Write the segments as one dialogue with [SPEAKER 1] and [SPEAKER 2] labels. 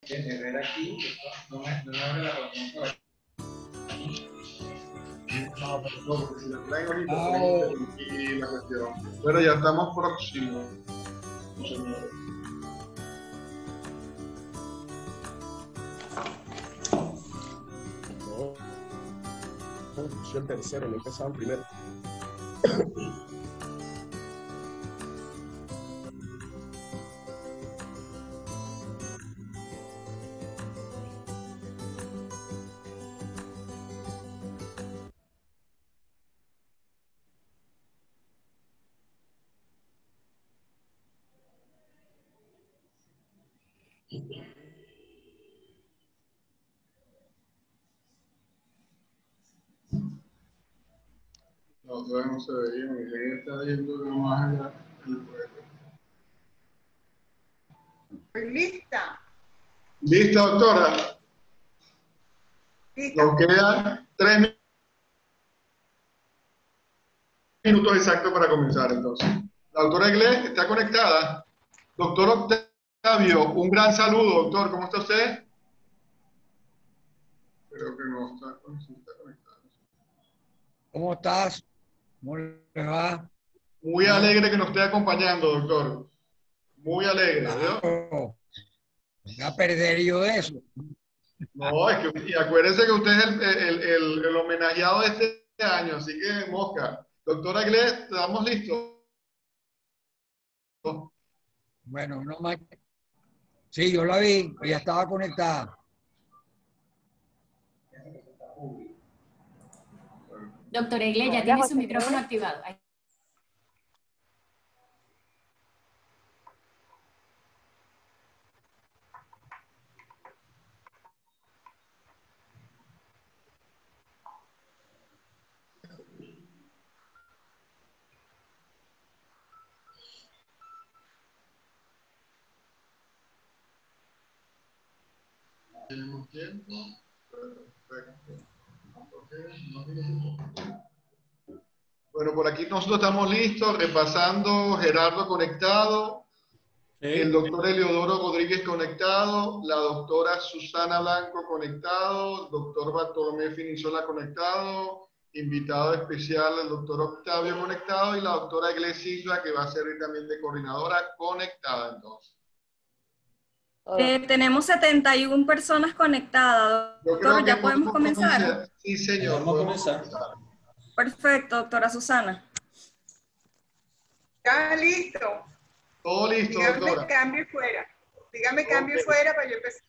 [SPEAKER 1] ver aquí, no me abre la reunión por aquí.
[SPEAKER 2] No, porque si la traen ahorita pueden interrumpir la cuestión. Pero ya estamos próximos, señores. No, soy el tercero, no he empezado el primero. No, todavía no se veía, mi gente está viendo nomás allá el juego.
[SPEAKER 3] Estoy lista.
[SPEAKER 2] ¿Lista, doctora?
[SPEAKER 3] Lista.
[SPEAKER 2] Nos quedan 3 minutos exactos para comenzar, entonces. La doctora Iglesias está conectada. Doctor Octavio, un gran saludo, doctor. ¿Cómo está usted? Creo que no está conectado.
[SPEAKER 4] ¿Cómo estás? ¿Cómo le va?
[SPEAKER 2] Muy alegre que nos esté acompañando, doctor. Muy alegre, ¿no?
[SPEAKER 4] Claro. Voy a perder yo de eso.
[SPEAKER 2] No, es que, y acuérdese que usted es el homenajeado de este año, así que mosca. Doctora Iglesias, ¿estamos listos?
[SPEAKER 4] Bueno, no más. Sí, yo la vi, ya estaba conectada.
[SPEAKER 5] Doctora Iglesias, ya tiene su micrófono activado.
[SPEAKER 2] ¿Tenemos tiempo? Perfecto. Bueno, por aquí nosotros estamos listos, repasando Gerardo conectado,
[SPEAKER 1] Sí.
[SPEAKER 2] el doctor Eliodoro Rodríguez conectado, la doctora Susana Blanco conectado, el doctor Bartolomé Finizola conectado, invitado especial el doctor Octavio conectado y la doctora Iglesias Silva, que va a servir también de coordinadora, conectada entonces.
[SPEAKER 6] Tenemos 71 personas conectadas.
[SPEAKER 2] Yo creo
[SPEAKER 6] Doctor,
[SPEAKER 2] que
[SPEAKER 6] ¿ya podemos comenzar?
[SPEAKER 2] Sí, señor.
[SPEAKER 1] Podemos comenzar.
[SPEAKER 6] Perfecto, doctora Susana.
[SPEAKER 3] Ya listo.
[SPEAKER 2] Todo listo,
[SPEAKER 3] Dígame
[SPEAKER 2] doctora.
[SPEAKER 3] cambio fuera. Dígame
[SPEAKER 2] Ok.
[SPEAKER 3] cambio fuera para yo empezar.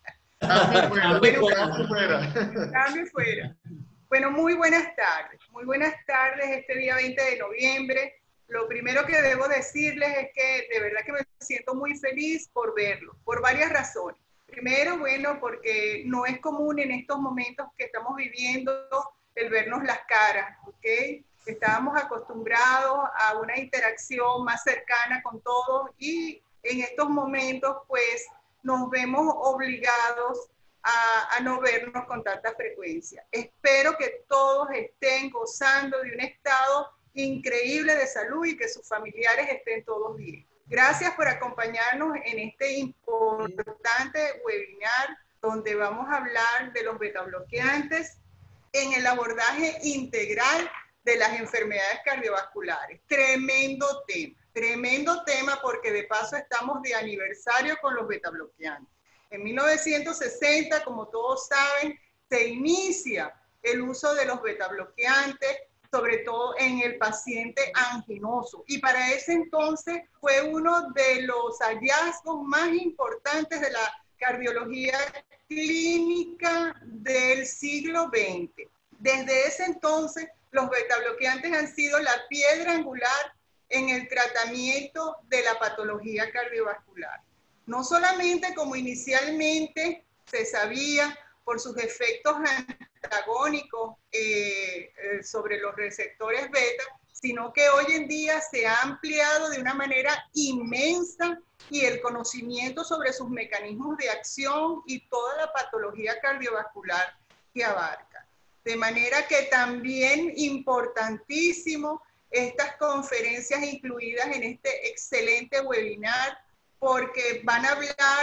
[SPEAKER 2] Cambio fuera.
[SPEAKER 3] Cambio fuera. Bueno, muy buenas tardes. Muy buenas tardes este día 20 de noviembre. Lo primero que debo decirles es que de verdad que me siento muy feliz por verlo, por varias razones. Primero, bueno, porque no es común en estos momentos que estamos viviendo el vernos las caras, ¿ok? Estábamos acostumbrados a una interacción más cercana con todos y en estos momentos pues nos vemos obligados a no vernos con tanta frecuencia. Espero que todos estén gozando de un estado increíble de salud y que sus familiares estén todos bien. Gracias por acompañarnos en este importante webinar donde vamos a hablar de los betabloqueantes en el abordaje integral de las enfermedades cardiovasculares. Tremendo tema porque de paso estamos de aniversario con los betabloqueantes. En 1960, como todos saben, se inicia el uso de los betabloqueantes, sobre todo en el paciente anginoso. Y para ese entonces fue uno de los hallazgos más importantes de la cardiología clínica del siglo XX. Desde ese entonces, los betabloqueantes han sido la piedra angular en el tratamiento de la patología cardiovascular. No solamente como inicialmente se sabía por sus efectos antagónicos sobre los receptores beta, sino que hoy en día se ha ampliado de una manera inmensa y el conocimiento sobre sus mecanismos de acción y toda la patología cardiovascular que abarca. De manera que también importantísimo estas conferencias incluidas en este excelente webinar, porque van a hablar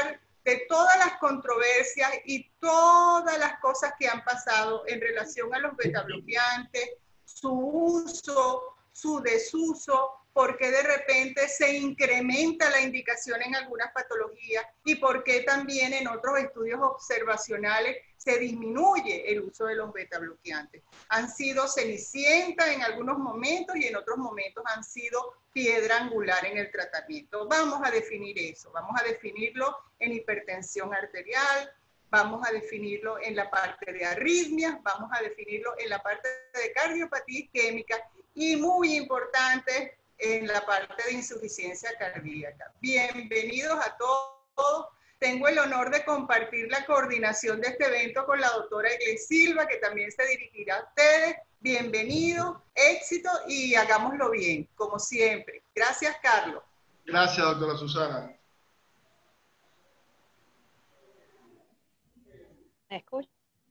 [SPEAKER 3] de todas las controversias y todas las cosas que han pasado en relación a los betabloqueantes, su uso, su desuso, por qué de repente se incrementa la indicación en algunas patologías y por qué también en otros estudios observacionales se disminuye el uso de los betabloqueantes. Han sido cenicienta en algunos momentos y en otros momentos han sido piedra angular en el tratamiento. Vamos a definir eso, vamos a definirlo en hipertensión arterial, vamos a definirlo en la parte de arritmias, vamos a definirlo en la parte de cardiopatía isquémica y muy importante, en la parte de insuficiencia cardíaca. Bienvenidos a todos. Tengo el honor de compartir la coordinación de este evento con la doctora Egle Silva, que también se dirigirá a ustedes. Bienvenidos, éxito y hagámoslo bien, como siempre. Gracias, Carlos.
[SPEAKER 2] Gracias, doctora Susana.
[SPEAKER 7] ¿Me escucha?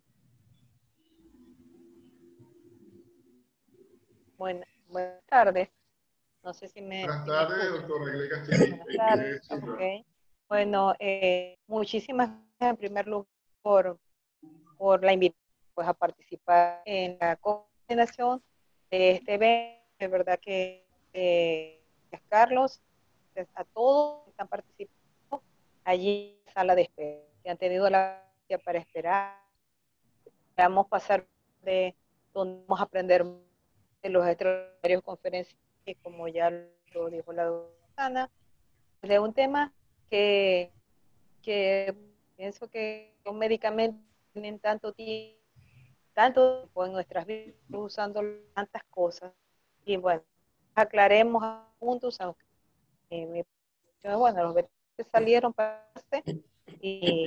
[SPEAKER 7] Buenas tardes. No sé si me...
[SPEAKER 2] Buenas tardes, doctora Egle Castillo.
[SPEAKER 7] Buenas tardes, ok. Bueno, muchísimas gracias en primer lugar por la invitación pues, a participar en la coordinación de este evento. De verdad que gracias, Carlos, gracias a todos que están participando allí en la sala de espera, que han tenido la paciencia para esperar. Vamos a pasar de donde vamos a aprender de los extraordinarios conferencias, que como ya lo dijo la doctora, de un tema que pienso que los medicamentos tienen tanto tiempo en nuestras vidas, usando tantas cosas, y bueno, aclaremos juntos, aunque bueno, los veteranos salieron para hacer, y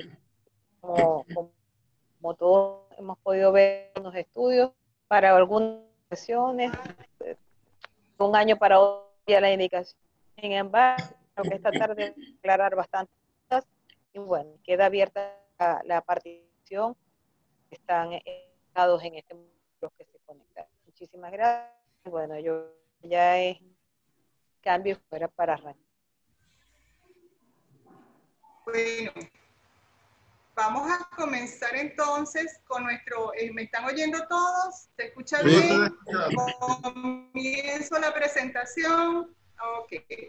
[SPEAKER 7] como todos hemos podido ver en los estudios, para algunas ocasiones, un año para otro ya la indicación. Sin embargo, creo que esta tarde aclarar bastantes cosas y bueno, queda abierta la participación. Están educados en este momento los que se conectan. Muchísimas gracias. Bueno, yo ya cambio fuera para arrancar.
[SPEAKER 3] Bueno, vamos a comenzar entonces con nuestro... ¿me están oyendo todos? ¿Se escucha bien? Comienzo la presentación. Ok.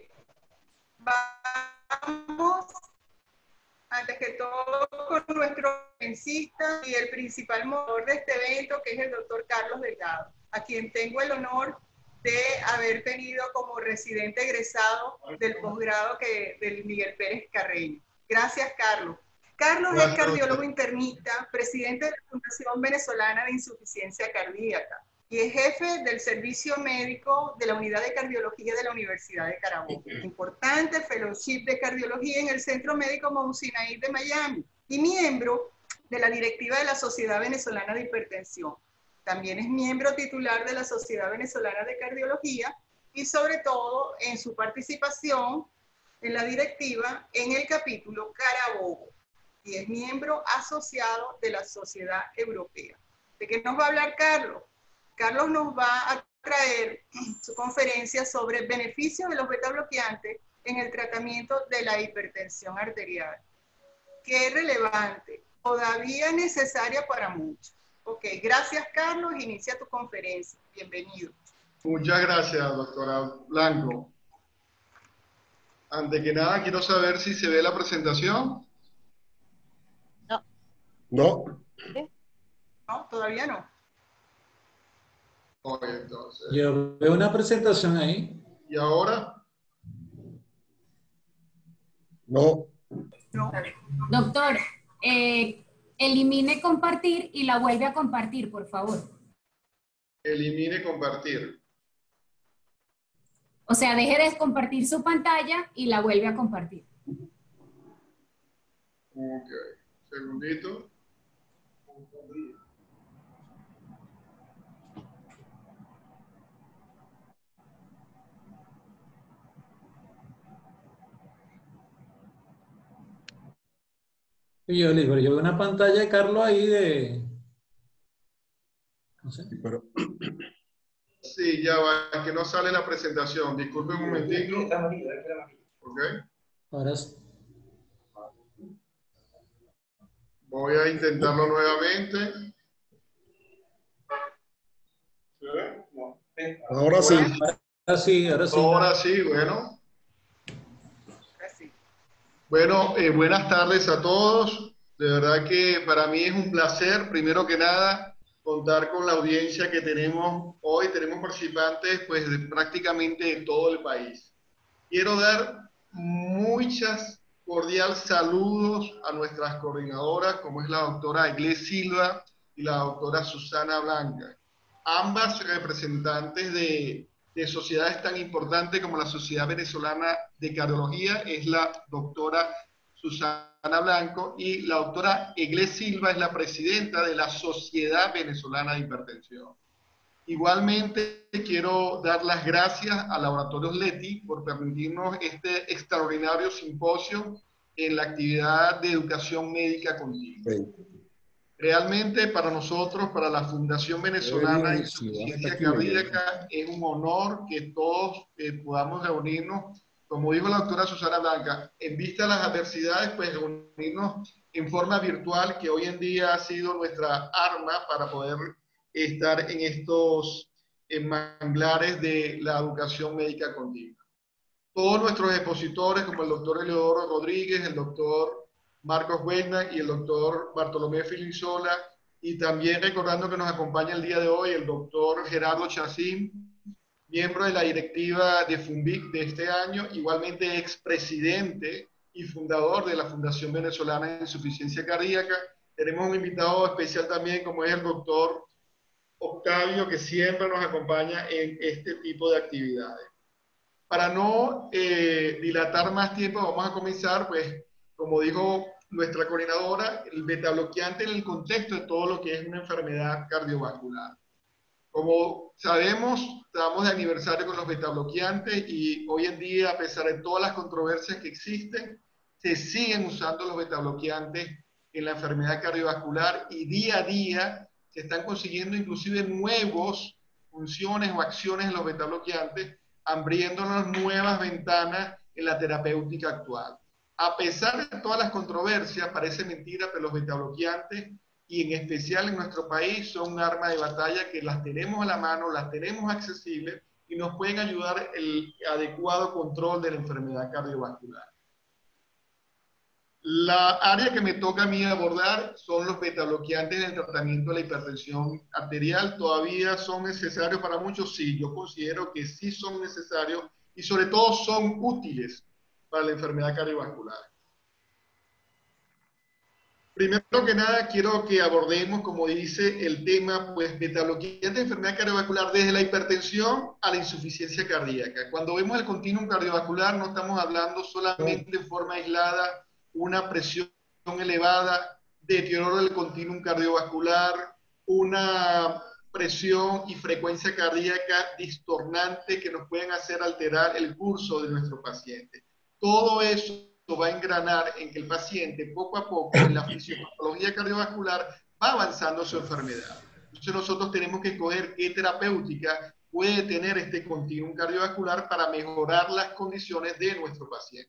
[SPEAKER 3] Vamos, antes que todo, con nuestro conferencista y el principal motor de este evento, que es el doctor Carlos Delgado, a quien tengo el honor de haber tenido como residente egresado del posgrado del Miguel Pérez Carreño. Gracias, Carlos. Carlos es cardiólogo internista, presidente de la Fundación Venezolana de Insuficiencia Cardíaca y es jefe del servicio médico de la Unidad de Cardiología de la Universidad de Carabobo. Importante fellowship de cardiología en el Centro Médico Mount Sinai de Miami y miembro de la directiva de la Sociedad Venezolana de Hipertensión. También es miembro titular de la Sociedad Venezolana de Cardiología y sobre todo en su participación en la directiva en el capítulo Carabobo y es miembro asociado de la Sociedad Europea. ¿De qué nos va a hablar Carlos? Carlos nos va a traer su conferencia sobre beneficios de los betabloqueantes en el tratamiento de la hipertensión arterial. Qué relevante, todavía necesaria para muchos. Ok, gracias Carlos, inicia tu conferencia. Bienvenido.
[SPEAKER 2] Muchas gracias, doctora Blanco. Antes que nada, quiero saber si se ve la presentación.
[SPEAKER 7] No.
[SPEAKER 2] No.
[SPEAKER 7] ¿Sí?
[SPEAKER 3] No, todavía no.
[SPEAKER 2] Oye, entonces.
[SPEAKER 8] Yo veo una presentación ahí.
[SPEAKER 2] ¿Y ahora? No.
[SPEAKER 3] No.
[SPEAKER 5] Doctor, elimine compartir y la vuelve a compartir, por favor.
[SPEAKER 2] Elimine compartir.
[SPEAKER 5] O sea, deje de compartir su pantalla y la vuelve a compartir.
[SPEAKER 2] Ok. Segundito.
[SPEAKER 8] Y yo le digo, yo veo una pantalla de Carlos ahí de... No sé.
[SPEAKER 2] Sí, ya va, que no sale la presentación. Disculpe un momentico. Ok.
[SPEAKER 8] Ahora sí.
[SPEAKER 2] Voy a intentarlo nuevamente. No.
[SPEAKER 9] Ahora sí.
[SPEAKER 8] Ahora sí, ahora sí.
[SPEAKER 2] Ahora sí, bueno.
[SPEAKER 3] Así.
[SPEAKER 2] Bueno, buenas tardes a todos. De verdad que para mí es un placer, primero que nada, contar con la audiencia que tenemos hoy. Tenemos participantes pues, de prácticamente de todo el país. Quiero dar muchas cordiales saludos a nuestras coordinadoras, como es la doctora Egle Silva y la doctora Susana Blanca. Ambas representantes de sociedades tan importantes como la Sociedad Venezolana de Cardiología, es la doctora Susana Blanco, y la doctora Egle Silva es la presidenta de la Sociedad Venezolana de Hipertensión. Igualmente quiero dar las gracias a Laboratorios Leti por permitirnos este extraordinario simposio en la actividad de educación médica continua. Realmente para nosotros, para la Fundación Venezolana de Insuficiencia Cardíaca, es un honor que todos podamos reunirnos, como dijo la doctora Susana Blanca, en vista de las adversidades, pues reunirnos en forma virtual, que hoy en día ha sido nuestra arma para poder estar en estos manglares de la educación médica continua. Todos nuestros expositores, como el doctor Eleodoro Rodríguez, el doctor Marcos Buena y el doctor Bartolomé Filinsola, y también recordando que nos acompaña el día de hoy el doctor Gerardo Chacín, miembro de la directiva de FUNVIC de este año, igualmente expresidente y fundador de la Fundación Venezolana de Insuficiencia Cardíaca. Tenemos un invitado especial también, como es el doctor Octavio, que siempre nos acompaña en este tipo de actividades. Para no dilatar más tiempo, vamos a comenzar, pues, como dijo nuestra coordinadora, el betabloqueante en el contexto de todo lo que es una enfermedad cardiovascular. Como sabemos, estamos de aniversario con los betabloqueantes y hoy en día, a pesar de todas las controversias que existen, se siguen usando los betabloqueantes en la enfermedad cardiovascular y día a día se están consiguiendo inclusive nuevas funciones o acciones en los betabloqueantes, abriéndonos nuevas ventanas en la terapéutica actual. A pesar de todas las controversias, parece mentira, pero los betabloqueantes, y en especial en nuestro país, son un arma de batalla que las tenemos a la mano, las tenemos accesibles y nos pueden ayudar el adecuado control de la enfermedad cardiovascular. La área que me toca a mí abordar son los betabloqueantes en el tratamiento de la hipertensión arterial. ¿Todavía son necesarios para muchos? Sí, yo considero que sí son necesarios y sobre todo son útiles para la enfermedad cardiovascular. Primero que nada, quiero que abordemos, como dice el tema, pues betabloqueantes de enfermedad cardiovascular desde la hipertensión a la insuficiencia cardíaca. Cuando vemos el continuum cardiovascular, no estamos hablando solamente de forma aislada una presión elevada, deterioro del continuum cardiovascular, una presión y frecuencia cardíaca distornante que nos pueden hacer alterar el curso de nuestro paciente. Todo eso va a engranar en que el paciente poco a poco en la fisiopatología cardiovascular va avanzando su enfermedad. Entonces nosotros tenemos que escoger qué terapéutica puede tener este continuum cardiovascular para mejorar las condiciones de nuestro paciente.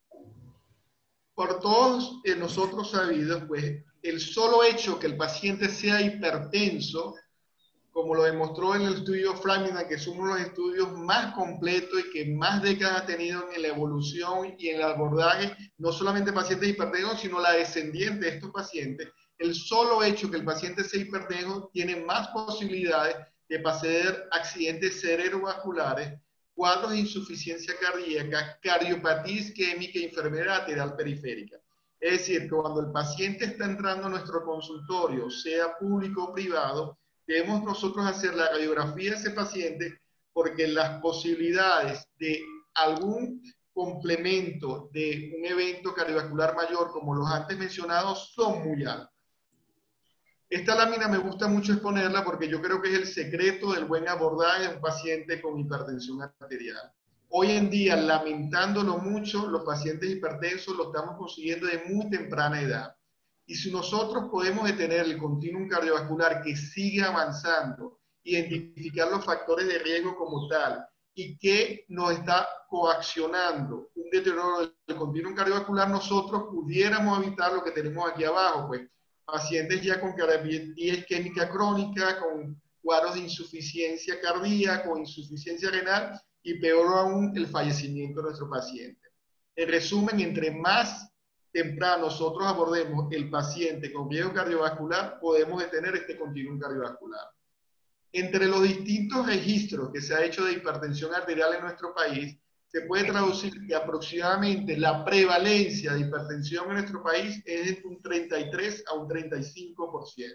[SPEAKER 2] Por todos nosotros sabidos, pues el solo hecho que el paciente sea hipertenso, como lo demostró en el estudio Framingham, que es uno de los estudios más completos y que más décadas ha tenido en la evolución y en el abordaje, no solamente pacientes hipertensos, sino la descendiente de estos pacientes, el solo hecho que el paciente sea hipertenso tiene más posibilidades de padecer accidentes cerebrovasculares, cuadros de insuficiencia cardíaca, cardiopatía isquémica y enfermedad arterial periférica. Es decir, que cuando el paciente está entrando a nuestro consultorio, sea público o privado, debemos nosotros hacer la radiografía de ese paciente porque las posibilidades de algún complemento de un evento cardiovascular mayor, como los antes mencionados, son muy altas. Esta lámina me gusta mucho exponerla porque yo creo que es el secreto del buen abordaje de un paciente con hipertensión arterial. Hoy en día, lamentándolo mucho, los pacientes hipertensos lo estamos consiguiendo de muy temprana edad. Y si nosotros podemos detener el continuum cardiovascular que sigue avanzando, identificar los factores de riesgo como tal y que nos está coaccionando un deterioro del continuum cardiovascular, nosotros pudiéramos evitar lo que tenemos aquí abajo, pues pacientes ya con cardiopatía isquémica crónica, con cuadros de insuficiencia cardíaca, con insuficiencia renal y peor aún el fallecimiento de nuestro paciente. En resumen, entre más temprano nosotros abordemos el paciente con riesgo cardiovascular, podemos detener este continuum cardiovascular. Entre los distintos registros que se ha hecho de hipertensión arterial en nuestro país, se puede traducir que aproximadamente la prevalencia de hipertensión en nuestro país es de un 33 a un 35%.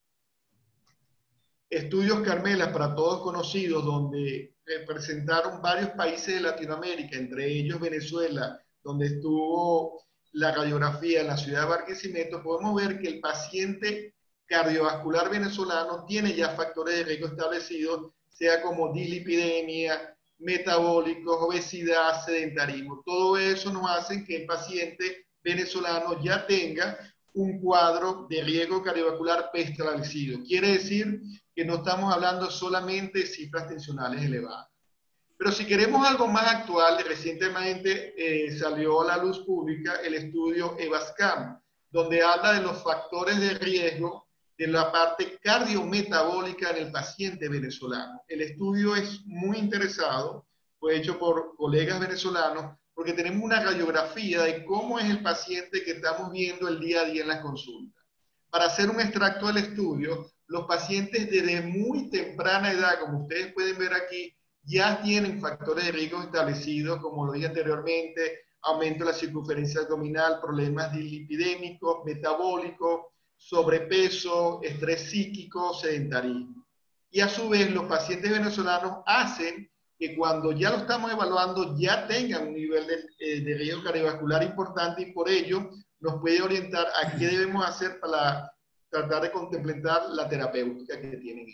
[SPEAKER 2] Estudios Carmela, para todos conocidos, donde representaron varios países de Latinoamérica, entre ellos Venezuela, donde estuvo la radiografía en la ciudad de Barquisimeto, podemos ver que el paciente cardiovascular venezolano tiene ya factores de riesgo establecidos, sea como dislipidemia, metabólicos, obesidad, sedentarismo. Todo eso nos hace que el paciente venezolano ya tenga un cuadro de riesgo cardiovascular preestablecido. Quiere decir que no estamos hablando solamente de cifras tensionales elevadas. Pero si queremos algo más actual, recientemente salió a la luz pública el estudio EVASCAM, donde habla de los factores de riesgo de la parte cardiometabólica en el paciente venezolano. El estudio es muy interesado, fue hecho por colegas venezolanos, porque tenemos una radiografía de cómo es el paciente que estamos viendo el día a día en las consultas. Para hacer un extracto del estudio, los pacientes desde muy temprana edad, como ustedes pueden ver aquí, ya tienen factores de riesgo establecidos, como lo dije anteriormente, aumento de la circunferencia abdominal, problemas dislipidémicos, metabólicos, sobrepeso, estrés psíquico, sedentarismo. Y a su vez, los pacientes venezolanos hacen que cuando ya lo estamos evaluando, ya tengan un nivel de riesgo cardiovascular importante y por ello nos puede orientar a qué debemos hacer para tratar de complementar la terapéutica que tienen.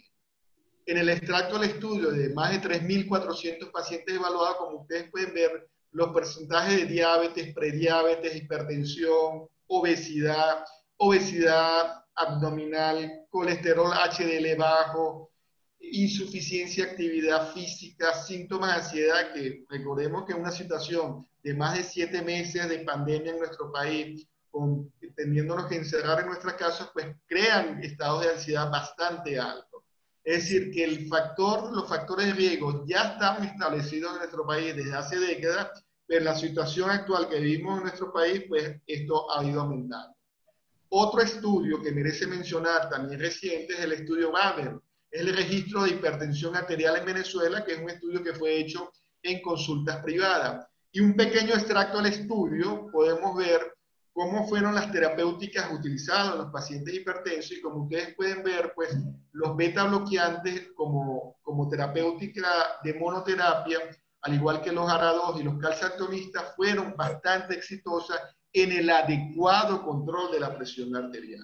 [SPEAKER 2] En el extracto del estudio de más de 3.400 pacientes evaluados, como ustedes pueden ver, los porcentajes de diabetes, prediabetes, hipertensión, obesidad, obesidad abdominal, colesterol HDL bajo, insuficiencia de actividad física, síntomas de ansiedad, que recordemos que es una situación de más de 7 meses de pandemia en nuestro país, teniéndonos que encerrar en nuestras casas, pues crean estados de ansiedad bastante altos. Es decir, que los factores de riesgo ya están establecidos en nuestro país desde hace décadas, pero en la situación actual que vivimos en nuestro país, pues esto ha ido aumentando. Otro estudio que merece mencionar, también reciente, es el estudio BAMER. Es el registro de hipertensión arterial en Venezuela, que es un estudio que fue hecho en consultas privadas. Y un pequeño extracto del estudio, podemos ver cómo fueron las terapéuticas utilizadas en los pacientes hipertensos y como ustedes pueden ver, pues los beta bloqueantes como terapéutica de monoterapia, al igual que los ARA2 y los calcitonistas, fueron bastante exitosas en el adecuado control de la presión arterial.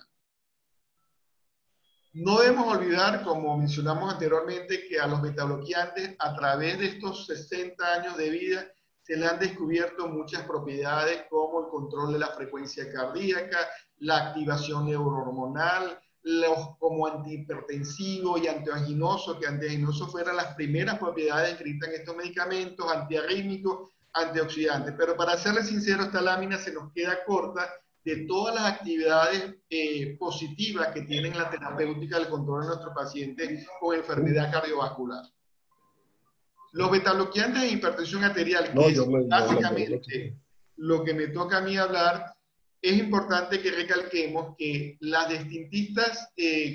[SPEAKER 2] No debemos olvidar, como mencionamos anteriormente, que a los beta bloqueantes, a través de estos 60 años de vida, se le han descubierto muchas propiedades como el control de la frecuencia cardíaca, la activación neurohormonal, como antihipertensivo y antianginoso, que antianginoso fueran las primeras propiedades descritas en estos medicamentos, antiarrítmicos, antioxidantes. Pero para serles sincero, esta lámina se nos queda corta de todas las actividades positivas que tienen la terapéutica del control de nuestros pacientes con enfermedad cardiovascular. Los betabloqueantes de hipertensión arterial, que es básicamente lo que me toca a mí hablar, es importante que recalquemos que las distintas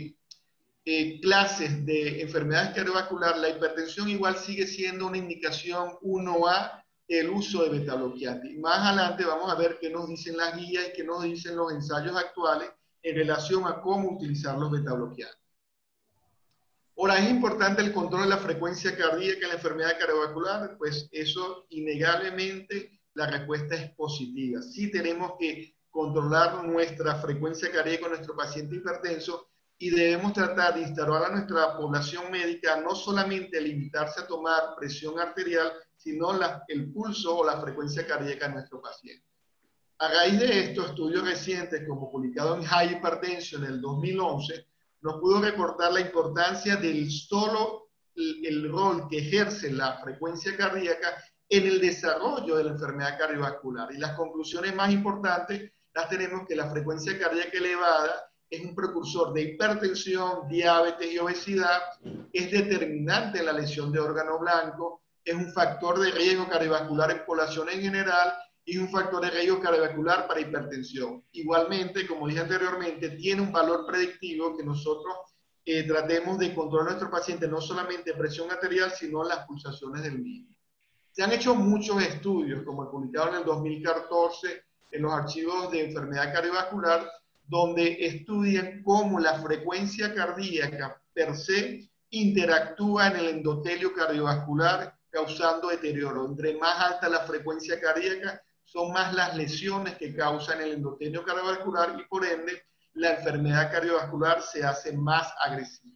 [SPEAKER 2] clases de enfermedades cardiovasculares, la hipertensión igual sigue siendo una indicación 1A el uso de betabloqueantes. Y más adelante vamos a ver qué nos dicen las guías y qué nos dicen los ensayos actuales en relación a cómo utilizar los betabloqueantes. Ahora, ¿es importante el control de la frecuencia cardíaca en la enfermedad cardiovascular? Pues eso, innegablemente, la respuesta es positiva. Sí tenemos que controlar nuestra frecuencia cardíaca en nuestro paciente hipertenso y debemos tratar de instaurar a nuestra población médica no solamente limitarse a tomar presión arterial, sino el pulso o la frecuencia cardíaca de nuestro paciente. A raíz de esto, estudios recientes, como publicado en High Hypertension en el 2011, nos pudo reportar la importancia del el rol que ejerce la frecuencia cardíaca en el desarrollo de la enfermedad cardiovascular. Y las conclusiones más importantes las tenemos que la frecuencia cardíaca elevada es un precursor de hipertensión, diabetes y obesidad, es determinante en la lesión de órgano blanco, es un factor de riesgo cardiovascular en población en general y un factor de riesgo cardiovascular para hipertensión. Igualmente, como dije anteriormente, tiene un valor predictivo que nosotros tratemos de controlar a nuestro paciente no solamente presión arterial, sino las pulsaciones del mismo. Se han hecho muchos estudios, como el publicado en el 2014 en los archivos de enfermedad cardiovascular, donde estudian cómo la frecuencia cardíaca per se interactúa en el endotelio cardiovascular, causando deterioro. Entre más alta la frecuencia cardíaca, son más las lesiones que causan el endotelio cardiovascular y por ende la enfermedad cardiovascular se hace más agresiva.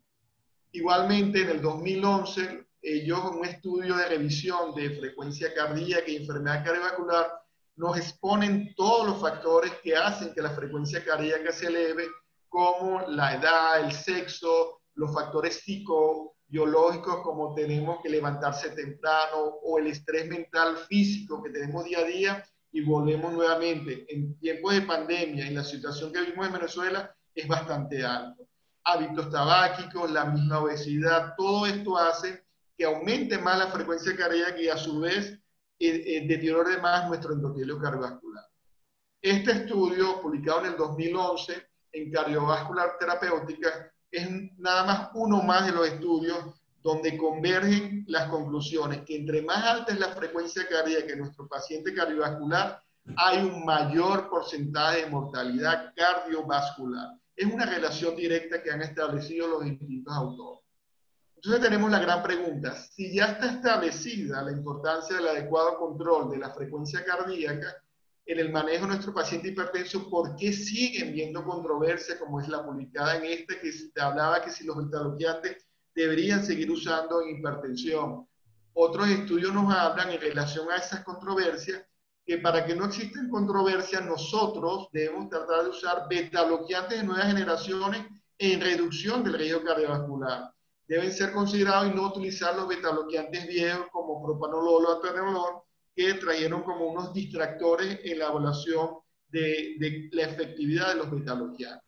[SPEAKER 2] Igualmente, en el 2011, ellos en un estudio de revisión de frecuencia cardíaca y enfermedad cardiovascular nos exponen todos los factores que hacen que la frecuencia cardíaca se eleve, como la edad, el sexo, los factores psicobiológicos como tenemos que levantarse temprano o el estrés mental físico que tenemos día a día, y volvemos nuevamente, en tiempos de pandemia, en la situación que vivimos en Venezuela, es bastante alto. Hábitos tabáquicos, la misma obesidad, todo esto hace que aumente más la frecuencia cardíaca y a su vez deteriore más nuestro endotelio cardiovascular. Este estudio, publicado en el 2011 en Cardiovascular Terapéutica, es nada más uno más de los estudios donde convergen las conclusiones que entre más alta es la frecuencia cardíaca en nuestro paciente cardiovascular, hay un mayor porcentaje de mortalidad cardiovascular. Es una relación directa que han establecido los distintos autores. Entonces tenemos la gran pregunta: si ya está establecida la importancia del adecuado control de la frecuencia cardíaca en el manejo de nuestro paciente hipertenso, ¿por qué siguen viendo controversia como es la publicada en este, que se hablaba que si los beta-bloqueantes deberían seguir usando en hipertensión? Otros estudios nos hablan en relación a esas controversias, que para que no existen controversias, nosotros debemos tratar de usar beta-bloqueantes de nuevas generaciones en reducción del riesgo cardiovascular. Deben ser considerados y no utilizar los beta-bloqueantes viejos como propanolol o atenolol, que trajeron como unos distractores en la evaluación de la efectividad de los beta-bloqueantes.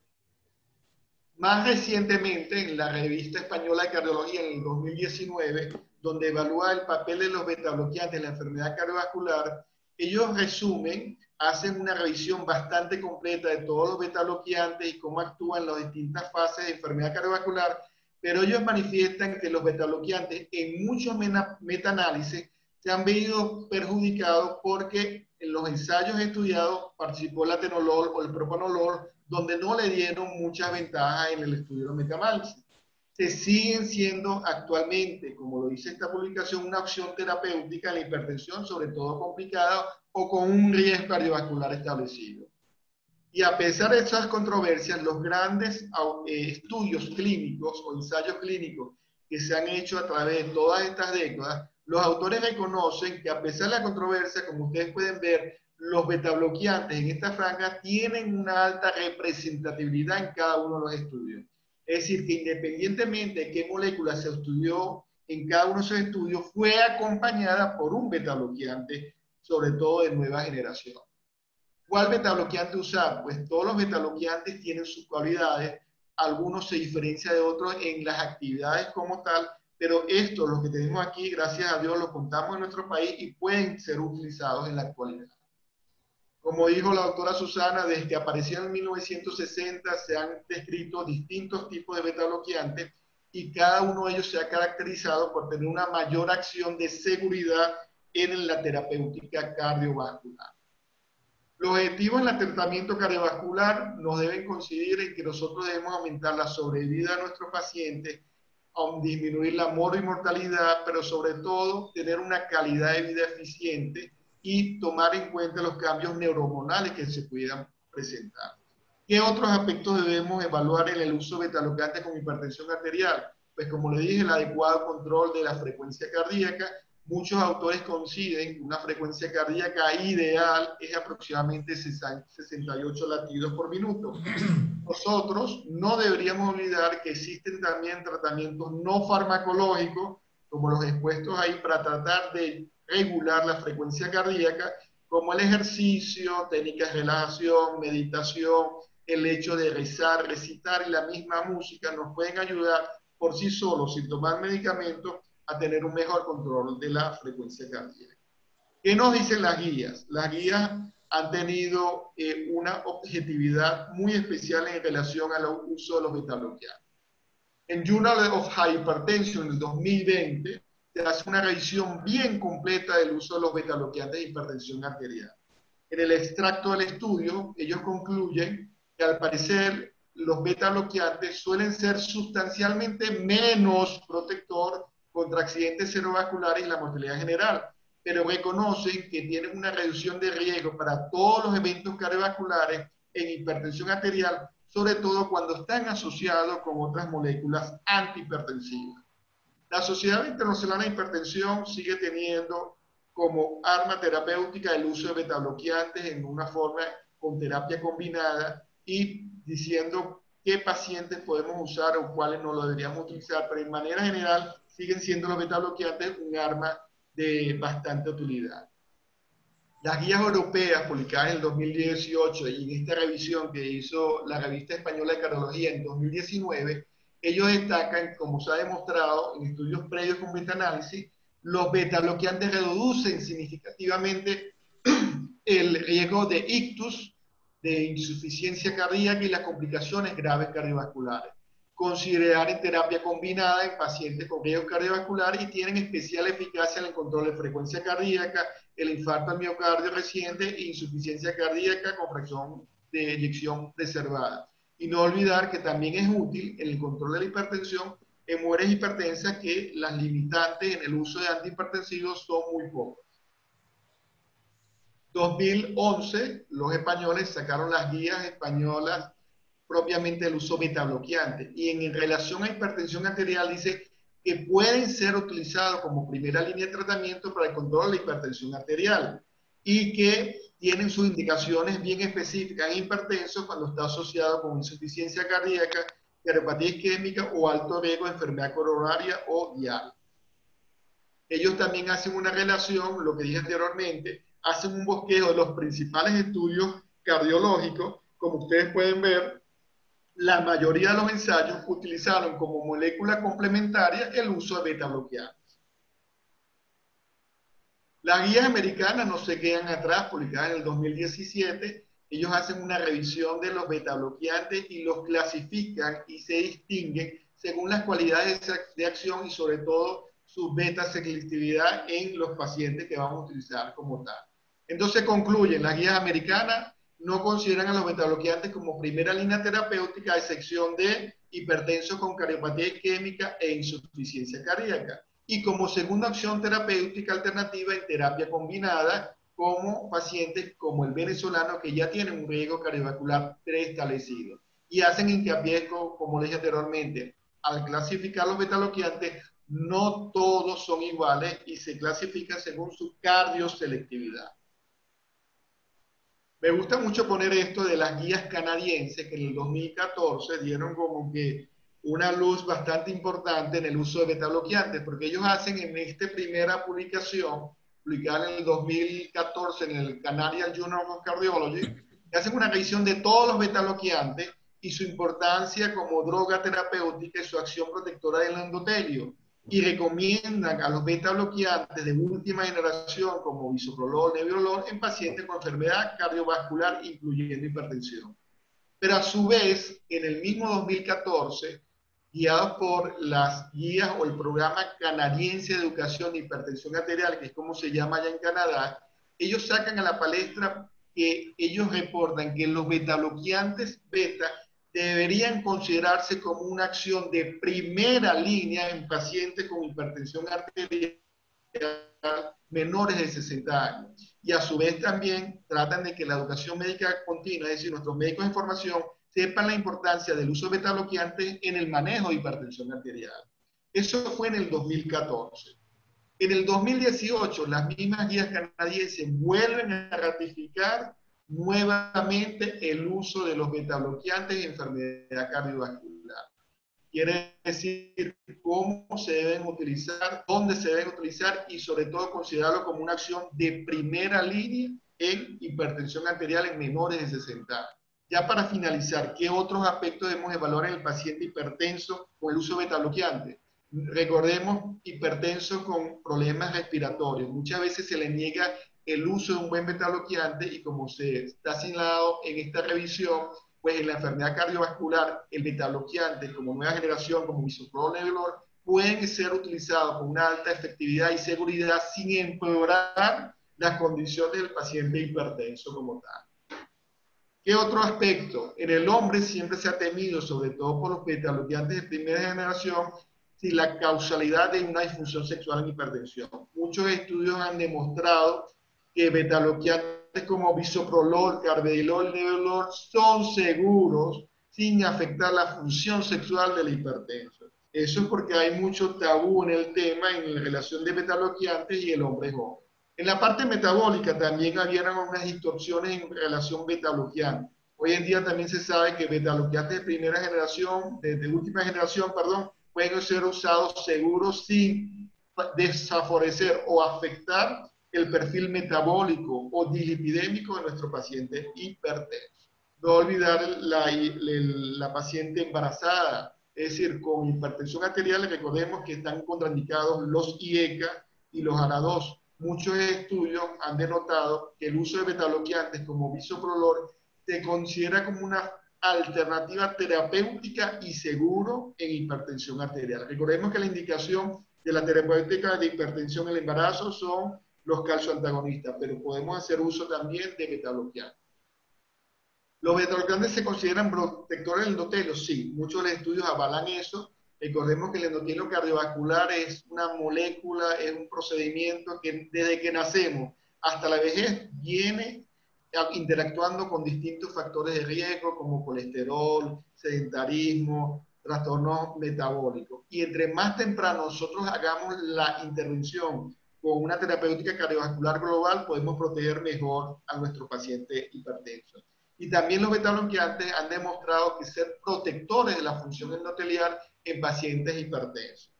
[SPEAKER 2] Más recientemente, en la Revista Española de Cardiología, en el 2019, donde evalúa el papel de los beta-bloqueantes en la enfermedad cardiovascular, ellos resumen, hacen una revisión bastante completa de todos los beta-bloqueantes y cómo actúan en las distintas fases de enfermedad cardiovascular, pero ellos manifiestan que los beta-bloqueantes en muchos meta-análisis se han visto perjudicados porque en los ensayos estudiados participó el atenolol o el propanolol, donde no le dieron muchas ventajas en el estudio de los meta-análisis. Se siguen siendo actualmente, como lo dice esta publicación, una opción terapéutica en la hipertensión, sobre todo complicada o con un riesgo cardiovascular establecido. Y a pesar de esas controversias, los grandes estudios clínicos o ensayos clínicos que se han hecho a través de todas estas décadas, los autores reconocen que a pesar de la controversia, como ustedes pueden ver, los betabloqueantes en esta franja tienen una alta representatividad en cada uno de los estudios. Es decir, que independientemente de qué molécula se estudió en cada uno de esos estudios, fue acompañada por un betabloqueante, sobre todo de nueva generación. ¿Cuál betabloqueante usar? Pues todos los betabloqueantes tienen sus cualidades, algunos se diferencian de otros en las actividades como tal, pero estos, los que tenemos aquí, gracias a Dios, los contamos en nuestro país y pueden ser utilizados en la actualidad. Como dijo la doctora Susana, desde que aparecieron en 1960 se han descrito distintos tipos de betabloqueantes y cada uno de ellos se ha caracterizado por tener una mayor acción de seguridad en la terapéutica cardiovascular. Los objetivos en el tratamiento cardiovascular nos deben coincidir en que nosotros debemos aumentar la sobrevida de nuestros pacientes, disminuir la mortalidad, pero sobre todo tener una calidad de vida eficiente y tomar en cuenta los cambios neurohormonales que se puedan presentar. ¿Qué otros aspectos debemos evaluar en el uso de betabloqueantes con hipertensión arterial? Pues como le dije, el adecuado control de la frecuencia cardíaca. Muchos autores coinciden que una frecuencia cardíaca ideal es aproximadamente 68 latidos por minuto. Nosotros no deberíamos olvidar que existen también tratamientos no farmacológicos, como los expuestos ahí, para tratar de regular la frecuencia cardíaca, como el ejercicio, técnicas de relajación, meditación, el hecho de rezar, recitar y la misma música nos pueden ayudar por sí solos, sin tomar medicamentos, a tener un mejor control de la frecuencia cardíaca. ¿Qué nos dicen las guías? Las guías han tenido una objetividad muy especial en relación al uso de los betabloqueantes. En Journal of Hypertension en el 2020 se hace una revisión bien completa del uso de los betabloqueantes de hipertensión arterial. En el extracto del estudio, ellos concluyen que al parecer los betabloqueantes suelen ser sustancialmente menos protector contra accidentes cerebrovasculares y la mortalidad general, pero reconocen que tienen una reducción de riesgo para todos los eventos cardiovasculares en hipertensión arterial, sobre todo cuando están asociados con otras moléculas antihipertensivas. La Sociedad Internacional de Hipertensión sigue teniendo como arma terapéutica el uso de betabloqueantes en una forma con terapia combinada y diciendo qué pacientes podemos usar o cuáles no lo deberíamos utilizar, pero en manera general siguen siendo los betabloqueantes un arma de bastante utilidad. Las guías europeas publicadas en el 2018 y en esta revisión que hizo la Revista Española de Cardiología en 2019, ellos destacan, como se ha demostrado en estudios previos con metaanálisis, los betabloqueantes reducen significativamente el riesgo de ictus, de insuficiencia cardíaca y las complicaciones graves cardiovasculares. Considerar en terapia combinada en pacientes con riesgo cardiovascular y tienen especial eficacia en el control de frecuencia cardíaca, el infarto al miocardio reciente e insuficiencia cardíaca con fracción de eyección preservada. Y no olvidar que también es útil en el control de la hipertensión en mujeres hipertensas, que las limitantes en el uso de antihipertensivos son muy pocas. 2011, los españoles sacaron las guías españolas propiamente del uso betabloqueante, y en relación a hipertensión arterial dice que pueden ser utilizados como primera línea de tratamiento para el control de la hipertensión arterial y que tienen sus indicaciones bien específicas en hipertensos cuando está asociado con insuficiencia cardíaca, cardiopatía isquémica o alto riesgo de enfermedad coronaria o dial. Ellos también hacen una relación, lo que dije anteriormente, hacen un bosquejo de los principales estudios cardiológicos. Como ustedes pueden ver, la mayoría de los ensayos utilizaron como molécula complementaria el uso de betabloqueantes. Las guías americanas no se quedan atrás, publicadas en el 2017. Ellos hacen una revisión de los betabloqueantes y los clasifican y se distinguen según las cualidades de acción y sobre todo su beta-selectividad en los pacientes que vamos a utilizar como tal. Entonces concluyen, las guías americanas no consideran a los betabloqueantes como primera línea terapéutica, a excepción de hipertensos con cardiopatía isquémica e insuficiencia cardíaca, y como segunda opción terapéutica alternativa en terapia combinada, como pacientes como el venezolano que ya tienen un riesgo cardiovascular preestablecido. Y hacen hincapié, como les dije anteriormente, al clasificar los betabloqueantes, no todos son iguales y se clasifican según su cardioselectividad. Me gusta mucho poner esto de las guías canadienses que en el 2014 dieron como que una luz bastante importante en el uso de betabloqueantes, porque ellos hacen en esta primera publicación, publicada en el 2014 en el Canadian Journal of Cardiology, hacen una revisión de todos los betabloqueantes y su importancia como droga terapéutica y su acción protectora del endotelio. Y recomiendan a los betabloqueantes de última generación como bisoprolol, nebivolol en pacientes con enfermedad cardiovascular, incluyendo hipertensión. Pero a su vez, en el mismo 2014, guiados por las guías o el programa canadiense de educación de hipertensión arterial, que es como se llama allá en Canadá, ellos sacan a la palestra que ellos reportan que los betabloqueantes beta deberían considerarse como una acción de primera línea en pacientes con hipertensión arterial menores de 60 años. Y a su vez también tratan de que la educación médica continua, es decir, nuestros médicos de formación, sepan la importancia del uso de betabloqueantes en el manejo de hipertensión arterial. Eso fue en el 2014. En el 2018, las mismas guías canadienses vuelven a ratificar nuevamente el uso de los betabloqueantes en enfermedad cardiovascular. Quiere decir cómo se deben utilizar, dónde se deben utilizar y sobre todo considerarlo como una acción de primera línea en hipertensión arterial en menores de 60 años. Ya para finalizar, ¿qué otros aspectos debemos evaluar en el paciente hipertenso con el uso de beta-bloqueantes? Recordemos, hipertenso con problemas respiratorios. Muchas veces se le niega el uso de un buen beta-bloqueante y como se está señalado en esta revisión, pues en la enfermedad cardiovascular, el beta-bloqueante como nueva generación, como bisoprolol, Nevelor, pueden ser utilizados con una alta efectividad y seguridad sin empeorar las condiciones del paciente hipertenso como tal. ¿Qué otro aspecto? En el hombre siempre se ha temido, sobre todo por los beta-bloqueantes de primera generación, si la causalidad de una disfunción sexual en hipertensión. Muchos estudios han demostrado que beta-bloqueantes como bisoprolol, carvedilol, Nevelor son seguros sin afectar la función sexual del hipertenso. Eso es porque hay mucho tabú en el tema en relación de beta-bloqueantes y el hombre joven. En la parte metabólica también había unas distorsiones en relación beta-bloqueante. Hoy en día también se sabe que beta-bloqueantes de primera generación, de última generación, perdón, pueden ser usados seguros sin desfavorecer o afectar el perfil metabólico o dislipidémico de nuestro paciente hipertenso. No olvidar la paciente embarazada, es decir, con hipertensión arterial, recordemos que están contraindicados los IECA y los ARA2. Muchos estudios han denotado que el uso de beta-bloqueantes como bisoprolol se considera como una alternativa terapéutica y seguro en hipertensión arterial. Recordemos que la indicación de la terapéutica de hipertensión en el embarazo son los calcioantagonistas, pero podemos hacer uso también de beta-bloqueantes. ¿Los beta-bloqueantes se consideran protectores del endotelio? Sí, muchos de los estudios avalan eso. Recordemos que el endotelio cardiovascular es una molécula, es un procedimiento que desde que nacemos hasta la vejez viene interactuando con distintos factores de riesgo como colesterol, sedentarismo, trastornos metabólicos. Y entre más temprano nosotros hagamos la intervención con una terapéutica cardiovascular global, podemos proteger mejor a nuestro paciente hipertenso. Y también los beta-bloqueantes han demostrado que ser protectores de la función endotelial en pacientes hipertensos.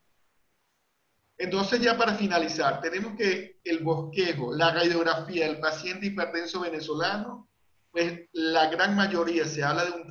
[SPEAKER 2] Entonces, ya para finalizar, tenemos que el bosquejo, la radiografía del paciente hipertenso venezolano, pues la gran mayoría, se habla de un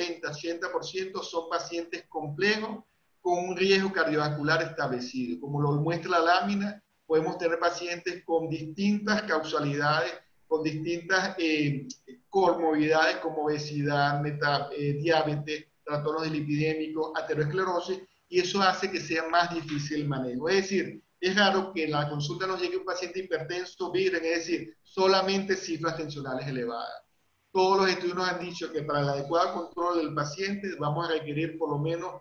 [SPEAKER 2] 70-80%, son pacientes complejos con un riesgo cardiovascular establecido. Como lo muestra la lámina, podemos tener pacientes con distintas causalidades, con distintas comorbilidades como obesidad, diabetes, trastornos dislipidémicos, aterosclerosis, y eso hace que sea más difícil el manejo. Es decir, es raro que en la consulta nos llegue un paciente hipertenso virgen, es decir, solamente cifras tensionales elevadas. Todos los estudios nos han dicho que para el adecuado control del paciente vamos a requerir por lo menos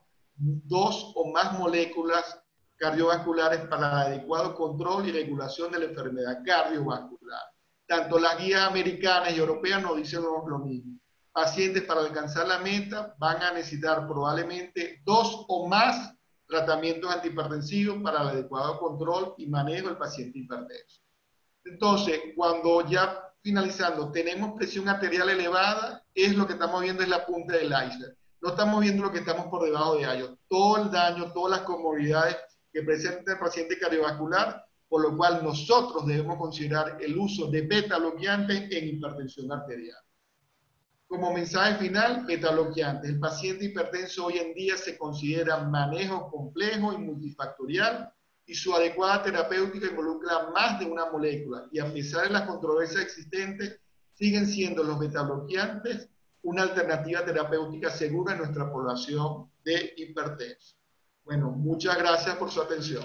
[SPEAKER 2] 2 o más moléculas cardiovasculares para el adecuado control y regulación de la enfermedad cardiovascular. Tanto las guías americanas y europeas nos dicen lo mismo. Pacientes para alcanzar la meta van a necesitar probablemente 2 o más tratamientos antihipertensivos para el adecuado control y manejo del paciente hipertenso. Entonces, cuando ya finalizando tenemos presión arterial elevada, es lo que estamos viendo, es la punta del iceberg. No estamos viendo lo que estamos por debajo de ello. Todo el daño, todas las comorbilidades que presenta el paciente cardiovascular, por lo cual nosotros debemos considerar el uso de beta-bloqueantes en hipertensión arterial. Como mensaje final, beta-bloqueantes. El paciente hipertenso hoy en día se considera manejo complejo y multifactorial y su adecuada terapéutica involucra más de una molécula. Y a pesar de las controversias existentes, siguen siendo los beta-bloqueantes una alternativa terapéutica segura en nuestra población de hipertensos. Bueno, muchas gracias por su atención.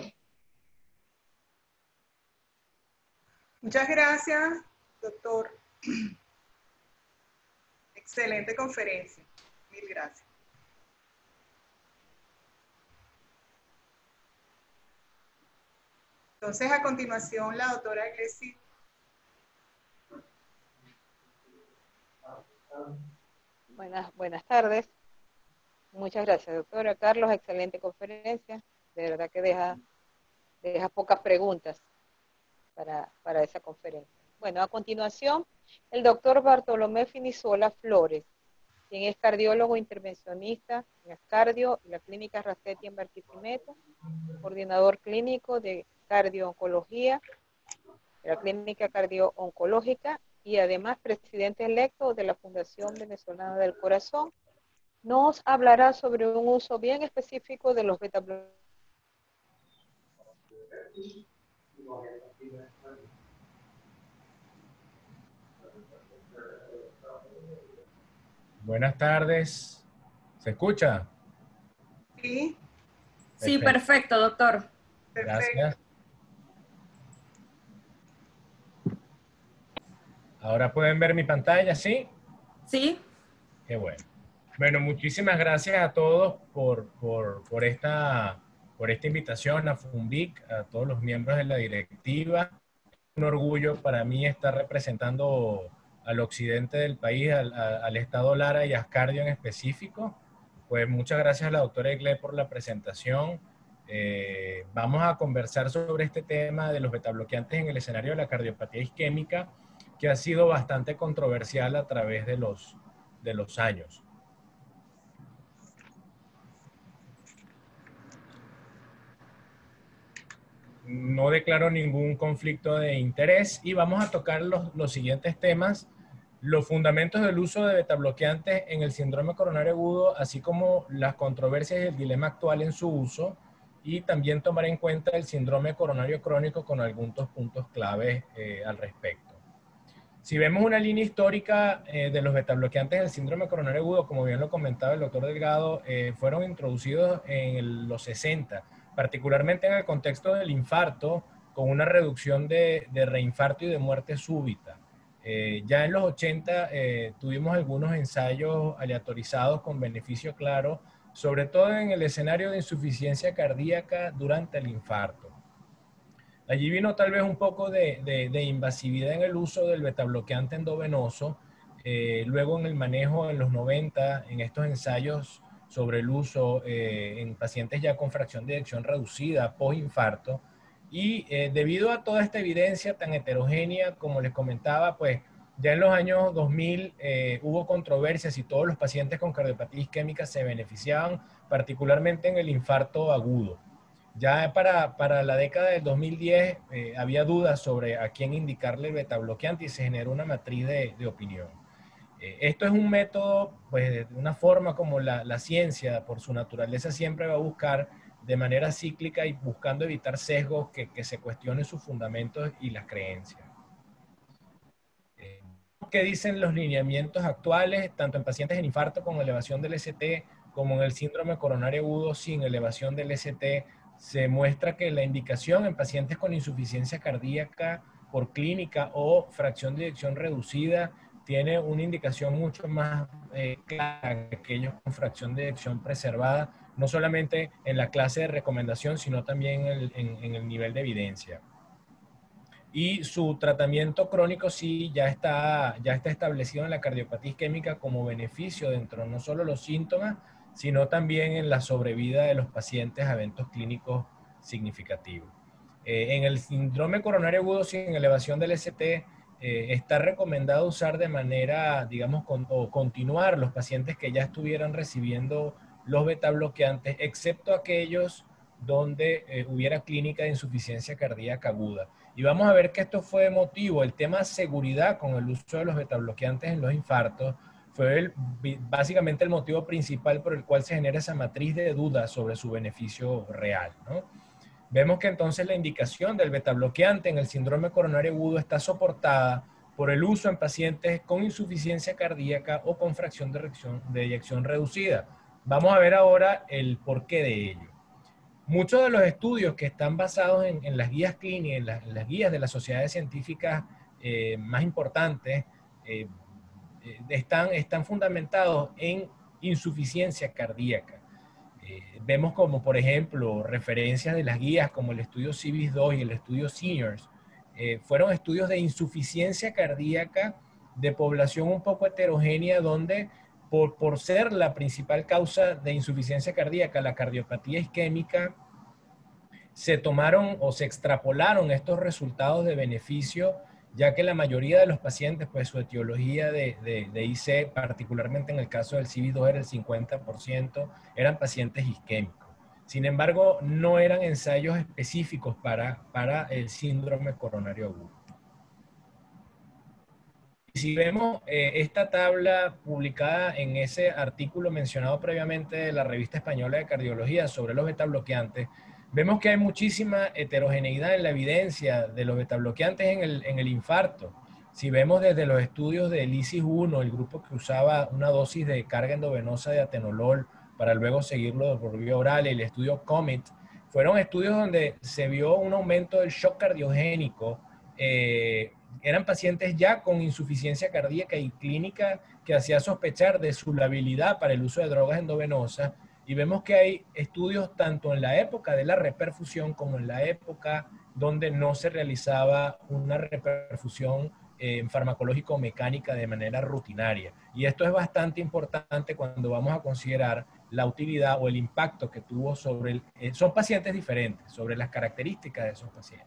[SPEAKER 3] Muchas gracias, doctor. Excelente conferencia. Mil gracias. Entonces, a continuación, la doctora Glessi.
[SPEAKER 7] Buenas tardes. Muchas gracias, doctora Carlos. Excelente conferencia. De verdad que deja pocas preguntas para esa conferencia. Bueno, a continuación, el doctor Bartolomé Finisola Flores, quien es cardiólogo intervencionista en Ascardio y la Clínica Rastetti en Barquisimeto, coordinador clínico de cardio-oncología de la Clínica Cardio-Oncológica y además presidente electo de la Fundación Venezolana del Corazón, nos hablará sobre un uso bien específico de los betabloqueantes.
[SPEAKER 9] Buenas tardes. ¿Se escucha?
[SPEAKER 3] Sí,
[SPEAKER 6] Sí,
[SPEAKER 9] Perfecto.
[SPEAKER 6] perfecto, doctor.
[SPEAKER 3] perfecto.
[SPEAKER 9] Gracias. Ahora pueden ver mi pantalla, ¿sí?
[SPEAKER 6] Sí,
[SPEAKER 9] Qué bueno. Bueno, muchísimas gracias a todos por esta invitación a FUNVIC, a todos los miembros de la directiva. Un orgullo para mí estar representando al occidente del país, al estado Lara y Ascardio en específico. Pues muchas gracias a la doctora Igle por la presentación. Vamos a conversar sobre este tema de los betabloqueantes en el escenario de la cardiopatía isquémica, que ha sido bastante controversial a través de los años. No declaro ningún conflicto de interés y vamos a tocar los siguientes temas: los fundamentos del uso de betabloqueantes en el síndrome coronario agudo, así como las controversias y el dilema actual en su uso, y también tomar en cuenta el síndrome coronario crónico con algunos puntos claves al respecto. Si vemos una línea histórica de los betabloqueantes en el síndrome coronario agudo, como bien lo comentaba el doctor Delgado, fueron introducidos en los 60, particularmente en el contexto del infarto, con una reducción de reinfarto y de muerte súbita. Ya en los 80 tuvimos algunos ensayos aleatorizados con beneficio claro, sobre todo en el escenario de insuficiencia cardíaca durante el infarto. Allí vino tal vez un poco de invasividad en el uso del betabloqueante endovenoso, luego en el manejo en los 90, en estos ensayos sobre el uso en pacientes ya con fracción de eyección reducida, post-infarto, y debido a toda esta evidencia tan heterogénea, como les comentaba, pues ya en los años 2000 hubo controversias y todos los pacientes con cardiopatía isquémica se beneficiaban, particularmente en el infarto agudo. Ya para la década del 2010 había dudas sobre a quién indicarle el betabloqueante y se generó una matriz de opinión. Esto es un método, pues de una forma como la ciencia, por su naturaleza, siempre va a buscar de manera cíclica y buscando evitar sesgos que se cuestionen sus fundamentos y las creencias. ¿Qué dicen los lineamientos actuales, tanto en pacientes en infarto con elevación del ST, como en el síndrome coronario agudo sin elevación del ST? Se muestra que la indicación en pacientes con insuficiencia cardíaca por clínica o fracción de eyección reducida tiene una indicación mucho más clara que aquellos con fracción de eyección preservada, no solamente en la clase de recomendación, sino también en el nivel de evidencia. Y su tratamiento crónico sí ya está establecido en la cardiopatía isquémica como beneficio dentro no solo los síntomas, sino también en la sobrevida de los pacientes a eventos clínicos significativos. En el síndrome coronario agudo sin elevación del ST, está recomendado usar de manera, digamos, o continuar los pacientes que ya estuvieran recibiendo los betabloqueantes, excepto aquellos donde hubiera clínica de insuficiencia cardíaca aguda. Y vamos a ver que esto fue motivo, el tema seguridad con el uso de los betabloqueantes en los infartos, fue básicamente el motivo principal por el cual se genera esa matriz de dudas sobre su beneficio real, ¿no? Vemos que entonces la indicación del betabloqueante en el síndrome coronario agudo está soportada por el uso en pacientes con insuficiencia cardíaca o con fracción de eyección reducida. Vamos a ver ahora el porqué de ello. Muchos de los estudios que están basados en las guías clínicas, en las guías de las sociedades científicas más importantes, están fundamentados en insuficiencia cardíaca. Vemos como, por ejemplo, referencias de las guías como el estudio CIVIS-2 y el estudio Seniors, fueron estudios de insuficiencia cardíaca de población un poco heterogénea, donde por ser la principal causa de insuficiencia cardíaca, la cardiopatía isquémica, se tomaron o se extrapolaron estos resultados de beneficio, ya que la mayoría de los pacientes, pues su etiología de IC, particularmente en el caso del CIVIS-2 era el 50%, eran pacientes isquémicos. Sin embargo, no eran ensayos específicos para el síndrome coronario agudo. si vemos esta tabla publicada en ese artículo mencionado previamente de la Revista Española de Cardiología sobre los betabloqueantes, vemos que hay muchísima heterogeneidad en la evidencia de los betabloqueantes en el infarto. Si vemos desde los estudios del ISIS-1, el grupo que usaba una dosis de carga endovenosa de atenolol para luego seguirlo por vía oral, el estudio COMET, fueron estudios donde se vio un aumento del shock cardiogénico. Eran pacientes ya con insuficiencia cardíaca y clínica que hacía sospechar de su labilidad para el uso de drogas endovenosas, y vemos que hay estudios tanto en la época de la reperfusión como en la época donde no se realizaba una reperfusión farmacológico-mecánica de manera rutinaria. Y esto es bastante importante cuando vamos a considerar la utilidad o el impacto que tuvo sobre son pacientes diferentes, sobre las características de esos pacientes.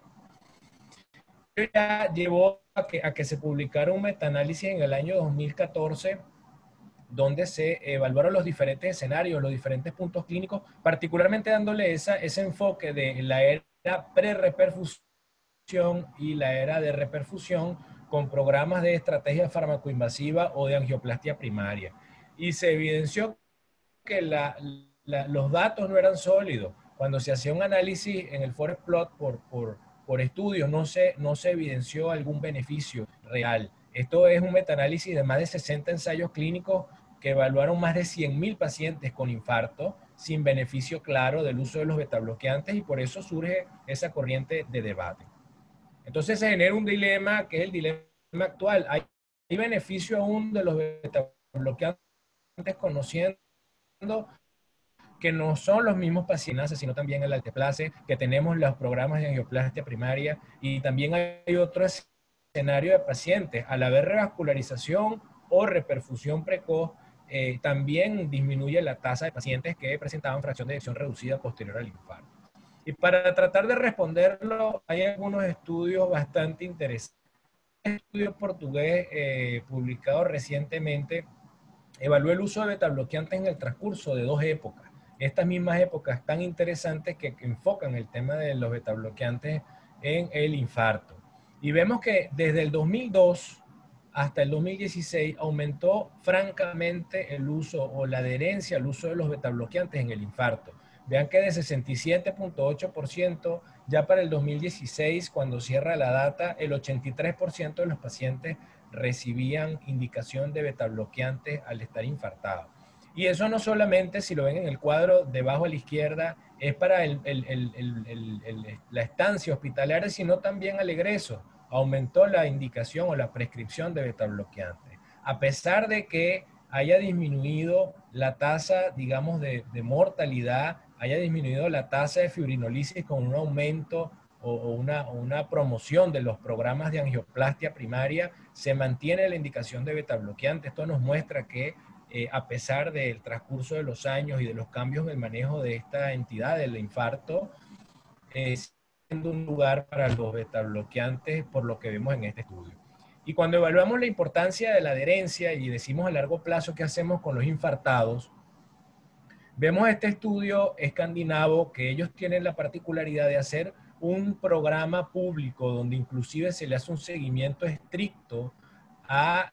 [SPEAKER 9] Ya llevó a que se publicara un metaanálisis en el año 2014 donde se evaluaron los diferentes escenarios, los diferentes puntos clínicos, particularmente dándole ese enfoque de la era pre-reperfusión y la era de reperfusión con programas de estrategia farmacoinvasiva o de angioplastia primaria. Y se evidenció que los datos no eran sólidos. Cuando se hacía un análisis en el forest plot por estudios, no se evidenció algún beneficio real. Esto es un metaanálisis de más de 60 ensayos clínicos que evaluaron más de 100.000 pacientes con infarto sin beneficio claro del uso de los betabloqueantes, y por eso surge esa corriente de debate. Entonces se genera un dilema que es el dilema actual. ¿Hay beneficio aún de los betabloqueantes, conociendo que no son los mismos pacientes, sino también el alteplase, que tenemos los programas de angioplastia primaria, y también hay otro escenario de pacientes? Al haber revascularización o reperfusión precoz, también disminuye la tasa de pacientes que presentaban fracción de eyección reducida posterior al infarto. Y para tratar de responderlo, hay algunos estudios bastante interesantes. Un estudio portugués publicado recientemente evaluó el uso de betabloqueantes en el transcurso de 2 épocas. Estas mismas épocas tan interesantes que enfocan el tema de los betabloqueantes en el infarto. Y vemos que desde el 2002 hasta el 2016 aumentó francamente el uso o la adherencia al uso de los betabloqueantes en el infarto. Vean que de 67.8%, ya para el 2016, cuando cierra la data, el 83% de los pacientes recibían indicación de betabloqueantes al estar infartados. Y eso no solamente, si lo ven en el cuadro debajo a la izquierda, es para la estancia hospitalaria, sino también al egreso. Aumentó la indicación o la prescripción de betabloqueantes. A pesar de que haya disminuido la tasa, digamos, de mortalidad, haya disminuido la tasa de fibrinolisis con un aumento o una promoción de los programas de angioplastia primaria, se mantiene la indicación de betabloqueantes. Esto nos muestra que a pesar del transcurso de los años y de los cambios en el manejo de esta entidad del infarto, siendo un lugar para los betabloqueantes, por lo que vemos en este estudio. Y cuando evaluamos la importancia de la adherencia y decimos a largo plazo qué hacemos con los infartados, vemos este estudio escandinavo que ellos tienen la particularidad de hacer un programa público donde inclusive se le hace un seguimiento estricto al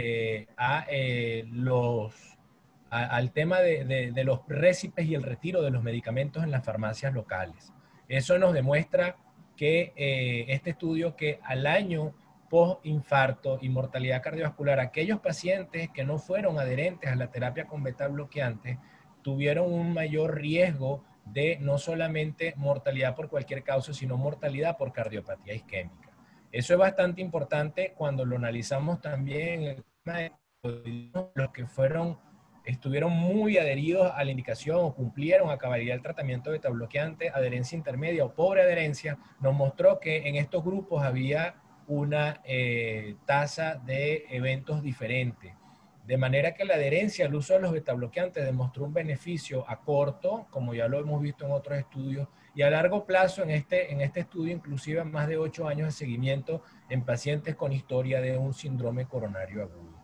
[SPEAKER 9] tema de los récipes y el retiro de los medicamentos en las farmacias locales. Eso nos demuestra que este estudio, que al año post-infarto y mortalidad cardiovascular, aquellos pacientes que no fueron adherentes a la terapia con betabloqueantes tuvieron un mayor riesgo de no solamente mortalidad por cualquier causa, sino mortalidad por cardiopatía isquémica. Eso es bastante importante cuando lo analizamos también en el tema de los que estuvieron muy adheridos a la indicación o cumplieron a cabalidad el tratamiento de betabloqueante, adherencia intermedia o pobre adherencia, nos mostró que en estos grupos había una tasa de eventos diferente. De manera que la adherencia al uso de los betabloqueantes demostró un beneficio a corto, como ya lo hemos visto en otros estudios, y a largo plazo en este estudio, inclusive más de 8 años de seguimiento en pacientes con historia de un síndrome coronario agudo.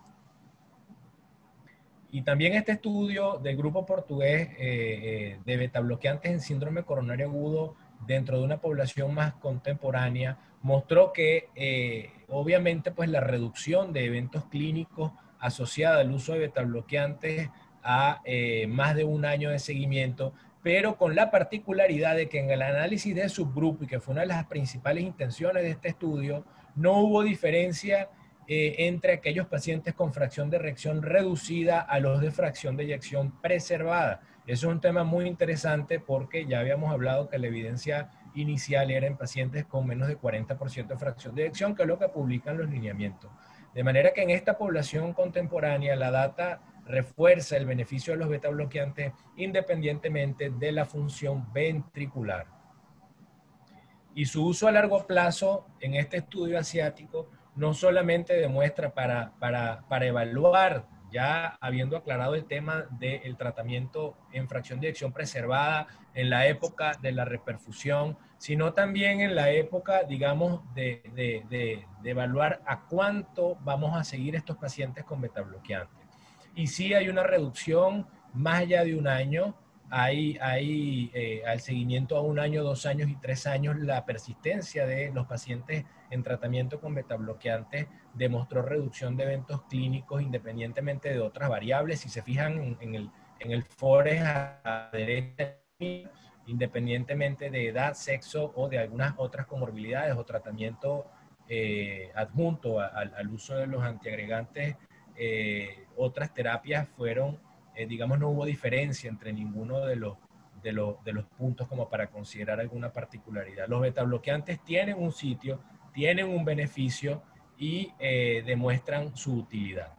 [SPEAKER 9] Y también este estudio del grupo portugués de betabloqueantes en síndrome coronario agudo dentro de una población más contemporánea, mostró que obviamente pues la reducción de eventos clínicos asociada al uso de betabloqueantes a más de un año de seguimiento, pero con la particularidad de que en el análisis de subgrupo, y que fue una de las principales intenciones de este estudio, no hubo diferencia entre aquellos pacientes con fracción de reacción reducida a los de fracción de eyección preservada. Eso es un tema muy interesante porque ya habíamos hablado que la evidencia inicial era en pacientes con menos de 40% de fracción de eyección, que es lo que publican los lineamientos. De manera que en esta población contemporánea la data refuerza el beneficio de los betabloqueantes independientemente de la función ventricular. Y su uso a largo plazo en este estudio asiático no solamente demuestra para evaluar, ya habiendo aclarado el tema del tratamiento en fracción de eyección preservada en la época de la reperfusión, sino también en la época, digamos, de evaluar a cuánto vamos a seguir estos pacientes con betabloqueantes. Y sí hay una reducción más allá de un año, hay al seguimiento a 1 año, 2 años y 3 años, la persistencia de los pacientes en tratamiento con betabloqueantes demostró reducción de eventos clínicos independientemente de otras variables. Si se fijan en el FORES a la derecha, independientemente de edad, sexo o de algunas otras comorbilidades o tratamiento adjunto al uso de los antiagregantes, otras terapias fueron, digamos, no hubo diferencia entre ninguno de los puntos como para considerar alguna particularidad. Los betabloqueantes tienen un sitio, tienen un beneficio y demuestran su utilidad.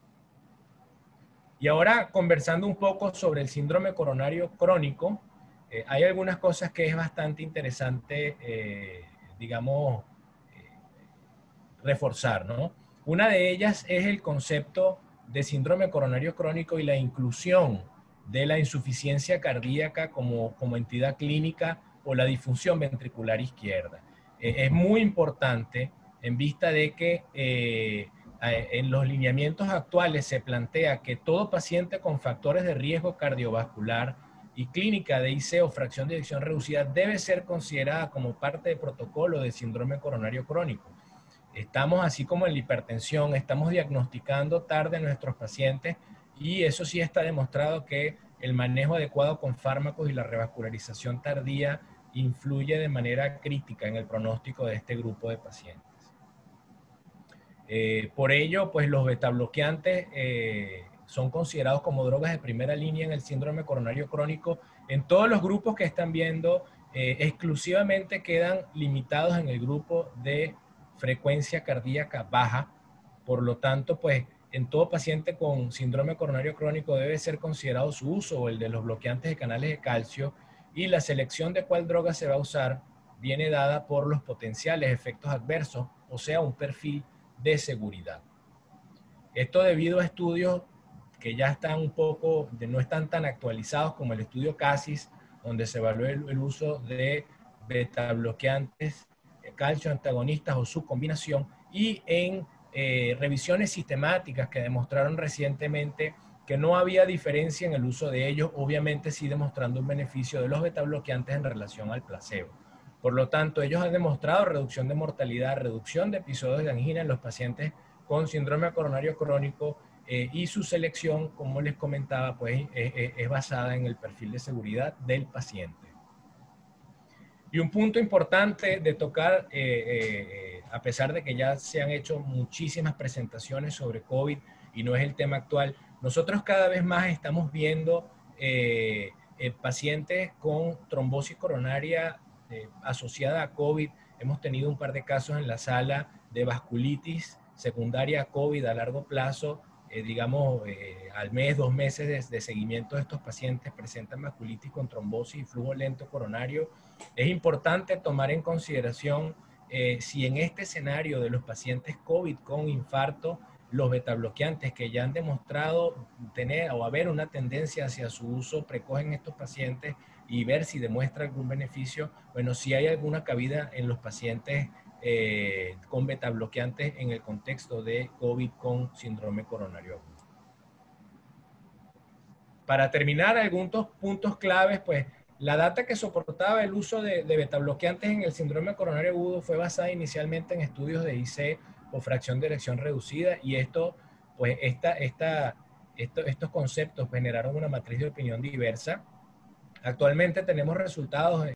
[SPEAKER 9] Y ahora, conversando un poco sobre el síndrome coronario crónico, hay algunas cosas que es bastante interesante, digamos, reforzar, ¿no? Una de ellas es el concepto de síndrome coronario crónico y la inclusión de la insuficiencia cardíaca como entidad clínica o la disfunción ventricular izquierda. Es muy importante en vista de que en los lineamientos actuales se plantea que todo paciente con factores de riesgo cardiovascular y clínica de IC o fracción de eyección reducida debe ser considerada como parte del protocolo de síndrome coronario crónico. Estamos, así como en la hipertensión, estamos diagnosticando tarde a nuestros pacientes y eso sí está demostrado que el manejo adecuado con fármacos y la revascularización tardía influye de manera crítica en el pronóstico de este grupo de pacientes. Por ello, pues los betabloqueantes son considerados como drogas de primera línea en el síndrome coronario crónico. En todos los grupos que están viendo, exclusivamente quedan limitados en el grupo de frecuencia cardíaca baja. Por lo tanto, pues en todo paciente con síndrome coronario crónico debe ser considerado su uso o el de los bloqueantes de canales de calcio, y la selección de cuál droga se va a usar viene dada por los potenciales efectos adversos, o sea, un perfil de seguridad. Esto debido a estudios que ya están no están tan actualizados como el estudio CASIS, donde se evaluó el uso de betabloqueantes, calcio antagonistas o su combinación, y en revisiones sistemáticas que demostraron recientemente que no había diferencia en el uso de ellos, obviamente sí demostrando un beneficio de los betabloqueantes en relación al placebo. Por lo tanto, ellos han demostrado reducción de mortalidad, reducción de episodios de angina en los pacientes con síndrome coronario crónico, y su selección, como les comentaba, pues es basada en el perfil de seguridad del paciente. Y un punto importante de tocar, a pesar de que ya se han hecho muchísimas presentaciones sobre COVID y no es el tema actual, nosotros cada vez más estamos viendo pacientes con trombosis coronaria asociada a COVID. Hemos tenido un par de casos en la sala de vasculitis secundaria a COVID a largo plazo, digamos, al mes, 2 meses de seguimiento de estos pacientes presentan vasculitis con trombosis y flujo lento coronario. Es importante tomar en consideración si en este escenario de los pacientes COVID con infarto, los betabloqueantes que ya han demostrado tener o haber una tendencia hacia su uso precoz en estos pacientes y ver si demuestra algún beneficio, bueno, si hay alguna cabida en los pacientes con betabloqueantes en el contexto de COVID con síndrome coronario agudo. Para terminar, algunos puntos claves, pues La data que soportaba el uso de betabloqueantes en el síndrome coronario agudo fue basada inicialmente en estudios de IC o fracción de erección reducida, y esto, pues, estos conceptos generaron una matriz de opinión diversa. Actualmente tenemos resultados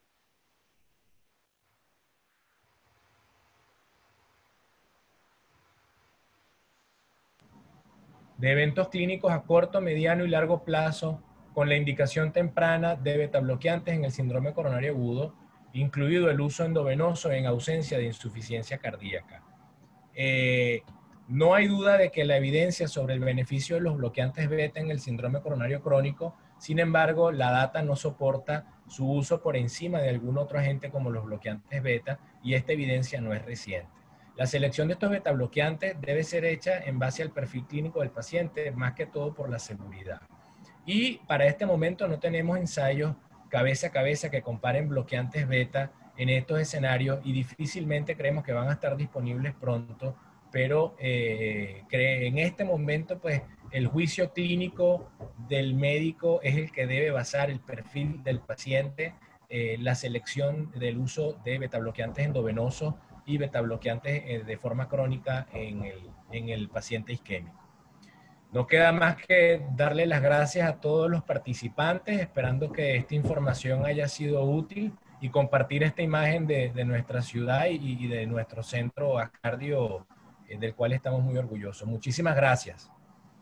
[SPEAKER 9] de eventos clínicos a corto, mediano y largo plazo con la indicación temprana de betabloqueantes en el síndrome coronario agudo, incluido el uso endovenoso en ausencia de insuficiencia cardíaca. No hay duda de que la evidencia sobre el beneficio de los bloqueantes beta en el síndrome coronario crónico, sin embargo, la data no soporta su uso por encima de algún otro agente como los bloqueantes beta, y esta evidencia no es reciente. La selección de estos betabloqueantes debe ser hecha en base al perfil clínico del paciente, más que todo por la seguridad. Y para este momento no tenemos ensayos cabeza a cabeza que comparen bloqueantes beta en estos escenarios, y difícilmente creemos que van a estar disponibles pronto, pero en este momento, pues, el juicio clínico del médico es el que debe basar el perfil del paciente, la selección del uso de betabloqueantes endovenosos y betabloqueantes de forma crónica en el paciente isquémico. No queda más que darle las gracias a todos los participantes, esperando que esta información haya sido útil, y compartir esta imagen de nuestra ciudad y de nuestro centro Ascardio, del cual estamos muy orgullosos. Muchísimas gracias.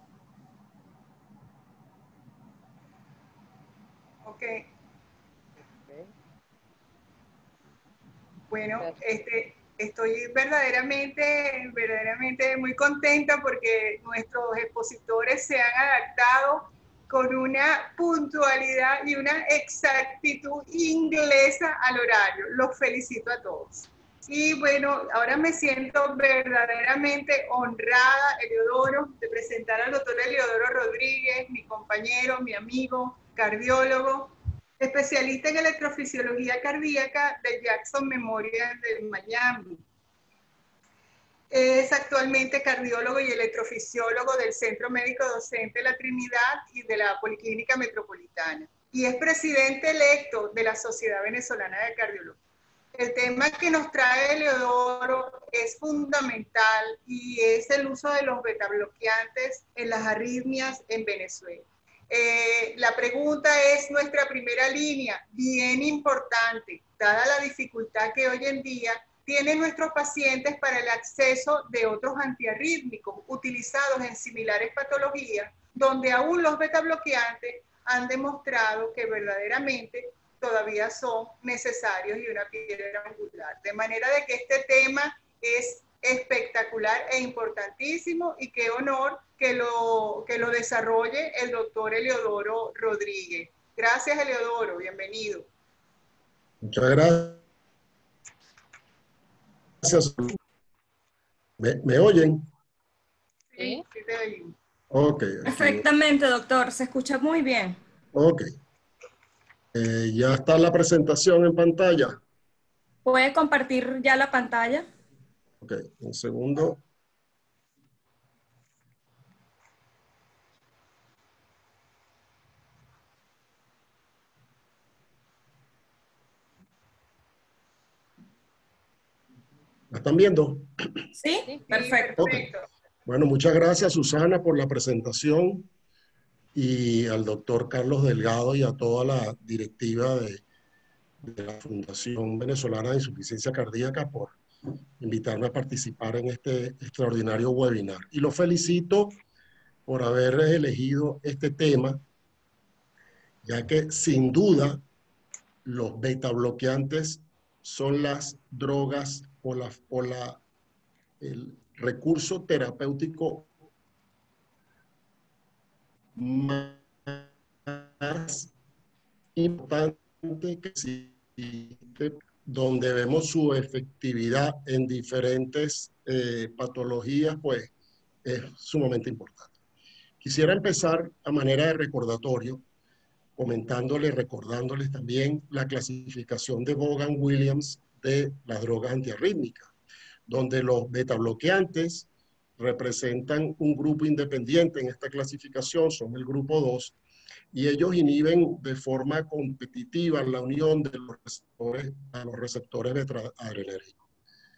[SPEAKER 3] Ok. Bueno, estoy verdaderamente muy contenta porque nuestros expositores se han adaptado con una puntualidad y una exactitud inglesa al horario. Los felicito a todos. Y bueno, ahora me siento verdaderamente honrada, Eliodoro, de presentar al doctor Eliodoro Rodríguez, mi compañero, mi amigo, cardiólogo, especialista en electrofisiología cardíaca de Jackson Memorial de Miami. Es actualmente cardiólogo y electrofisiólogo del Centro Médico Docente La Trinidad y de la Policlínica Metropolitana. Y es presidente electo de la Sociedad Venezolana de Cardiología. El tema que nos trae Eliodoro es fundamental, y es el uso de los betabloqueantes en las arritmias en Venezuela. La pregunta es nuestra primera línea, bien importante, dada la dificultad que hoy en día tienen nuestros pacientes para el acceso de otros antiarrítmicos utilizados en similares patologías, donde aún los betabloqueantes han demostrado que verdaderamente todavía son necesarios y una piedra angular. De manera de que este tema es espectacular e importantísimo, y qué honor que lo desarrolle el doctor Eliodoro Rodríguez. Gracias, Eliodoro, bienvenido.
[SPEAKER 10] Muchas gracias. ¿Me oyen?
[SPEAKER 3] Sí, sí te oímos.
[SPEAKER 10] Ok.
[SPEAKER 6] Perfectamente, doctor, se escucha muy bien.
[SPEAKER 10] Ok. ¿Ya está la presentación en pantalla?
[SPEAKER 6] ¿Puede compartir ya la pantalla?
[SPEAKER 10] Ok, un segundo. ¿La están viendo?
[SPEAKER 6] Sí, perfecto.
[SPEAKER 10] Okay. Bueno, muchas gracias, Susana, por la presentación, y al doctor Carlos Delgado y a toda la directiva de la Fundación Venezolana de Insuficiencia Cardíaca por invitarme a participar en este extraordinario webinar. Y los felicito por haber elegido este tema, ya que sin duda los beta bloqueantes son las drogas o el recurso terapéutico más importante que existe, donde vemos su efectividad en diferentes patologías, pues es sumamente importante. Quisiera empezar a manera de recordatorio, recordándoles también la clasificación de Vaughan-Williams de las drogas antiarrítmicas, donde los betabloqueantes representan un grupo independiente en esta clasificación, son el grupo 2, y ellos inhiben de forma competitiva la unión de los receptores a los receptores beta-adrenérgicos.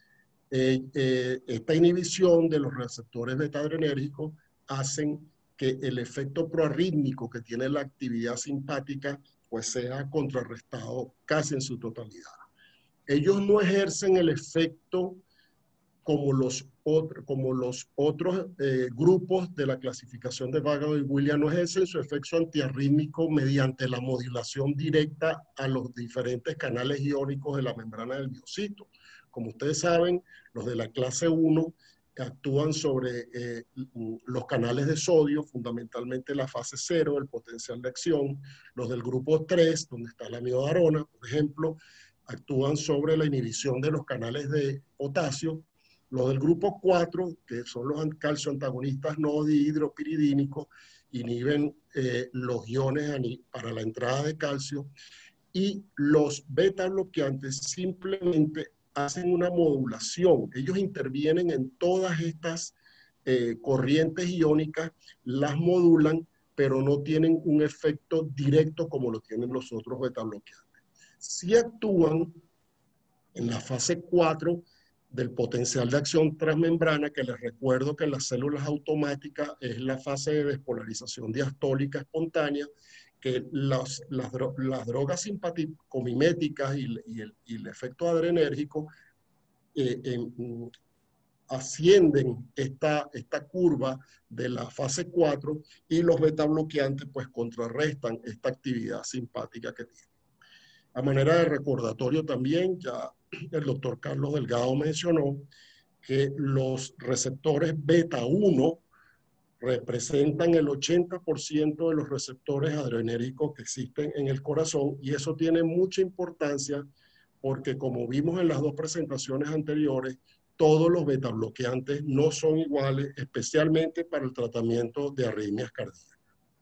[SPEAKER 10] Esta inhibición de los receptores beta-adrenérgicos hacen que el efecto proarrítmico que tiene la actividad simpática pues sea contrarrestado casi en su totalidad. Ellos no ejercen el efecto como los otros grupos de la clasificación de Vago y Williams, no ejercen su efecto antiarrítmico mediante la modulación directa a los diferentes canales iónicos de la membrana del miocito. Como ustedes saben, los de la clase 1 actúan sobre los canales de sodio, fundamentalmente la fase 0, el potencial de acción. Los del grupo 3, donde está la amiodarona, por ejemplo, actúan sobre la inhibición de los canales de potasio. Los del grupo 4, que son los calcio antagonistas no dihidropiridínicos, inhiben los iones para la entrada de calcio. Y los beta bloqueantes simplemente hacen una modulación. Ellos intervienen en todas estas corrientes iónicas, las modulan, pero no tienen un efecto directo como lo tienen los otros beta bloqueantes. Sí actúan en la fase 4 del potencial de acción transmembrana, que les recuerdo que en las células automáticas es la fase de despolarización diastólica espontánea, que las drogas simpaticomiméticas y el efecto adrenérgico ascienden esta curva de la fase 4 y los beta bloqueantes pues contrarrestan esta actividad simpática que tienen. A manera de recordatorio también, ya el doctor Carlos Delgado mencionó que los receptores beta 1 representan el 80% de los receptores adrenérgicos que existen en el corazón, y eso tiene mucha importancia porque, como vimos en las dos presentaciones anteriores, todos los beta bloqueantes no son iguales, especialmente para el tratamiento de arritmias cardíacas.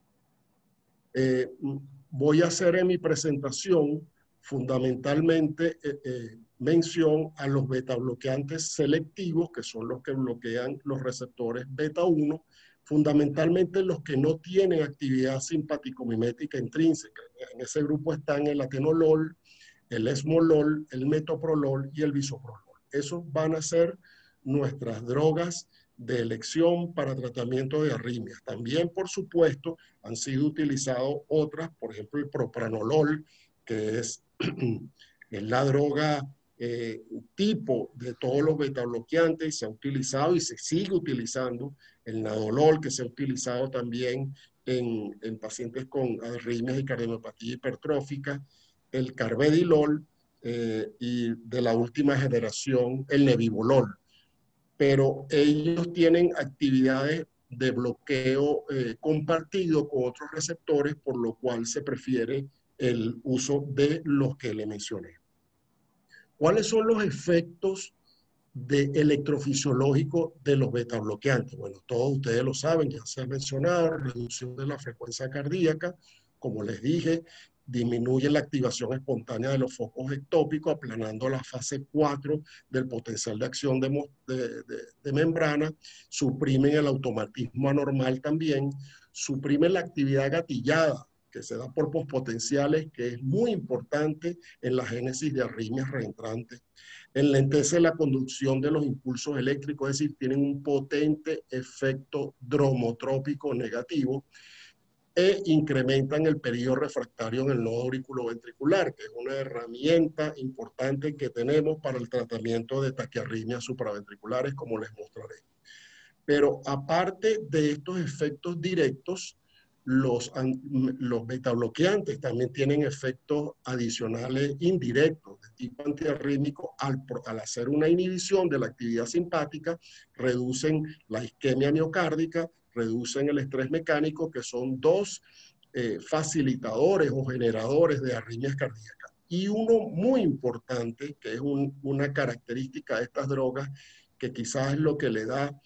[SPEAKER 10] Voy a hacer en mi presentación fundamentalmente mención a los beta bloqueantes selectivos, que son los que bloquean los receptores beta 1, fundamentalmente los que no tienen actividad simpaticomimética intrínseca. En ese grupo están el atenolol, el esmolol, el metoprolol y el bisoprolol. Esos van a ser nuestras drogas de elección para tratamiento de arritmias. También, por supuesto, han sido utilizadas otras, por ejemplo, el propranolol, que es la droga tipo de todos los beta bloqueantes, y se ha utilizado y se sigue utilizando. El nadolol, que se ha utilizado también en pacientes con arritmias y cardiomopatía hipertrófica, el carvedilol y de la última generación el nebivolol. Pero ellos tienen actividades de bloqueo compartido con otros receptores, por lo cual se prefiere el uso de los que le mencioné. ¿Cuáles son los efectos electrofisiológicos de los beta bloqueantes? Bueno, todos ustedes lo saben, ya se ha mencionado, reducción de la frecuencia cardíaca, como les dije, disminuye la activación espontánea de los focos ectópicos, aplanando la fase 4 del potencial de acción de membrana, suprimen el automatismo anormal también, suprimen la actividad gatillada, que se da por pospotenciales, que es muy importante en la génesis de arritmias reentrantes. Enlentece la conducción de los impulsos eléctricos, es decir, tienen un potente efecto dromotrópico negativo, e incrementan el periodo refractario en el nodo auriculoventricular, que es una herramienta importante que tenemos para el tratamiento de taquiarritmias supraventriculares, como les mostraré. Pero aparte de estos efectos directos, los beta bloqueantes también tienen efectos adicionales indirectos de tipo antiarrítmico. Al hacer una inhibición de la actividad simpática, reducen la isquemia miocárdica, reducen el estrés mecánico, que son dos facilitadores o generadores de arritmias cardíacas. Y uno muy importante, que es una característica de estas drogas, que quizás es lo que le da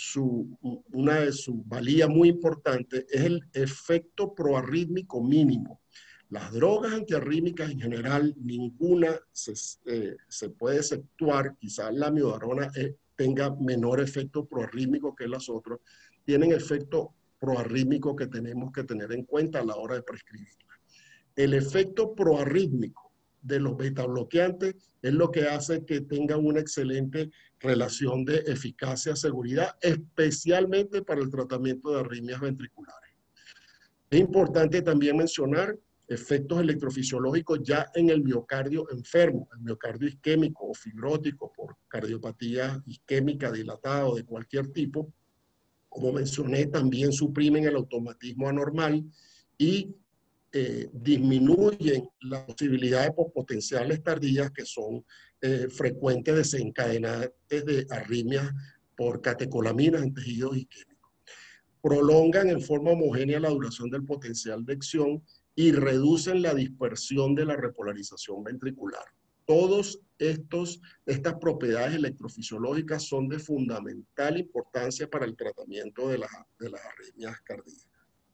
[SPEAKER 10] una de sus valías muy importantes, es el efecto proarrítmico mínimo. Las drogas antiarrítmicas en general, ninguna se puede exceptuar, quizás la amiodarona tenga menor efecto proarrítmico que las otras, tienen efecto proarrítmico que tenemos que tener en cuenta a la hora de prescribirla. El efecto proarrítmico de los betabloqueantes es lo que hace que tengan una excelente relación de eficacia-seguridad, especialmente para el tratamiento de arritmias ventriculares. Es importante también mencionar efectos electrofisiológicos ya en el miocardio enfermo, el miocardio isquémico o fibrótico por cardiopatía isquémica dilatada o de cualquier tipo. Como mencioné, también suprimen el automatismo anormal y disminuyen las posibilidades potenciales tardías que son frecuentes desencadenantes de arritmias por catecolaminas en tejidos isquémicos. Prolongan en forma homogénea la duración del potencial de acción y reducen la dispersión de la repolarización ventricular. Todas estas propiedades electrofisiológicas son de fundamental importancia para el tratamiento de las arritmias cardíacas.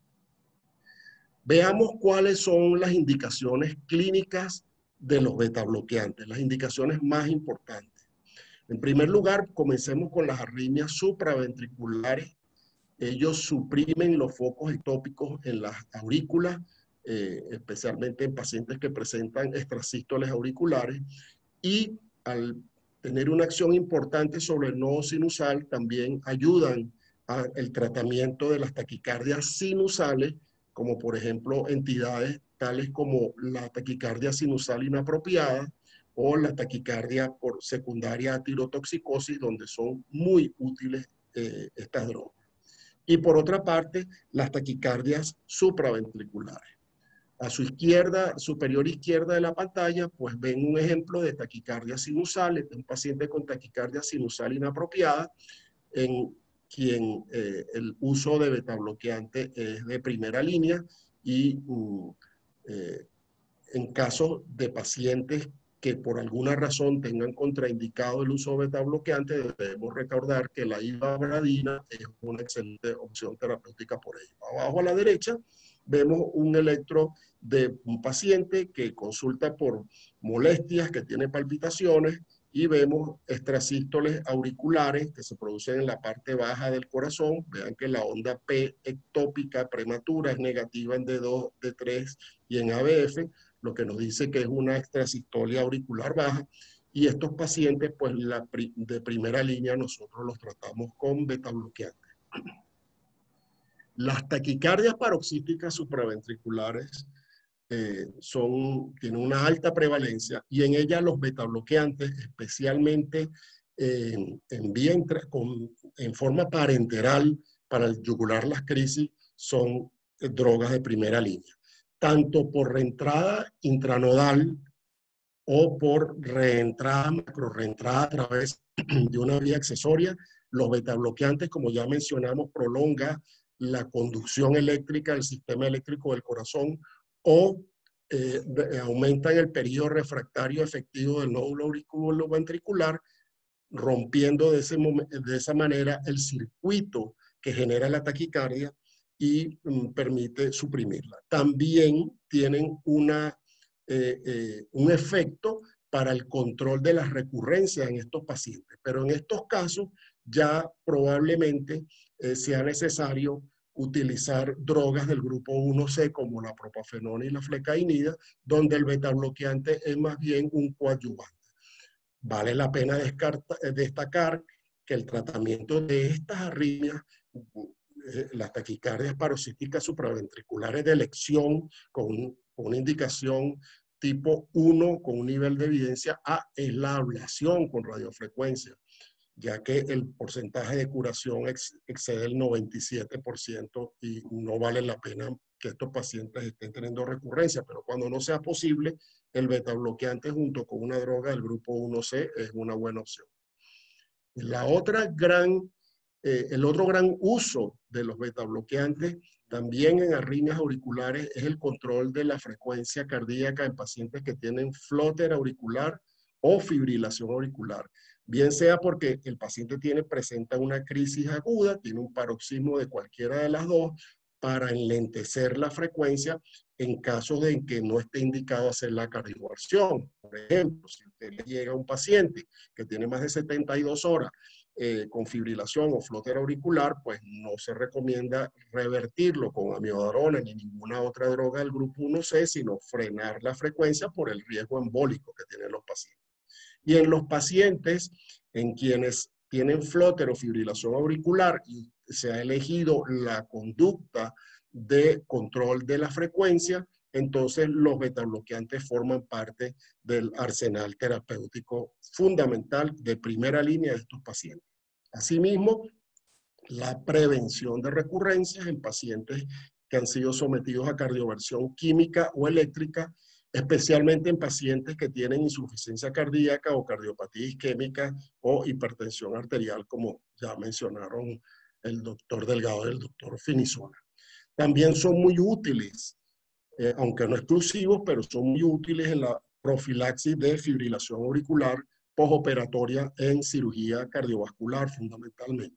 [SPEAKER 10] Veamos cuáles son las indicaciones clínicas de los betabloqueantes, las indicaciones más importantes. En primer lugar, comencemos con las arritmias supraventriculares. Ellos suprimen los focos ectópicos en las aurículas, especialmente en pacientes que presentan extrasístoles auriculares, y al tener una acción importante sobre el nodo sinusal, también ayudan al tratamiento de las taquicardias sinusales, como por ejemplo entidades tales como la taquicardia sinusal inapropiada o la taquicardia por secundaria a tirotoxicosis, donde son muy útiles estas drogas. Y por otra parte, las taquicardias supraventriculares. A su izquierda, superior izquierda de la pantalla, pues ven un ejemplo de taquicardia sinusal, de un paciente con taquicardia sinusal inapropiada, en quien el uso de betabloqueante es de primera línea, y en caso de pacientes que por alguna razón tengan contraindicado el uso de betabloqueante, debemos recordar que la ivabradina es una excelente opción terapéutica por ello. Abajo a la derecha vemos un electro de un paciente que consulta por molestias, que tiene palpitaciones, y vemos extrasístoles auriculares que se producen en la parte baja del corazón. Vean que la onda P ectópica prematura es negativa en D2, D3 y en ABF, lo que nos dice que es una extrasistolia auricular baja, y estos pacientes, pues de primera línea, nosotros los tratamos con betabloqueantes. Las taquicardias paroxísticas supraventriculares tienen una alta prevalencia, y en ellas los betabloqueantes, especialmente en forma parenteral para yugular las crisis, son drogas de primera línea. Tanto por reentrada intranodal o por reentrada, macrorreentrada a través de una vía accesoria, los betabloqueantes, como ya mencionamos, prolongan la conducción eléctrica del sistema eléctrico del corazón, o aumentan el periodo refractario efectivo del nódulo auriculoventricular, rompiendo de esa manera el circuito que genera la taquicardia y permite suprimirla. También tienen un efecto para el control de las recurrencias en estos pacientes, pero en estos casos ya probablemente sea necesario utilizar drogas del grupo 1C como la propafenona y la flecainida, donde el betabloqueante es más bien un coadyuvante. Vale la pena destacar que el tratamiento de estas arritmias, las taquicardias paroxísticas supraventriculares de elección con una indicación tipo 1 con un nivel de evidencia A, es la ablación con radiofrecuencia, ya que el porcentaje de curación excede el 97% y no vale la pena que estos pacientes estén teniendo recurrencia, pero cuando no sea posible, el betabloqueante junto con una droga del grupo 1C es una buena opción. El otro gran uso de los betabloqueantes también en arritmias auriculares es el control de la frecuencia cardíaca en pacientes que tienen flóter auricular o fibrilación auricular. Bien sea porque el paciente presenta una crisis aguda, tiene un paroxismo de cualquiera de las dos, para enlentecer la frecuencia en casos en que no esté indicado hacer la cardioversión. Por ejemplo, si usted le llega a un paciente que tiene más de 72 horas con fibrilación o flóter auricular, pues no se recomienda revertirlo con amiodarona ni ninguna otra droga del grupo 1C, sino frenar la frecuencia por el riesgo embólico que tienen los pacientes. Y en los pacientes en quienes tienen flóter o fibrilación auricular y se ha elegido la conducta de control de la frecuencia, entonces los betabloqueantes forman parte del arsenal terapéutico fundamental de primera línea de estos pacientes. Asimismo, la prevención de recurrencias en pacientes que han sido sometidos a cardioversión química o eléctrica, especialmente en pacientes que tienen insuficiencia cardíaca o cardiopatía isquémica o hipertensión arterial, como ya mencionaron el doctor Delgado y el doctor Finisola. También son muy útiles, aunque no exclusivos, pero son muy útiles en la profilaxis de fibrilación auricular postoperatoria en cirugía cardiovascular fundamentalmente.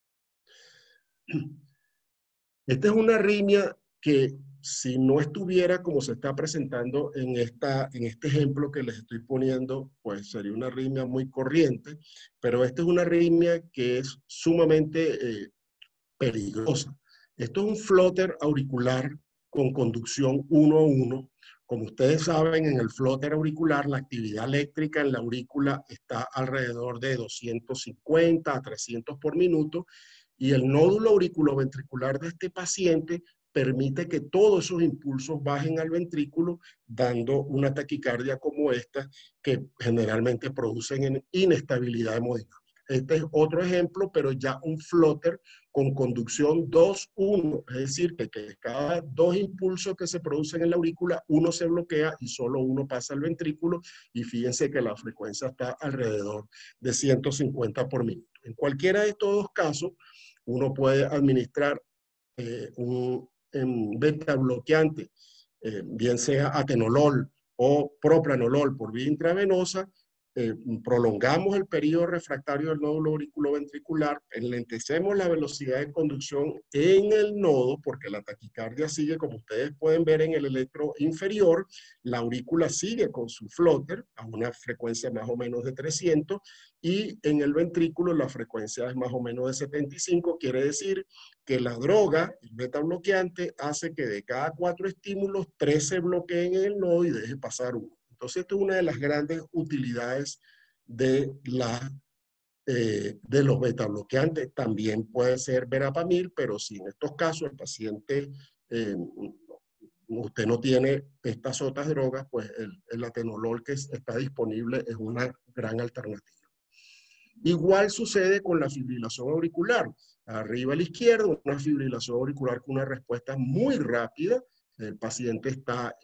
[SPEAKER 10] Esta es una arritmia que si no estuviera como se está presentando en este ejemplo que les estoy poniendo, pues sería una arritmia muy corriente, pero esta es una arritmia que es sumamente peligrosa. Esto es un flóter auricular con conducción 1-1. Como ustedes saben, en el flóter auricular la actividad eléctrica en la aurícula está alrededor de 250 a 300 por minuto y el nódulo auriculoventricular de este paciente permite que todos esos impulsos bajen al ventrículo, dando una taquicardia como esta que generalmente producen inestabilidad hemodinámica. Este es otro ejemplo, pero ya un flóter con conducción 2-1, es decir, que cada dos impulsos que se producen en la aurícula, uno se bloquea y solo uno pasa al ventrículo, y fíjense que la frecuencia está alrededor de 150 por minuto. En cualquiera de estos dos casos, uno puede administrar un beta bloqueante, bien sea atenolol o propranolol por vía intravenosa. Prolongamos el periodo refractario del nódulo auriculoventricular, enlentecemos la velocidad de conducción en el nodo, porque la taquicardia sigue, como ustedes pueden ver en el electro inferior, la aurícula sigue con su flóter a una frecuencia más o menos de 300, y en el ventrículo la frecuencia es más o menos de 75, quiere decir que la droga, el beta bloqueante, hace que de cada 4 estímulos, 3 se bloqueen en el nodo y deje pasar uno. Entonces, esto es una de las grandes utilidades de los beta bloqueantes. También puede ser verapamil, pero si en estos casos el paciente, usted no tiene estas otras drogas, pues el atenolol que está disponible es una gran alternativa. Igual sucede con la fibrilación auricular. Arriba a la izquierda, una fibrilación auricular con una respuesta muy rápida. El paciente está...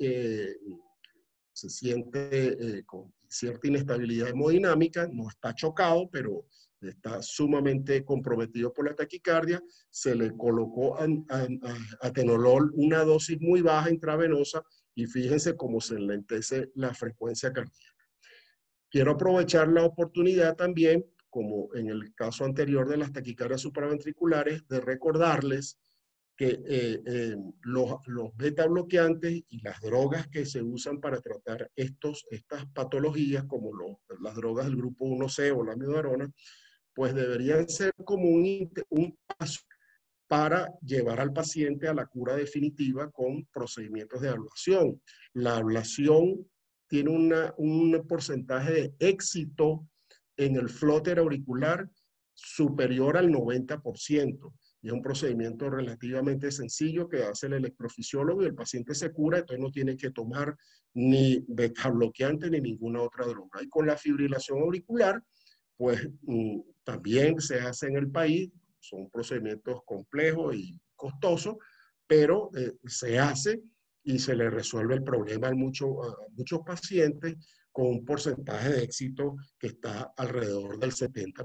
[SPEAKER 10] se siente con cierta inestabilidad hemodinámica, no está chocado, pero está sumamente comprometido por la taquicardia. Se le colocó atenolol, una dosis muy baja intravenosa, y fíjense cómo se enlentece la frecuencia cardíaca. Quiero aprovechar la oportunidad también, como en el caso anterior de las taquicardias supraventriculares, de recordarles que los beta bloqueantes y las drogas que se usan para tratar estas patologías, como las drogas del grupo 1C o la amiodarona, pues deberían ser como un paso para llevar al paciente a la cura definitiva con procedimientos de ablación. La ablación tiene un porcentaje de éxito en el flóter auricular superior al 90%. Y es un procedimiento relativamente sencillo que hace el electrofisiólogo y el paciente se cura, entonces no tiene que tomar ni beta bloqueante ni ninguna otra droga. Y con la fibrilación auricular, pues también se hace en el país, son procedimientos complejos y costosos, pero se hace y se le resuelve el problema a muchos pacientes con un porcentaje de éxito que está alrededor del 70%.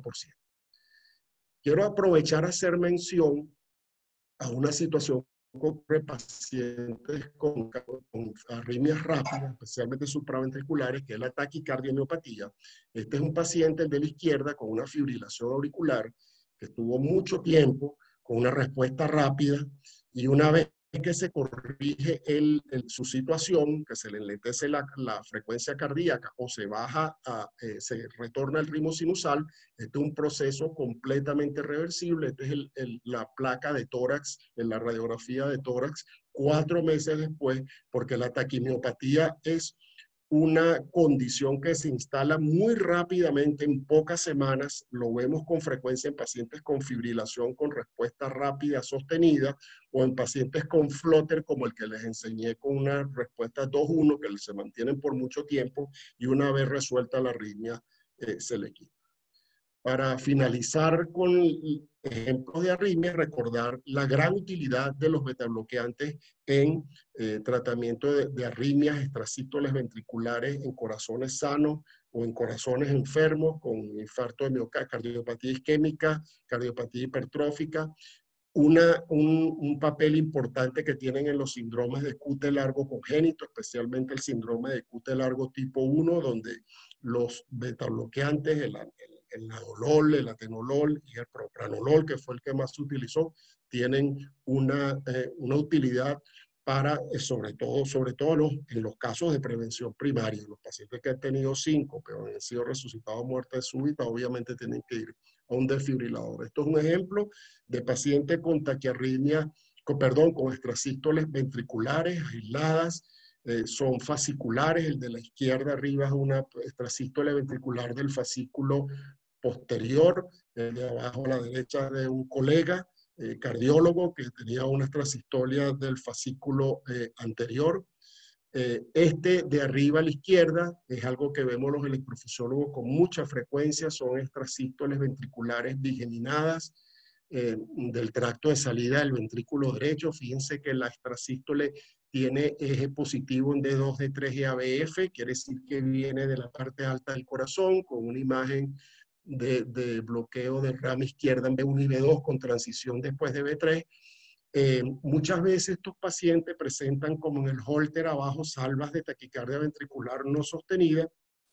[SPEAKER 10] Quiero aprovechar a hacer mención a una situación con pacientes con arritmias rápidas, especialmente supraventriculares, que es la taquicardia-miopatía. Este es un paciente, el de la izquierda, con una fibrilación auricular, que estuvo mucho tiempo con una respuesta rápida, y una vez que se corrige su situación, que se le enlentece la frecuencia cardíaca o se baja, se retorna el ritmo sinusal, este es un proceso completamente reversible. Esta es la placa de tórax, en la radiografía de tórax, 4 meses después, porque la taquimiopatía es una condición que se instala muy rápidamente en pocas semanas. Lo vemos con frecuencia en pacientes con fibrilación con respuesta rápida sostenida o en pacientes con flutter como el que les enseñé con una respuesta 2-1 que se mantienen por mucho tiempo y una vez resuelta la arritmia se le quita. Para finalizar con ejemplos de arritmias, recordar la gran utilidad de los betabloqueantes en tratamiento de arritmias extrasístoles ventriculares en corazones sanos o en corazones enfermos con infarto de miocardio, cardiopatía isquémica, cardiopatía hipertrófica. Un papel importante que tienen en los síndromes de QT largo congénito, especialmente el síndrome de QT largo tipo 1, donde los betabloqueantes, el nadolol, el atenolol y el propranolol, que fue el que más se utilizó, tienen una utilidad para, sobre todo en los casos de prevención primaria. Los pacientes que han tenido síncope o han sido resucitados muerte súbita, obviamente tienen que ir a un desfibrilador. Esto es un ejemplo de paciente con taquiarritmia, con extrasístoles ventriculares aisladas, son fasciculares. El de la izquierda arriba es una extrasístole ventricular del fascículo posterior, el de abajo a la derecha de un colega cardiólogo que tenía una extrasistolia del fascículo anterior. Este de arriba a la izquierda es algo que vemos los electrofisiólogos con mucha frecuencia, son extrasístoles ventriculares bigeminadas del tracto de salida del ventrículo derecho. Fíjense que la extrasístole tiene eje positivo en D2, D3 y ABF, quiere decir que viene de la parte alta del corazón con una imagen de bloqueo de rama izquierda en B1 y B2 con transición después de B3. Muchas veces estos pacientes presentan como en el holter abajo salvas de taquicardia ventricular no sostenida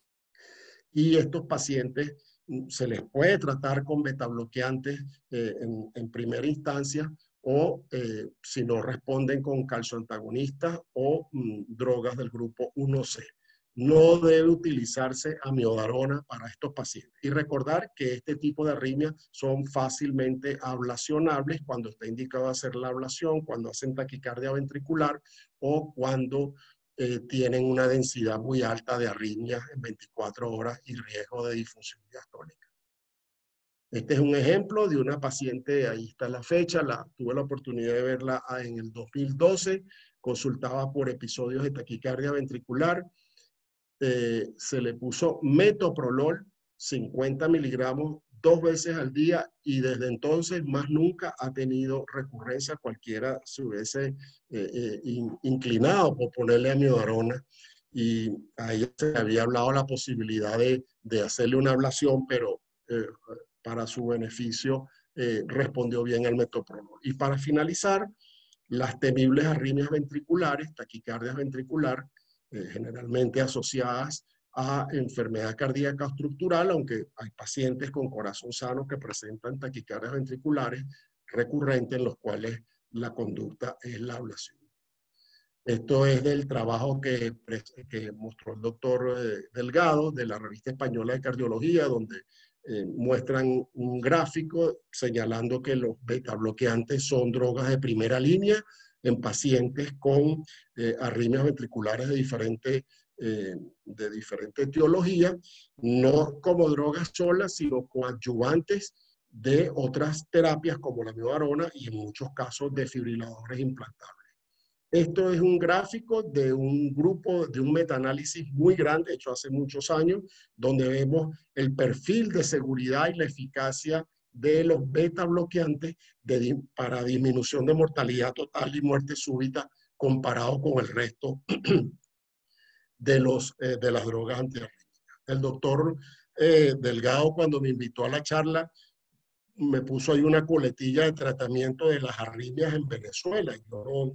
[SPEAKER 10] y estos pacientes se les puede tratar con betabloqueantes en primera instancia o si no responden con calcioantagonistas o drogas del grupo 1C. No debe utilizarse amiodarona para estos pacientes. Y recordar que este tipo de arritmias son fácilmente ablacionables cuando está indicado hacer la ablación, cuando hacen taquicardia ventricular o cuando tienen una densidad muy alta de arritmias en 24 horas y riesgo de disfunción diastólica. Este es un ejemplo de una paciente, ahí está la fecha, tuve la oportunidad de verla en el 2012, consultaba por episodios de taquicardia ventricular. Se le puso metoprolol, 50 miligramos, 2 veces al día y desde entonces más nunca ha tenido recurrencia. Cualquiera se hubiese inclinado por ponerle amiodarona y a ella se había hablado la posibilidad de hacerle una ablación, pero para su beneficio respondió bien al metoprolol. Y para finalizar, las temibles arritmias ventriculares, taquicardias ventricular, generalmente asociadas a enfermedad cardíaca estructural, aunque hay pacientes con corazón sano que presentan taquicardias ventriculares recurrentes en los cuales la conducta es la ablación. Esto es del trabajo que mostró el doctor Delgado de la Revista Española de Cardiología, donde muestran un gráfico señalando que los betabloqueantes son drogas de primera línea en pacientes con arritmias ventriculares de diferente etiología, no como drogas solas, sino coadyuvantes de otras terapias como la amiodarona y en muchos casos desfibriladores implantables. Esto es un gráfico de un grupo, de un metaanálisis muy grande, hecho hace muchos años, donde vemos el perfil de seguridad y la eficacia de los beta bloqueantes para disminución de mortalidad total y muerte súbita comparado con el resto de las drogas antiarrítmicas. El doctor Delgado, cuando me invitó a la charla, me puso ahí una coletilla de tratamiento de las arritmias en Venezuela. Yo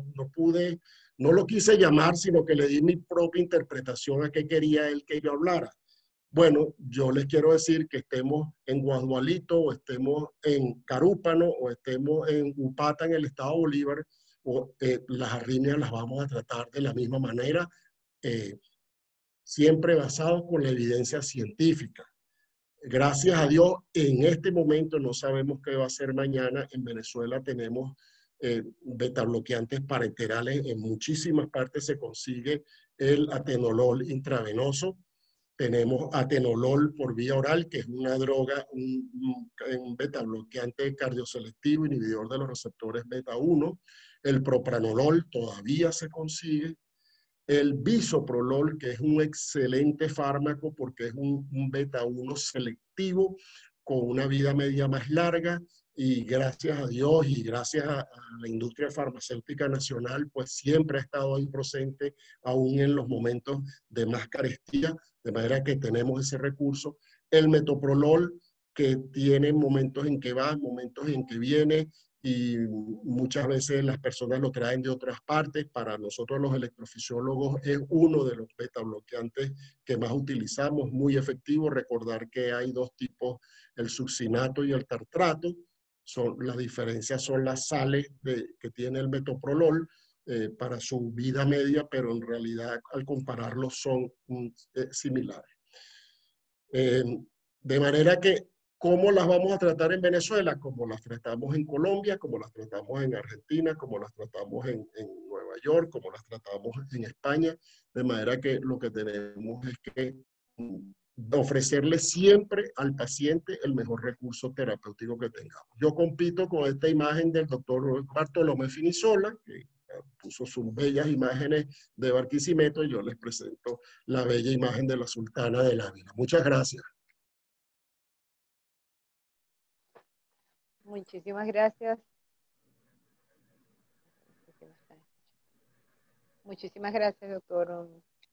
[SPEAKER 10] no lo quise llamar, sino que le di mi propia interpretación a qué quería él que yo hablara. Bueno, yo les quiero decir que estemos en Guadualito, o estemos en Carúpano, o estemos en Upata, en el estado Bolívar, las arritmias las vamos a tratar de la misma manera, siempre basado con la evidencia científica. Gracias a Dios, en este momento no sabemos qué va a ser mañana. En Venezuela tenemos betabloqueantes parenterales. En muchísimas partes se consigue el atenolol intravenoso. Tenemos atenolol por vía oral, que es una droga, un betabloqueante cardioselectivo, inhibidor de los receptores beta 1. El propranolol todavía se consigue. El bisoprolol, que es un excelente fármaco porque es un beta 1 selectivo con una vida media más larga, y gracias a Dios y gracias a la industria farmacéutica nacional, pues siempre ha estado ahí presente, aún en los momentos de más carestía, de manera que tenemos ese recurso. El metoprolol, que tiene momentos en que va, momentos en que viene, y muchas veces las personas lo traen de otras partes. Para nosotros los electrofisiólogos es uno de los betabloqueantes que más utilizamos, muy efectivo. Recordar que hay dos tipos, el succinato y el tartrato. Las diferencias son las sales que tiene el metoprolol para su vida media, pero en realidad al compararlos son similares. De manera que, ¿cómo las vamos a tratar en Venezuela? Como las tratamos en Colombia, como las tratamos en Argentina, como las tratamos en Nueva York, como las tratamos en España. De manera que lo que tenemos es que ofrecerle siempre al paciente el mejor recurso terapéutico que tengamos. Yo compito con esta imagen del doctor Bartolomé Finisola, que puso sus bellas imágenes de Barquisimeto, y yo les presento la bella imagen de la Sultana del Ávila. Muchas gracias.
[SPEAKER 7] Muchísimas gracias. Muchísimas gracias, doctor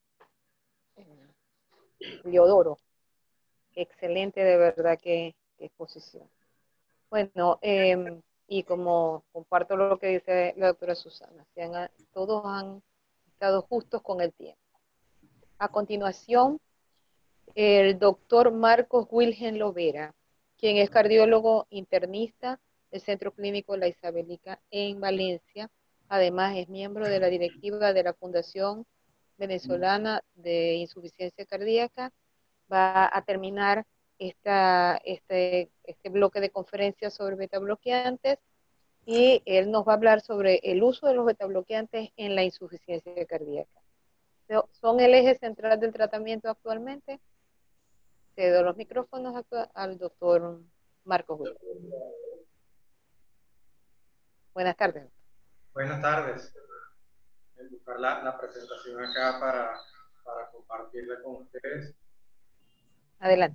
[SPEAKER 7] Leodoro. Excelente, de verdad, que exposición. Bueno, y como comparto lo que dice la doctora Susana, todos han estado justos con el tiempo. A continuación, el doctor Marcos Wilhelm Lovera, quien es cardiólogo internista del Centro Clínico La Isabelica en Valencia. Además, es miembro de la directiva de la Fundación Venezolana de Insuficiencia Cardíaca. Va a terminar este bloque de conferencias sobre betabloqueantes, y él nos va a hablar sobre el uso de los betabloqueantes en la insuficiencia cardíaca. ¿Son el eje central del tratamiento actualmente? Cedo los micrófonos al doctor Marcos Wilhelm. Buenas tardes.
[SPEAKER 1] Buenas tardes. Voy a buscar la presentación acá para compartirla con ustedes.
[SPEAKER 7] Adelante.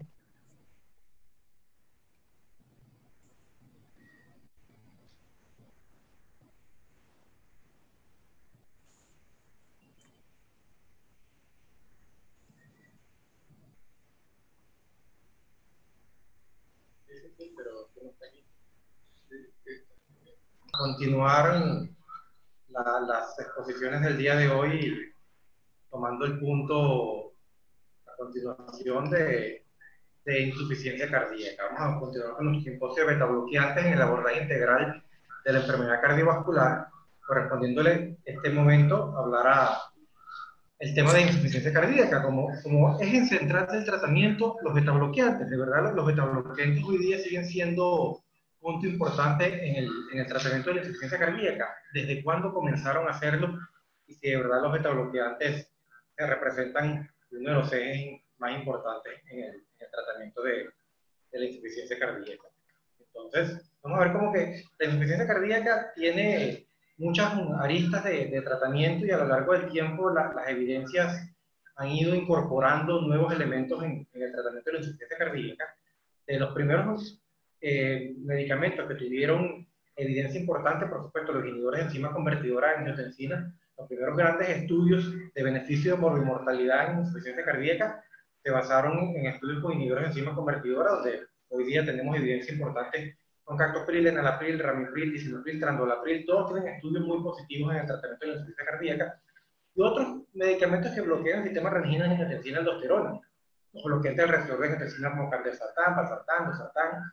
[SPEAKER 1] Continuar las exposiciones del día de hoy, tomando el punto a continuación de insuficiencia cardíaca. Vamos a continuar con los simposios de betabloqueantes en el abordaje integral de la enfermedad cardiovascular, correspondiéndole este momento hablar a el tema de insuficiencia cardíaca como eje central del tratamiento. Los betabloqueantes, de verdad, los betabloqueantes hoy día siguen siendo punto importante en el tratamiento de la insuficiencia cardíaca. ¿Desde cuándo comenzaron a hacerlo? Y si de verdad los betabloqueantes representan uno de los ejes más importantes en el tratamiento de la insuficiencia cardíaca. Entonces, vamos a ver cómo que la insuficiencia cardíaca tiene muchas aristas de tratamiento, y a lo largo del tiempo las evidencias han ido incorporando nuevos elementos en el tratamiento de la insuficiencia cardíaca. De los primeros medicamentos que tuvieron evidencia importante, por supuesto, los inhibidores de enzima convertidora de angiotensina. Los primeros grandes estudios de beneficio de morbimortalidad en insuficiencia cardíaca se basaron en estudios con inhibidores de enzima convertidora, donde hoy día tenemos evidencia importante con captopril, enalapril, ramipril, disilpril, trandolapril. Todos tienen estudios muy positivos en el tratamiento de la insuficiencia cardíaca. Y otros medicamentos que bloquean el sistema renina-angiotensina-aldosterona, los bloqueantes del receptor de angiotensina como candesartán, valsartán, losartán,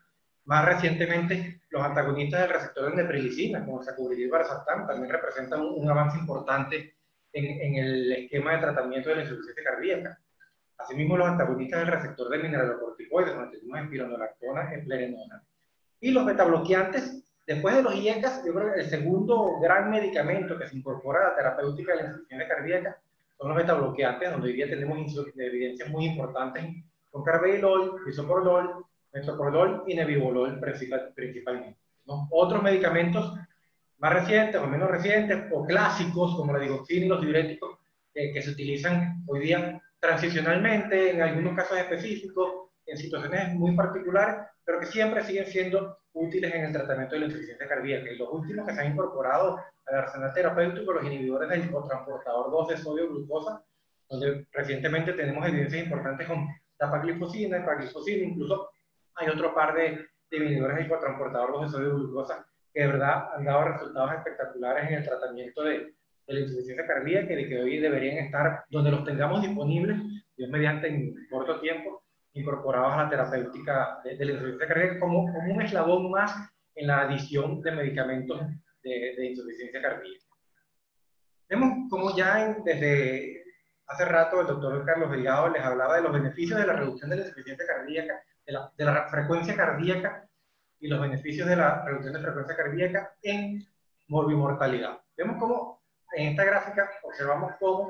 [SPEAKER 1] Más recientemente, los antagonistas del receptor de neprilicina, como sacubitril y valsartán, también representan un avance importante en el esquema de tratamiento de la insuficiencia cardíaca. Asimismo, los antagonistas del receptor de mineralocorticoides, donde tenemos espironolactona, eplerenona. Y los betabloqueantes, después de los IECAs, yo creo que el segundo gran medicamento que se incorpora a la terapéutica de la insuficiencia cardíaca son los betabloqueantes, donde hoy día tenemos evidencias muy importantes con carvedilol, bisoprolol, metoprolol y nebivolol principalmente, ¿no? Otros medicamentos más recientes o menos recientes, o clásicos, como la digoxina y los diuréticos, que se utilizan hoy día transicionalmente, en algunos casos específicos, en situaciones muy particulares, pero que siempre siguen siendo útiles en el tratamiento de la insuficiencia cardíaca. Y los últimos que se han incorporado al arsenal terapéutico, los inhibidores del cotransportador 2 de sodio-glucosa, donde recientemente tenemos evidencias importantes con dapaglifosina, epaglifosina, incluso hay otro par de inhibidores del cotransportador 2 de sodio-glucosa que de verdad han dado resultados espectaculares en el tratamiento de la insuficiencia cardíaca y de que hoy deberían estar, donde los tengamos disponibles, Dios mediante en corto tiempo, incorporados a la terapéutica de la insuficiencia cardíaca como un eslabón más en la adición de medicamentos de insuficiencia cardíaca. Vemos como ya desde hace rato el doctor Carlos Delgado les hablaba de los beneficios de la reducción de la insuficiencia cardíaca, de la frecuencia cardíaca y los beneficios de la reducción de frecuencia cardíaca en morbimortalidad. Vemos cómo en esta gráfica observamos cómo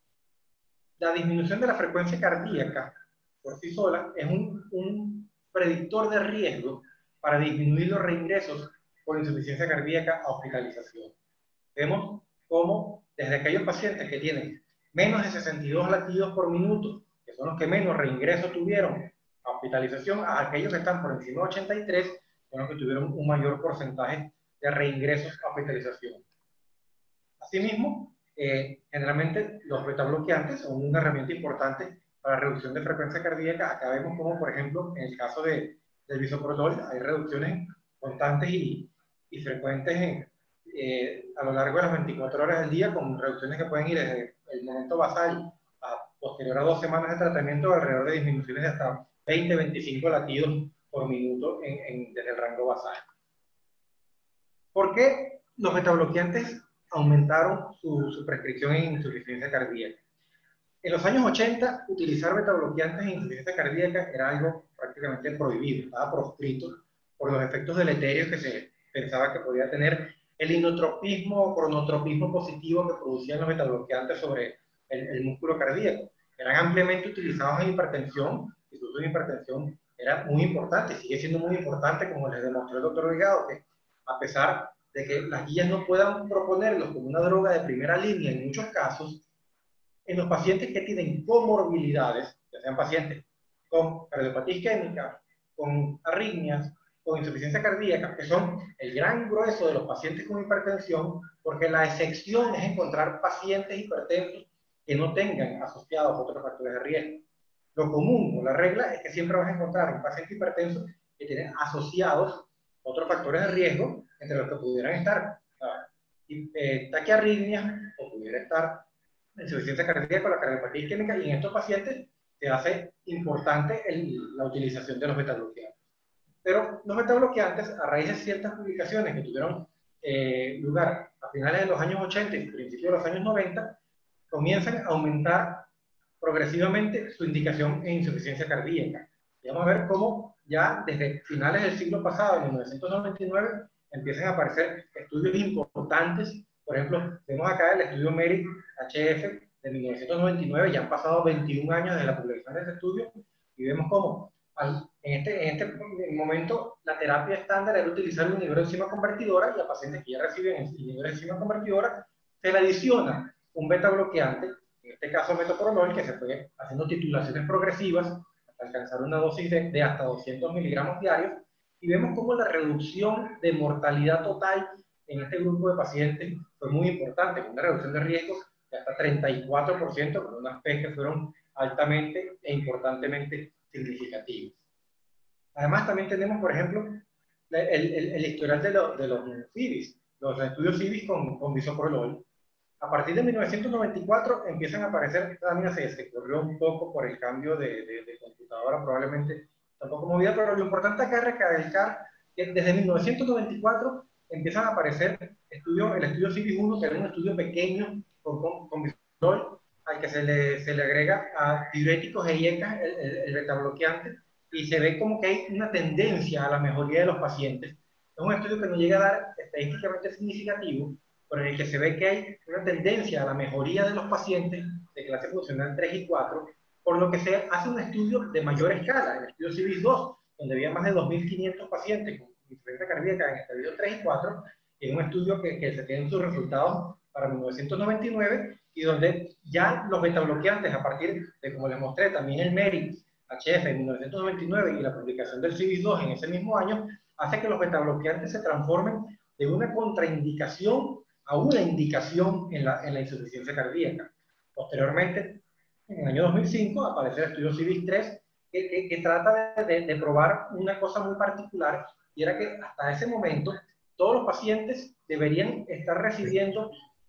[SPEAKER 1] la disminución de la frecuencia cardíaca por sí sola es un predictor de riesgo para disminuir los reingresos por insuficiencia cardíaca a hospitalización. Vemos cómo desde aquellos pacientes que tienen menos de 62 latidos por minuto, que son los que menos reingreso tuvieron a hospitalización, a aquellos que están por encima de 83, son los que tuvieron un mayor porcentaje de reingresos a hospitalización. Asimismo, generalmente los betabloqueantes son una herramienta importante para la reducción de frecuencia cardíaca. Acá vemos como, por ejemplo, en el caso del bisoprolol, hay reducciones constantes y frecuentes a lo largo de las 24 horas del día, con reducciones que pueden ir desde el momento basal a posterior a 2 semanas de tratamiento, alrededor de disminuciones de hasta 20-25 latidos por minuto desde el rango basal. ¿Por qué los betabloqueantes aumentaron su prescripción en insuficiencia cardíaca? En los años 80, utilizar betabloqueantes en insuficiencia cardíaca era algo prácticamente prohibido, estaba proscrito por los efectos deleterios que se pensaba que podía tener el inotropismo o cronotropismo positivo que producían los betabloqueantes sobre el músculo cardíaco. Eran ampliamente utilizados en hipertensión, y su uso en hipertensión era muy importante, sigue siendo muy importante, como les demostró el doctor Delgado, que a pesar de que las guías no puedan proponerlos como una droga de primera línea en muchos casos, en los pacientes que tienen comorbilidades, ya sean pacientes con cardiopatía isquémica, con arritmias, con insuficiencia cardíaca, que son el gran grueso de los pacientes con hipertensión, porque la excepción es encontrar pacientes hipertensos que no tengan asociados otros factores de riesgo. Lo común o la regla es que siempre vas a encontrar un paciente hipertenso que tiene asociados otros factores de riesgo, entre los que pudieran estar taquiarritmia o pudiera estar insuficiencia cardíaca o la cardiopatía isquémica, y en estos pacientes se hace importante la utilización de los betabloqueantes. Pero los betabloqueantes, a raíz de ciertas publicaciones que tuvieron lugar a finales de los años 80 y principios de los años 90, comienzan a aumentar progresivamente su indicación en insuficiencia cardíaca. Y vamos a ver cómo ya desde finales del siglo pasado, en 1999, empiezan a aparecer estudios importantes. Por ejemplo, vemos acá el estudio MERIT HF de 1999, ya han pasado 21 años desde la publicación de este estudio, y vemos cómo en este momento la terapia estándar era utilizar el inhibidor de enzima convertidora, y a pacientes que ya reciben el inhibidor de enzima convertidora se le adiciona un beta bloqueante, en este caso metoprolol, que se fue haciendo titulaciones progresivas hasta alcanzar una dosis de hasta 200 miligramos diarios, y vemos cómo la reducción de mortalidad total en este grupo de pacientes fue muy importante, con una reducción de riesgos de hasta 34%, con unas P que fueron altamente e importantemente significativos. Además, también tenemos, por ejemplo, el historial de los CIVIS, los estudios CIVIS con bisoprolol. A partir de 1994 empiezan a aparecer, esta lámina se corrió un poco por el cambio de computadora, probablemente tampoco movida, pero lo importante acá es recalcar que desde 1994 empiezan a aparecer estudios, el estudio CIVIS-1, que era un estudio pequeño con bisoprolol, al que se le agrega a diuréticos e IECA el betabloqueante, y se ve como que hay una tendencia a la mejoría de los pacientes. Es un estudio que no llega a dar estadísticamente significativo, pero en el que se ve que hay una tendencia a la mejoría de los pacientes de clase funcional 3 y 4, por lo que se hace un estudio de mayor escala, el estudio CIVIS-2, donde había más de 2.500 pacientes con insuficiencia cardíaca en estadios 3 y 4, y es un estudio que se tienen sus resultados para 1999, y donde ya los betabloqueantes, a partir de, como les mostré, también el MERI HF en 1999 y la publicación del CIVIS-2 en ese mismo año, hace que los betabloqueantes se transformen de una contraindicación a una indicación en la insuficiencia cardíaca. Posteriormente, en el año 2005, aparece el estudio CIVIS-3, que trata de probar una cosa muy particular, y era que hasta ese momento todos los pacientes deberían estar recibiendo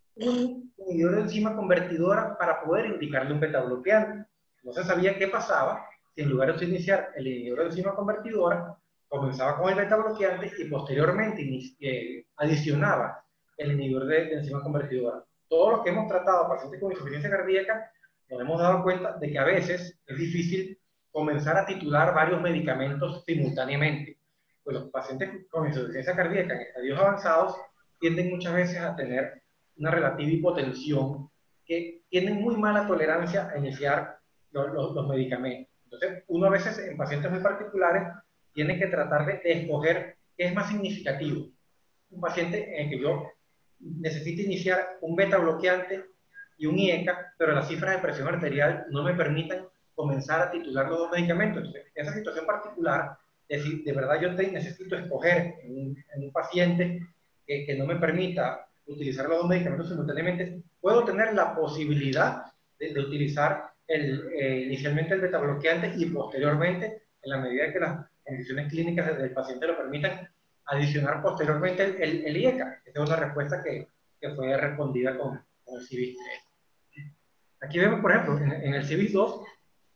[SPEAKER 1] un inhibidor de enzima convertidora para poder indicarle un betabloqueante. No se sabía qué pasaba si en lugar de iniciar el inhibidor de enzima convertidora, comenzaba con el betabloqueante y posteriormente adicionaba el inhibidor de enzima convertidora. Todos los que hemos tratado pacientes con insuficiencia cardíaca nos hemos dado cuenta de que a veces es difícil comenzar a titular varios medicamentos simultáneamente. Pues los pacientes con insuficiencia cardíaca en estadios avanzados tienden muchas veces a tener una relativa hipotensión, que tienen muy mala tolerancia a iniciar los medicamentos. Entonces, uno a veces en pacientes muy particulares tiene que tratar de escoger qué es más significativo. Un paciente en el que yo necesito iniciar un beta bloqueante y un IECA, pero las cifras de presión arterial no me permitan comenzar a titular los dos medicamentos. Entonces, en esa situación particular, de verdad yo necesito escoger en un paciente que no me permita utilizar los dos medicamentos simultáneamente, puedo tener la posibilidad de utilizar inicialmente el beta bloqueante y posteriormente, en la medida que las condiciones clínicas del paciente lo permitan, adicionar posteriormente el IECA. Esta es una respuesta que fue respondida con el CIVIS-3. Aquí vemos, por ejemplo, en el CIVIS-2,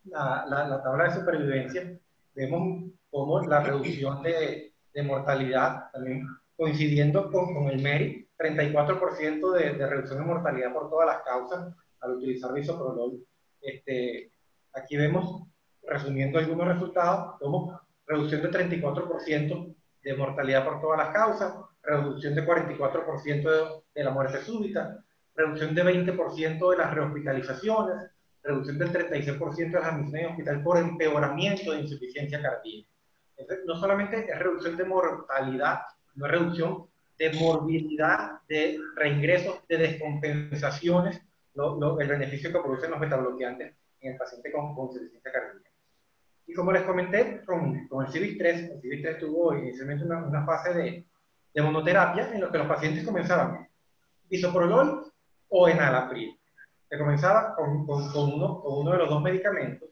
[SPEAKER 1] la tabla de supervivencia, vemos cómo la reducción de mortalidad, también coincidiendo con el MERI, 34% de reducción de mortalidad por todas las causas al utilizar bisoprolol. Aquí vemos, resumiendo algunos resultados, como reducción de 34% de mortalidad por todas las causas, reducción de 44% de la muerte súbita, reducción de 20% de las rehospitalizaciones, reducción del 36% de las admisiones en hospital por empeoramiento de insuficiencia cardíaca. Entonces, no solamente es reducción de mortalidad, no es reducción de morbilidad, de reingresos, de descompensaciones, el beneficio que producen los betabloqueantes en el paciente con insuficiencia cardíaca. Y como les comenté, con el CIVIS-3, el CIVIS-3 tuvo inicialmente una fase de monoterapia en la que los pacientes comenzaban bisoprolol o enalapril. Se comenzaba con uno de los dos medicamentos.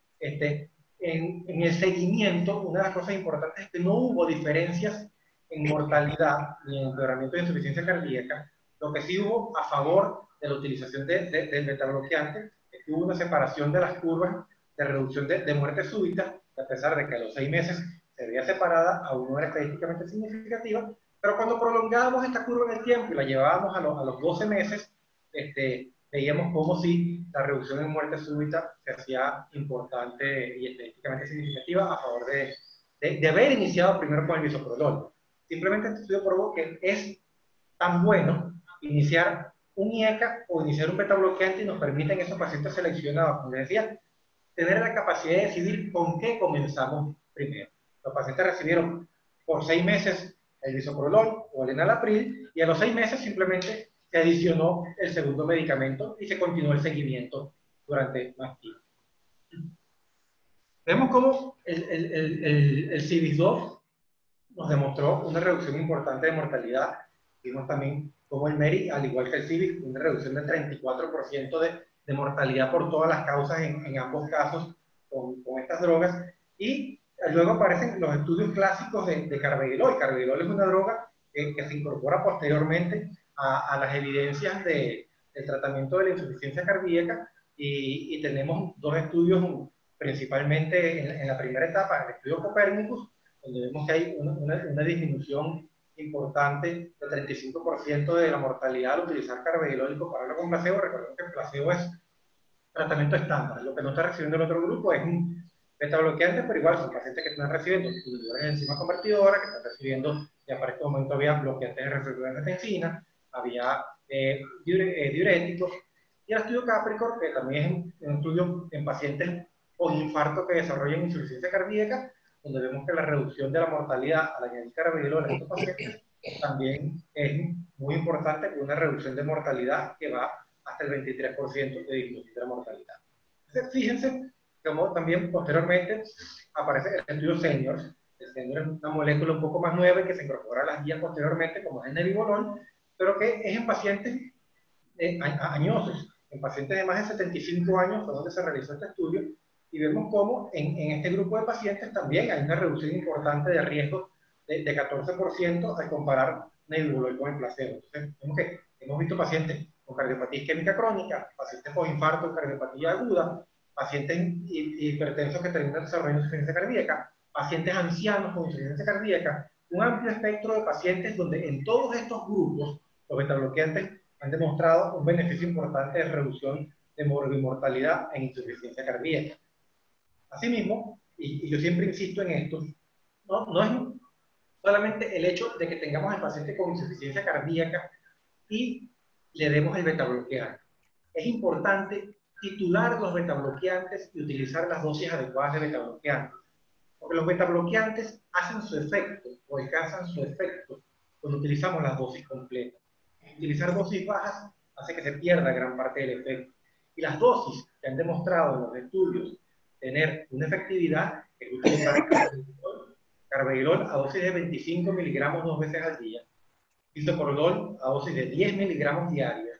[SPEAKER 1] En el seguimiento, una de las cosas importantes es que no hubo diferencias en mortalidad ni en empeoramiento de insuficiencia cardíaca. Lo que sí hubo a favor de la utilización del betabloqueante es que hubo una separación de las curvas de reducción de muerte súbita, que a pesar de que a los 6 meses se veía separada, aún no era estadísticamente significativa, pero cuando prolongábamos esta curva en el tiempo y la llevábamos a los 12 meses, veíamos como si la reducción en muerte súbita se hacía importante y estadísticamente significativa a favor de haber iniciado primero con el bisoprolol. Simplemente este estudio probó que es tan bueno iniciar un IECA o iniciar un betabloqueante y nos permiten esos pacientes seleccionados, como les decía, tener la capacidad de decidir con qué comenzamos primero. Los pacientes recibieron por 6 meses el bisoprolol o el enalapril y a los 6 meses simplemente se adicionó el segundo medicamento y se continuó el seguimiento durante más tiempo. Vemos cómo el CIVIS-2 nos demostró una reducción importante de mortalidad. Vimos también cómo el MERI, al igual que el CIVIS, una reducción del 34% de mortalidad por todas las causas en ambos casos con estas drogas. Y luego aparecen los estudios clásicos de carvedilol. Carvedilol es una droga que se incorpora posteriormente a las evidencias del tratamiento de la insuficiencia cardíaca y tenemos dos estudios principalmente en la primera etapa del estudio Copérnicus, donde vemos que hay una disminución importante del 35% de la mortalidad al utilizar carvedilol y compararlo con placebo. Recordemos que el placebo es tratamiento estándar. Lo que no está recibiendo el otro grupo es un beta bloqueante, pero igual son pacientes que están recibiendo inhibidores de enzima convertidora, que están recibiendo, ya para este momento había bloqueantes de receptores de angiotensina, había diuréticos, y el estudio Capricorn, que también es un estudio en pacientes con infarto que desarrollan insuficiencia cardíaca, donde vemos que la reducción de la mortalidad al añadir carvedilol en estos pacientes también es muy importante, con una reducción de mortalidad que va hasta el 23% de disminución de la mortalidad. Entonces, fíjense cómo también posteriormente aparece el estudio Seniors. El Senior es una molécula un poco más nueva que se incorpora a las guías posteriormente, como es el nebivolol, pero que es en pacientes añosos, en pacientes de más de 75 años, fue donde se realizó este estudio, y vemos cómo en este grupo de pacientes también hay una reducción importante de riesgo de 14% al comparar nebivolol con el placebo. Entonces, vemos que hemos visto pacientes con cardiopatía isquémica crónica, pacientes con infarto, cardiopatía aguda, pacientes hipertensos que terminan desarrollando insuficiencia cardíaca, pacientes ancianos con insuficiencia cardíaca, un amplio espectro de pacientes donde en todos estos grupos los betabloqueantes han demostrado un beneficio importante de reducción de morbimortalidad en insuficiencia cardíaca. Asimismo, y yo siempre insisto en esto, no es solamente el hecho de que tengamos al paciente con insuficiencia cardíaca y le demos el betabloqueante. Es importante titular los betabloqueantes y utilizar las dosis adecuadas de betabloqueantes. Porque los betabloqueantes hacen su efecto o alcanzan su efecto cuando utilizamos las dosis completas. Utilizar dosis bajas hace que se pierda gran parte del efecto. Y las dosis que han demostrado en los estudios tener una efectividad es utilizar carvedilol a dosis de 25 miligramos 2 veces al día, bisoprolol a dosis de 10 miligramos diarios,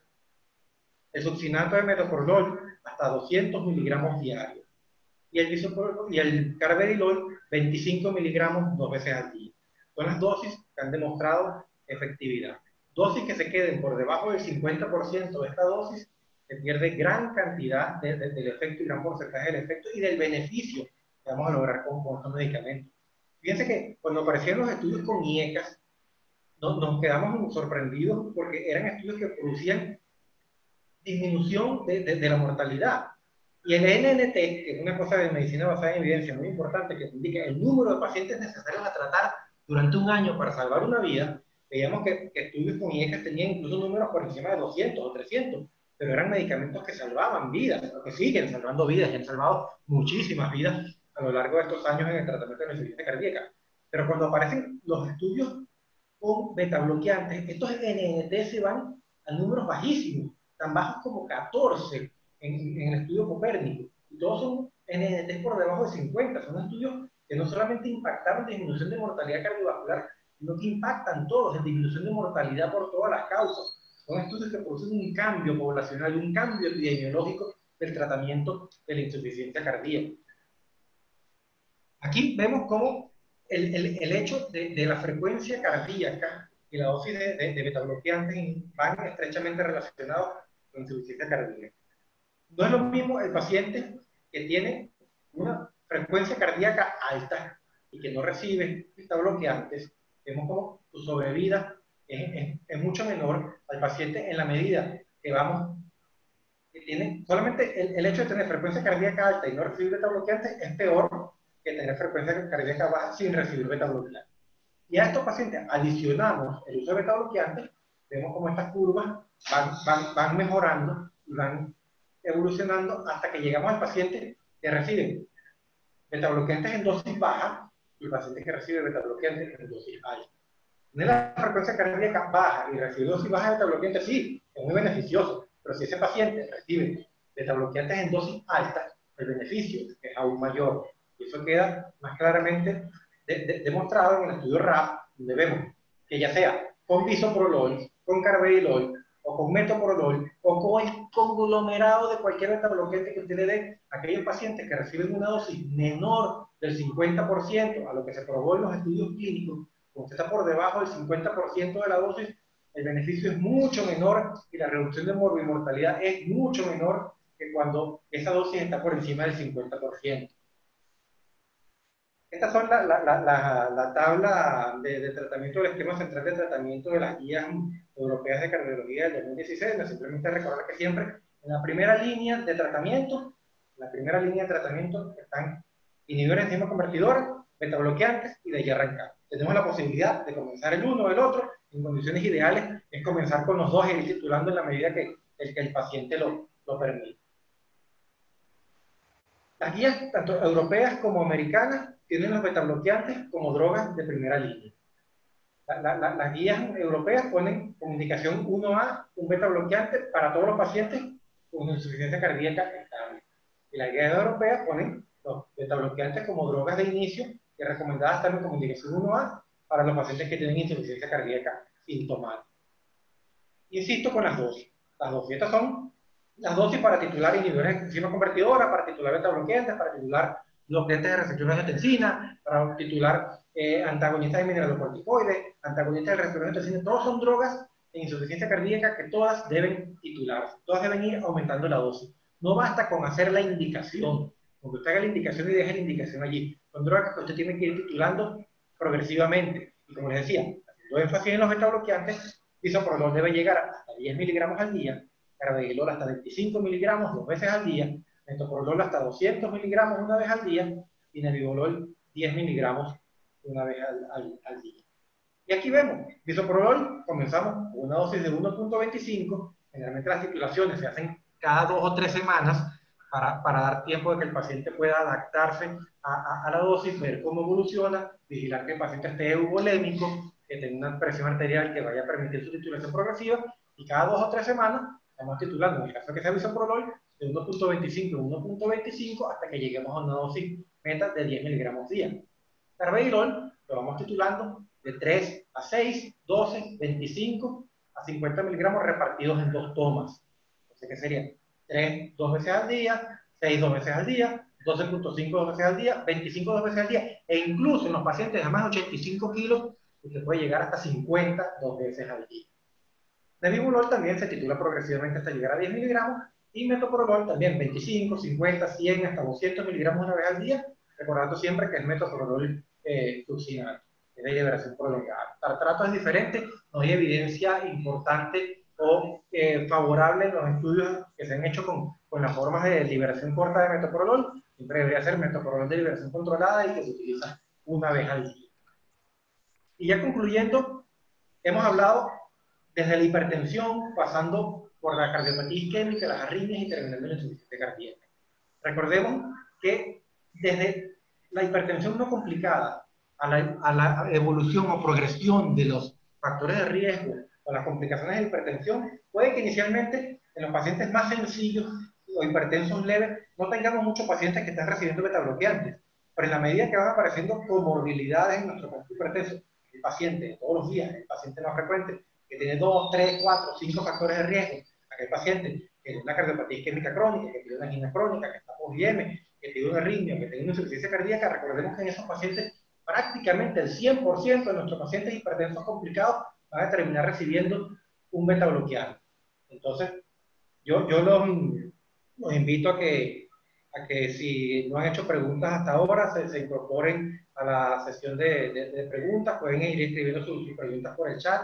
[SPEAKER 1] el succinato de metoprolol hasta 200 miligramos diarios, y el carvedilol 25 miligramos 2 veces al día. Son las dosis que han demostrado efectividad. Dosis que se queden por debajo del 50% de esta dosis, se pierde gran cantidad del efecto y gran porcentaje del efecto y del beneficio que vamos a lograr con estos medicamentos. Fíjense que cuando aparecieron los estudios con IECAS, nos quedamos sorprendidos porque eran estudios que producían disminución de la mortalidad. Y el NNT, que es una cosa de medicina basada en evidencia muy importante, que indica el número de pacientes necesarios a tratar durante un año para salvar una vida, veíamos que estudios con IECAS tenían incluso números por encima de 200 o 300, pero eran medicamentos que salvaban vidas, o que siguen salvando vidas, y han salvado muchísimas vidas a lo largo de estos años en el tratamiento de la insuficiencia cardíaca. Pero cuando aparecen los estudios con betabloqueantes, estos NNT se van a números bajísimos, tan bajos como 14 en el estudio Copérnico, y todos son NNT por debajo de 50. Son estudios que no solamente impactaron en disminución de mortalidad cardiovascular, sino que impactan todos en disminución de mortalidad por todas las causas. Son estudios que producen un cambio poblacional, un cambio epidemiológico del tratamiento de la insuficiencia cardíaca. Aquí vemos cómo el hecho de la frecuencia cardíaca y la dosis de betabloqueantes van estrechamente relacionados con insuficiencia cardíaca. No es lo mismo el paciente que tiene una frecuencia cardíaca alta y que no recibe betabloqueantes. Vemos cómo su sobrevida es mucho menor al paciente en la medida que tiene solamente el hecho de tener frecuencia cardíaca alta y no recibir betabloqueantes es peor que tener frecuencia cardíaca baja sin recibir betabloqueantes. Y a estos pacientes adicionamos el uso de betabloqueantes, vemos cómo estas curvas van mejorando y van evolucionando hasta que llegamos al paciente que recibe betabloqueantes en dosis baja y el paciente que recibe betabloqueantes en dosis alta. Tener la frecuencia cardíaca baja y recibir dosis baja de betabloqueantes sí, es muy beneficioso, pero si ese paciente recibe betabloqueantes en dosis altas, el beneficio es aún mayor. Y eso queda más claramente demostrado en el estudio RAP, donde vemos que ya sea con bisoprolol, con carvedilol, o con metoprolol, o con el conglomerado de cualquier betabloqueante que usted le dé a aquellos pacientes que reciben una dosis menor del 50% a lo que se probó en los estudios clínicos, cuando usted está por debajo del 50% de la dosis, el beneficio es mucho menor y la reducción de morbimortalidad es mucho menor que cuando esa dosis está por encima del 50%. Estas son la tabla de tratamiento del esquema central de tratamiento de las guías europeas de cardiología del 2016. No, simplemente recordar que siempre en la primera línea de tratamiento, están inhibidores de enzima convertidora, betabloqueantes y de ahí arrancar. Tenemos la posibilidad de comenzar el uno o el otro. En condiciones ideales es comenzar con los dos y ir titulando en la medida que el paciente lo permite. Las guías, tanto europeas como americanas, tienen los betabloqueantes como drogas de primera línea. Las guías europeas ponen como indicación 1A un betabloqueante para todos los pacientes con insuficiencia cardíaca estable. Y las guías europeas ponen los betabloqueantes como drogas de inicio y recomendadas también como indicación 1A para los pacientes que tienen insuficiencia cardíaca sintomática. Insisto con las dosis. Las dosis, estas son las dosis para titular inhibidores de enzima convertidora, para titular betabloqueantes, para titular bloqueantes de receptor de angiotensina, para titular antagonistas de mineralocorticoides, antagonistas de receptor de angiotensina. Todas son drogas de insuficiencia cardíaca que todas deben titularse, todas deben ir aumentando la dosis. No basta con hacer la indicación, porque usted haga la indicación y deje la indicación allí. Son drogas que usted tiene que ir titulando progresivamente. Y como les decía, haciendo énfasis en los betabloqueantes, bisoprolol debe llegar hasta 10 miligramos al día, carvedilol hasta 25 miligramos 2 veces al día, metoprolol hasta 200 miligramos una vez al día y nebivolol 10 miligramos una vez al día. Y aquí vemos, bisoprolol, comenzamos con una dosis de 1.25, generalmente las titulaciones se hacen cada 2 o 3 semanas para dar tiempo de que el paciente pueda adaptarse a la dosis, ver cómo evoluciona, vigilar que el paciente esté euvolémico, que tenga una presión arterial que vaya a permitir su titulación progresiva, y cada 2 o 3 semanas estamos titulando, en el caso de que sea bisoprolol, de 1.25 a 1.25 hasta que lleguemos a una dosis meta de 10 miligramos día. Carvedilol lo vamos titulando de 3 a 6, 12, 25 a 50 miligramos repartidos en 2 tomas. Entonces, ¿qué sería? 3 2 veces al día, 6 2 veces al día, 12.5 2 veces al día, 25 2 veces al día, e incluso en los pacientes de más de 85 kilos, usted puede llegar hasta 50 2 veces al día. Nebivolol también se titula progresivamente hasta llegar a 10 miligramos, y metoprolol también 25, 50, 100, hasta 200 miligramos una vez al día, recordando siempre que es metoprolol succinate, es de liberación prolongada. El trato es diferente, no hay evidencia importante o favorable en los estudios que se han hecho con las formas de liberación corta de metoprolol. Siempre debería ser metoprolol de liberación controlada y que se utiliza una vez al día. Y ya concluyendo, hemos hablado desde la hipertensión, pasando por la cardiopatía isquémica, las arritmias y terminando en la insuficiencia cardíaca. Recordemos que desde la hipertensión no complicada a la evolución o progresión de los factores de riesgo o las complicaciones de hipertensión, puede que inicialmente en los pacientes más sencillos o hipertensos leves no tengamos muchos pacientes que están recibiendo betabloqueantes, pero en la medida que van apareciendo comorbilidades en nuestro paciente hipertenso, el paciente todos los días, el paciente no frecuente, que tiene 2, 3, 4, 5 factores de riesgo, aquel paciente que tiene una cardiopatía isquémica crónica, que tiene una angina crónica, que está por IM, que tiene una arritmia, que tiene una insuficiencia cardíaca, recordemos que en esos pacientes prácticamente el 100% de nuestros pacientes hipertensos complicados van a terminar recibiendo un betabloqueante. Entonces, yo los invito a que si no han hecho preguntas hasta ahora, se incorporen a la sesión de preguntas, pueden ir escribiendo sus preguntas por el chat.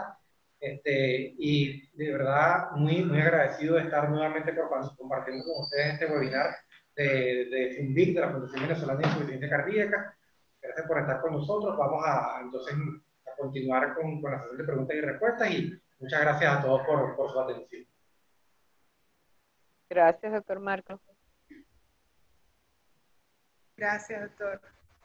[SPEAKER 1] Y de verdad, muy agradecido de estar nuevamente compartiendo con ustedes este webinar de FUNVIC, de la Fundación Venezolana de Insuficiencia Cardíaca. Gracias por estar con nosotros. Vamos entonces a continuar con la sesión de preguntas y respuestas, y muchas gracias a todos por su atención.
[SPEAKER 7] Gracias, doctor Marco.
[SPEAKER 3] Gracias, doctor.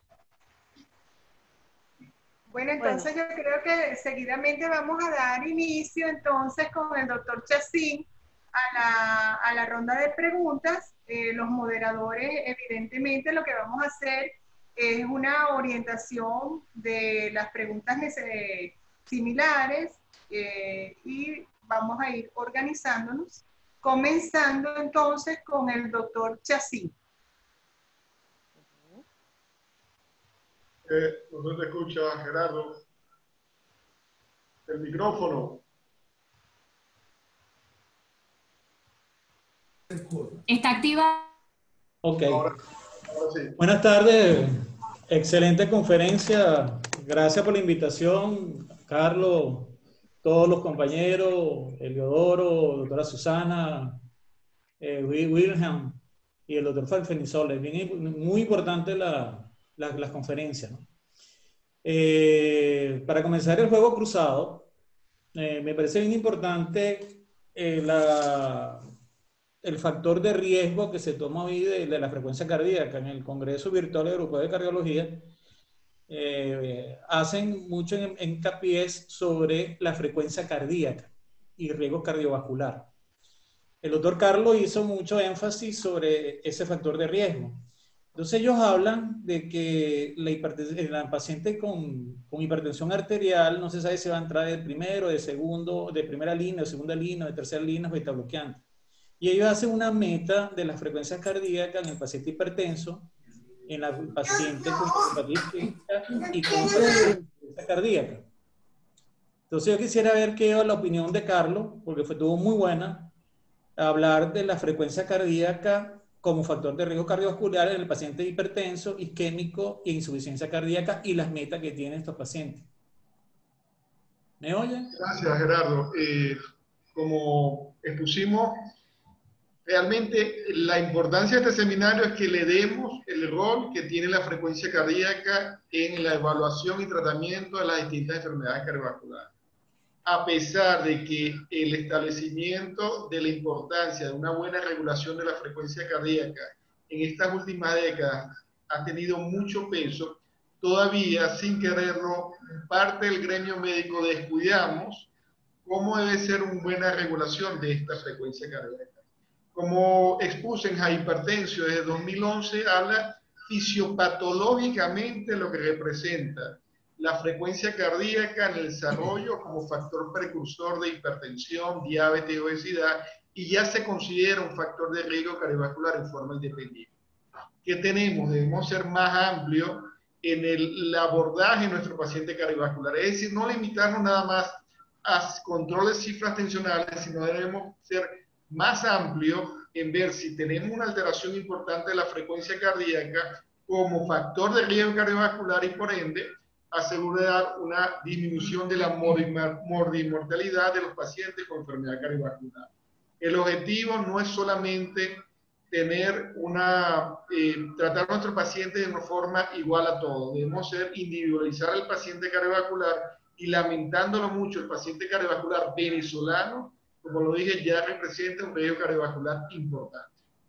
[SPEAKER 3] Bueno, entonces yo creo que seguidamente vamos a dar inicio entonces con el doctor Chacín a la ronda de preguntas. Los moderadores, evidentemente, lo que vamos a hacer es una orientación de las preguntas similares y vamos a ir organizándonos, comenzando entonces con el doctor Chacín.
[SPEAKER 2] No se te escucha, Gerardo. El micrófono.
[SPEAKER 5] Está activa.
[SPEAKER 8] Ok.
[SPEAKER 2] Ahora sí.
[SPEAKER 8] Buenas tardes. Excelente conferencia. Gracias por la invitación, Carlos, todos los compañeros, Eliodoro, doctora Susana, Wilhelm y el doctor Falfenisol. Es muy importante las conferencias, ¿no? Para comenzar el juego cruzado, me parece bien importante el factor de riesgo que se toma hoy de la frecuencia cardíaca. En el Congreso Virtual Europeo de Cardiología hacen mucho hincapié sobre la frecuencia cardíaca y riesgo cardiovascular. El doctor Carlos hizo mucho énfasis sobre ese factor de riesgo. Entonces ellos hablan de que la paciente con hipertensión arterial no se sabe si va a entrar de primero, de segundo, de primera línea, de segunda línea, de tercera línea, beta bloqueante. Y ellos hacen una meta de las frecuencias cardíacas en el paciente hipertenso, en la paciente con hepatitis y con frecuencia cardíaca. Entonces yo quisiera ver qué es la opinión de Carlos, porque estuvo muy buena, hablar de la frecuencia cardíaca como factor de riesgo cardiovascular en el paciente hipertenso, isquémico e insuficiencia cardíaca y las metas que tienen estos pacientes. ¿Me oyen?
[SPEAKER 2] Gracias, Gerardo. Como expusimos, realmente la importancia de este seminario es que le demos el rol que tiene la frecuencia cardíaca en la evaluación y tratamiento de las distintas enfermedades cardiovasculares. A pesar de que el establecimiento de la importancia de una buena regulación de la frecuencia cardíaca en estas últimas décadas ha tenido mucho peso, todavía, sin quererlo, parte del gremio médico descuidamos cómo debe ser una buena regulación de esta frecuencia cardíaca. Como expuse en Hypertensio desde 2011, habla fisiopatológicamente lo que representa la frecuencia cardíaca en el desarrollo como factor precursor de hipertensión, diabetes y obesidad, y ya se considera un factor de riesgo cardiovascular en forma independiente. ¿Qué tenemos? Debemos ser más amplios en el abordaje de nuestro paciente cardiovascular, es decir, no limitarnos nada más a controles cifras tensionales, sino debemos ser más amplios en ver si tenemos una alteración importante de la frecuencia cardíaca como factor de riesgo cardiovascular y por ende asegurar una disminución de la mortalidad de los pacientes con enfermedad cardiovascular. El objetivo no es solamente tener tratar a nuestros pacientes de una forma igual a todos. Debemos individualizar al paciente cardiovascular y, lamentándolo mucho, el paciente cardiovascular venezolano, como lo dije, ya representa un riesgo cardiovascular importante.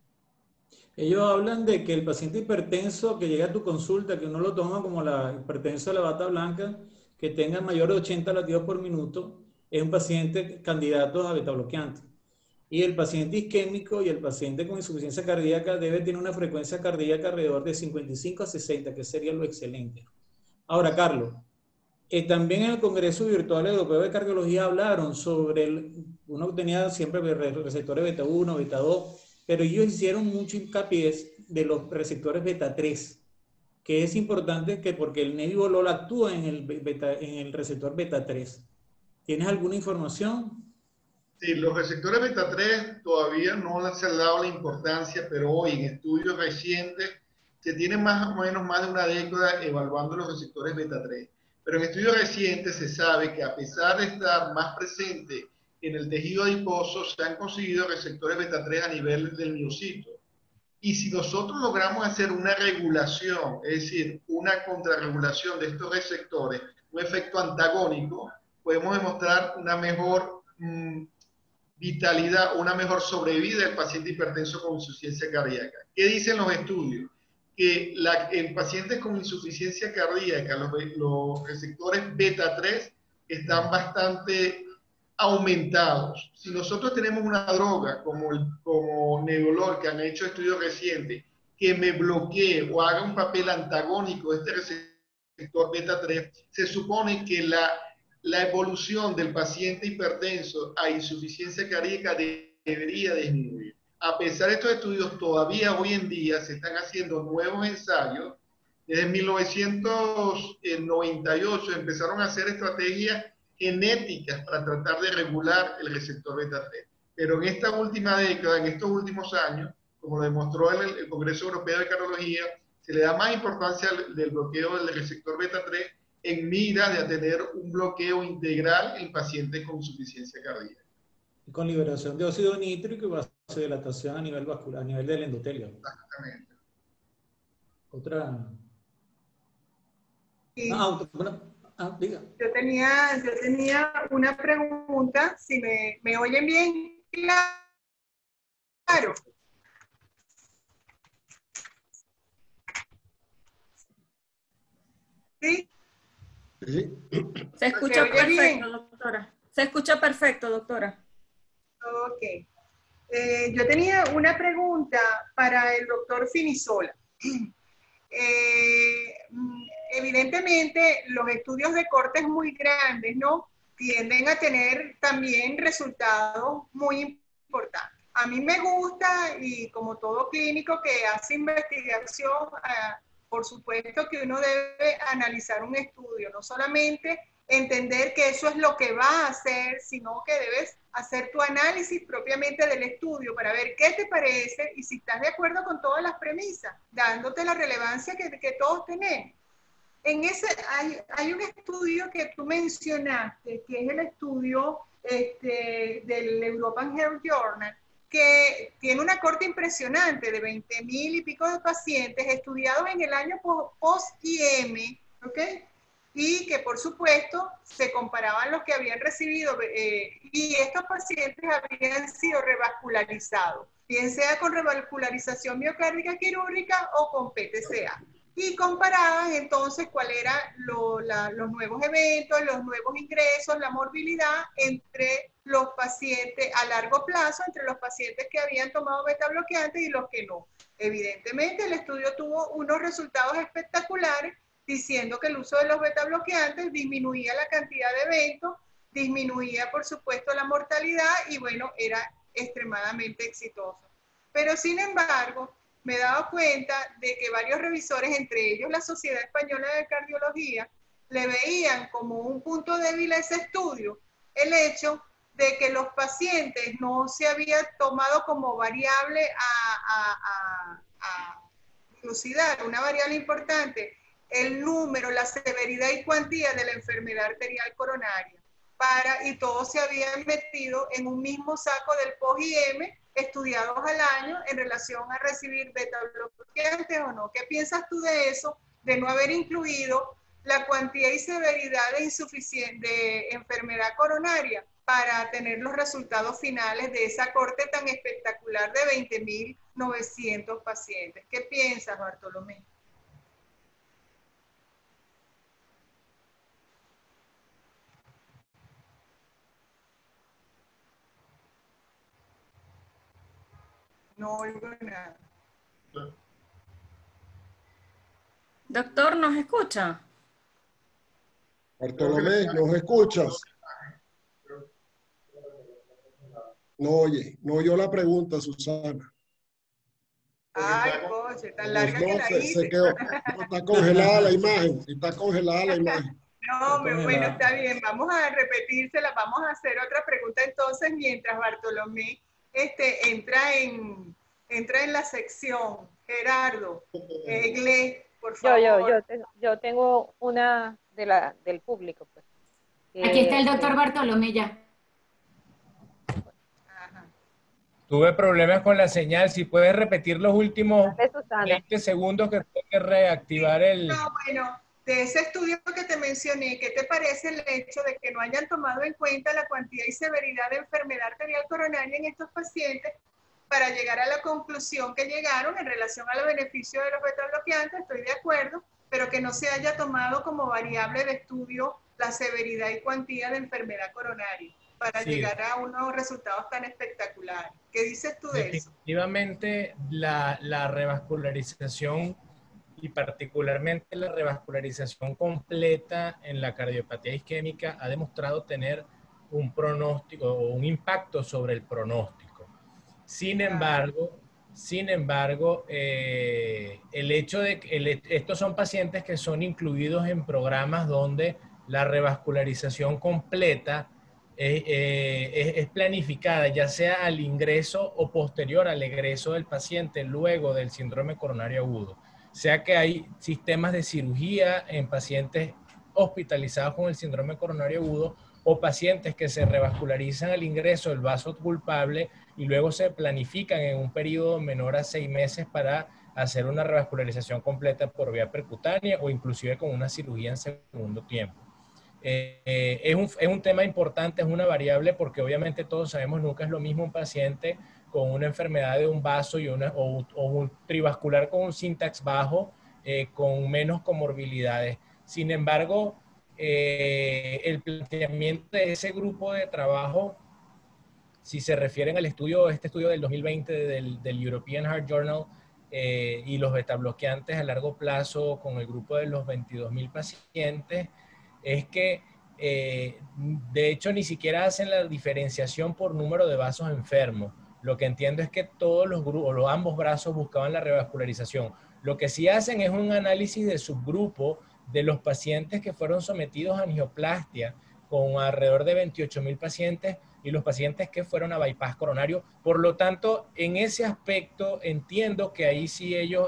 [SPEAKER 8] Ellos hablan de que el paciente hipertenso que llega a tu consulta, que uno lo toma como la hipertenso de la bata blanca, que tenga mayor de 80 latidos por minuto, es un paciente candidato a beta bloqueante. Y el paciente isquémico y el paciente con insuficiencia cardíaca debe tener una frecuencia cardíaca alrededor de 55 a 60, que sería lo excelente. Ahora, Carlos, también en el Congreso Virtual Europeo de Cardiología hablaron sobre, uno tenía siempre receptores beta 1, beta 2, pero ellos hicieron mucho hincapié de los receptores beta 3, que es importante porque el nebivolol actúa en el receptor beta 3. ¿Tienes alguna información?
[SPEAKER 2] Sí, los receptores beta 3 todavía no se han dado la importancia, pero hoy en estudios recientes se tiene más o menos más de una década evaluando los receptores beta 3. Pero en estudios recientes se sabe que a pesar de estar más presente en el tejido adiposo, se han conseguido receptores beta 3 a nivel del miocito. Y si nosotros logramos hacer una regulación, es decir, una contrarregulación de estos receptores, un efecto antagónico, podemos demostrar una mejor vitalidad, una mejor sobrevida del paciente hipertenso con insuficiencia cardíaca. ¿Qué dicen los estudios? Que en pacientes con insuficiencia cardíaca, los receptores beta 3 están bastante aumentados. Si nosotros tenemos una droga como nebivolol, que han hecho estudios recientes, que me bloquee o haga un papel antagónico de este receptor beta 3, se supone que la evolución del paciente hipertenso a insuficiencia cardíaca debería disminuir. A pesar de estos estudios, todavía hoy en día se están haciendo nuevos ensayos. Desde 1998 empezaron a hacer estrategias genéticas para tratar de regular el receptor beta 3. Pero en esta última década, en estos últimos años, como lo demostró el Congreso Europeo de Cardiología, se le da más importancia del bloqueo del receptor beta 3 en mira de tener un bloqueo integral en pacientes con insuficiencia cardíaca.
[SPEAKER 8] Con liberación de óxido nítrico y vasodilatación a nivel vascular, a nivel del endotelio.
[SPEAKER 2] Exactamente.
[SPEAKER 8] Otra.
[SPEAKER 3] Sí.
[SPEAKER 8] Diga.
[SPEAKER 3] Yo tenía una pregunta, si me oyen bien claro. ¿Sí?
[SPEAKER 10] Sí.
[SPEAKER 6] Se escucha
[SPEAKER 3] oye bien?
[SPEAKER 6] perfecto, doctora. Se escucha perfecto, doctora.
[SPEAKER 3] Ok. Yo tenía una pregunta para el doctor Finisola. Evidentemente, los estudios de cortes muy grandes, ¿no?, tienden a tener también resultados muy importantes. A mí me gusta, y como todo clínico que hace investigación, por supuesto que uno debe analizar un estudio, no solamente entender que eso es lo que va a hacer, sino que debes hacer tu análisis propiamente del estudio para ver qué te parece y si estás de acuerdo con todas las premisas, dándote la relevancia que todos tenemos. En ese hay un estudio que tú mencionaste, que es el estudio del European Heart Journal, que tiene una corte impresionante de 20.000 y pico de pacientes estudiados en el año post-IM, ¿ok? Y que por supuesto se comparaban los que habían recibido, y estos pacientes habían sido revascularizados, bien sea con revascularización miocárdica quirúrgica o con PTCA. Y comparaban entonces cuáles eran los nuevos eventos, los nuevos ingresos, la morbilidad entre los pacientes a largo plazo, entre los pacientes que habían tomado beta bloqueantes y los que no. Evidentemente el estudio tuvo unos resultados espectaculares, diciendo que el uso de los beta bloqueantes disminuía la cantidad de eventos, disminuía por supuesto la mortalidad y bueno, era extremadamente exitoso. Pero sin embargo, me he dado cuenta de que varios revisores, entre ellos la Sociedad Española de Cardiología, le veían como un punto débil a ese estudio el hecho de que los pacientes no se había tomado como variable a dilucidar, una variable importante, el número, la severidad y cuantía de la enfermedad arterial coronaria, y todos se habían metido en un mismo saco del post-IM, estudiados al año en relación a recibir beta bloqueantes o no. ¿Qué piensas tú de eso, de no haber incluido la cuantía y severidad de enfermedad coronaria para tener los resultados finales de esa corte tan espectacular de 20.900 pacientes? ¿Qué piensas, Bartolomé? No oigo nada.
[SPEAKER 6] Doctor, ¿nos escucha?
[SPEAKER 10] Bartolomé, ¿nos escuchas? No oye, no oyó la pregunta, Susana.
[SPEAKER 3] Ay, coche, tan larga
[SPEAKER 10] No,
[SPEAKER 3] que la hice.
[SPEAKER 10] se quedó. No, está congelada la imagen. Está congelada la imagen.
[SPEAKER 3] No, bueno, está bien. Vamos a repetírsela. Vamos a hacer otra pregunta entonces mientras Bartolomé entra en la sección. Gerardo, Gle, por favor.
[SPEAKER 7] Yo tengo una del público. Pues.
[SPEAKER 5] Aquí está el doctor Bartolomé ya.
[SPEAKER 9] Tuve problemas con la señal. Si puedes repetir los últimos 20 segundos que tengo que reactivar el...
[SPEAKER 3] No, bueno, de ese estudio que te mencioné, ¿qué te parece el hecho de que no hayan tomado en cuenta la cuantía y severidad de enfermedad arterial coronaria en estos pacientes para llegar a la conclusión que llegaron en relación a los beneficios de los beta bloqueantes? Estoy de acuerdo, pero que no se haya tomado como variable de estudio la severidad y cuantía de enfermedad coronaria para llegar a unos resultados tan espectaculares. ¿Qué dices tú de eso?
[SPEAKER 9] Definitivamente la revascularización y particularmente la revascularización completa en la cardiopatía isquémica ha demostrado tener un pronóstico o un impacto sobre el pronóstico. Sin embargo, el hecho de que estos son pacientes que son incluidos en programas donde la revascularización completa es planificada, ya sea al ingreso o posterior al egreso del paciente luego del síndrome coronario agudo. Sea que hay sistemas de cirugía en pacientes hospitalizados con el síndrome coronario agudo o pacientes que se revascularizan al ingreso del vaso culpable y luego se planifican en un periodo menor a 6 meses para hacer una revascularización completa por vía percutánea o inclusive con una cirugía en segundo tiempo. Es un tema importante, es una variable porque obviamente todos sabemos nunca es lo mismo un paciente con una enfermedad de un vaso y o un trivascular con un syntax bajo, con menos comorbilidades. Sin embargo, el planteamiento de ese grupo de trabajo, si se refieren al estudio, este estudio del 2020 del European Heart Journal y los betabloqueantes a largo plazo con el grupo de los 22,000 pacientes, es que de hecho ni siquiera hacen la diferenciación por número de vasos enfermos. Lo que entiendo es que todos los grupos, o ambos brazos buscaban la revascularización. Lo que sí hacen es un análisis de subgrupo de los pacientes que fueron sometidos a angioplastia, con alrededor de 28,000 pacientes, y los pacientes que fueron a bypass coronario. Por lo tanto, en ese aspecto entiendo que ahí sí ellos,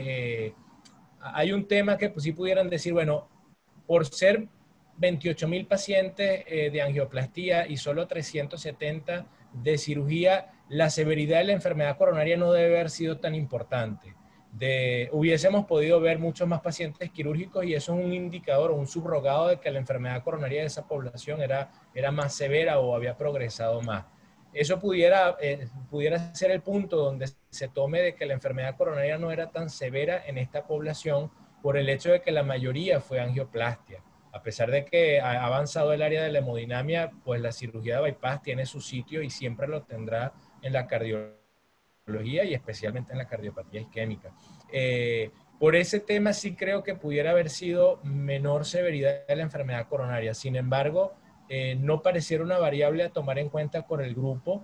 [SPEAKER 9] hay un tema que pues, sí pudieran decir, bueno, por ser 28,000 pacientes de angioplastía y solo 370 de cirugía, la severidad de la enfermedad coronaria no debe haber sido tan importante. Hubiésemos podido ver muchos más pacientes quirúrgicos y eso es un indicador o un subrogado de que la enfermedad coronaria de esa población era más severa o había progresado más. Eso pudiera ser el punto donde se tome de que la enfermedad coronaria no era tan severa en esta población por el hecho de que la mayoría fue angioplastia. A pesar de que ha avanzado el área de la hemodinamia, pues la cirugía de bypass tiene su sitio y siempre lo tendrá en la cardiología y especialmente en la cardiopatía isquémica. Por ese tema sí creo que pudiera haber sido menor severidad de la enfermedad coronaria. Sin embargo, no pareciera una variable a tomar en cuenta por el grupo.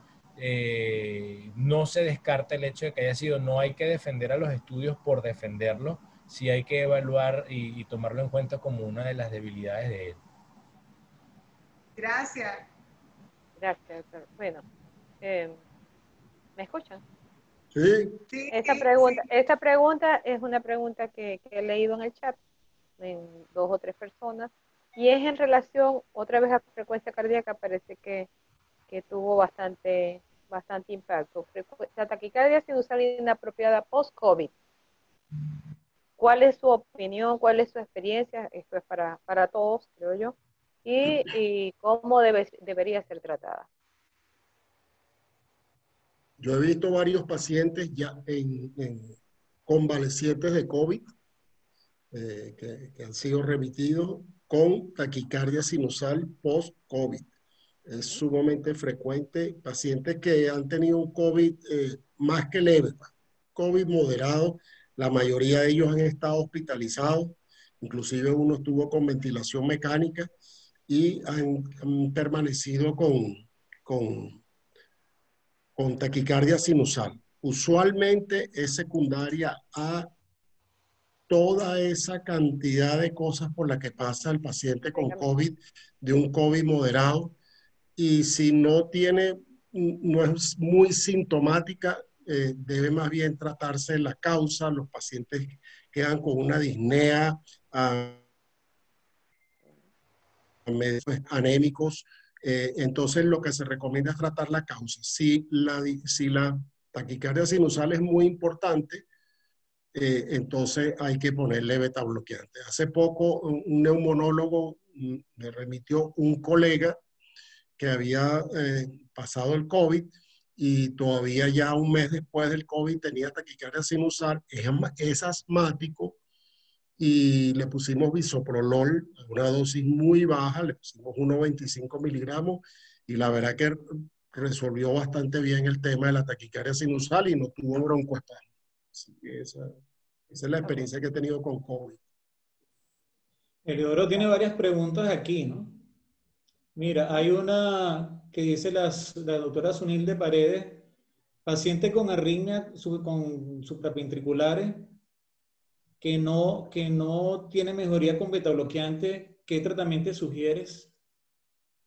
[SPEAKER 9] No se descarta el hecho de que haya sido, no hay que defender a los estudios por defenderlos, sí hay que evaluar y tomarlo en cuenta como una de las debilidades de él.
[SPEAKER 3] Gracias.
[SPEAKER 7] Gracias, doctor. Bueno, ¿me escuchan?
[SPEAKER 10] Sí.
[SPEAKER 3] Sí,
[SPEAKER 7] Esta pregunta es una pregunta que he leído en el chat, en 2 o 3 personas, y es en relación, otra vez a frecuencia cardíaca, parece que tuvo bastante impacto. La taquicardia sinusal inapropiada post-COVID. ¿Cuál es su opinión? ¿Cuál es su experiencia? Esto es para todos, creo yo. Y cómo debería ser tratada.
[SPEAKER 10] Yo he visto varios pacientes ya en convalecientes de COVID que han sido remitidos con taquicardia sinusal post-COVID. Es sumamente frecuente. Pacientes que han tenido un COVID más que leve, COVID moderado, la mayoría de ellos han estado hospitalizados, inclusive uno estuvo con ventilación mecánica y han permanecido con taquicardia sinusal. Usualmente es secundaria a toda esa cantidad de cosas por las que pasa el paciente con COVID, de un COVID moderado, y si no es muy sintomática, debe más bien tratarse la causa. Los pacientes quedan con una disnea, anémicos, entonces lo que se recomienda es tratar la causa. Si la taquicardia sinusal es muy importante, entonces hay que ponerle beta bloqueante. Hace poco un neumonólogo me remitió un colega que había pasado el COVID y todavía ya un mes después del COVID tenía taquicardia sinusal, es asmático y le pusimos bisoprolol, una dosis muy baja, le pusimos 1,25 miligramos y la verdad que resolvió bastante bien el tema de la taquicardia sinusal y no tuvo broncoespasmo. Así que esa es la experiencia que he tenido con COVID.
[SPEAKER 8] Eliodoro tiene varias preguntas aquí, ¿no? Mira, hay una que dice la doctora Sunilde Paredes, paciente con arritmia con supraventriculares que no tiene mejoría con beta bloqueante, ¿qué tratamiento sugieres?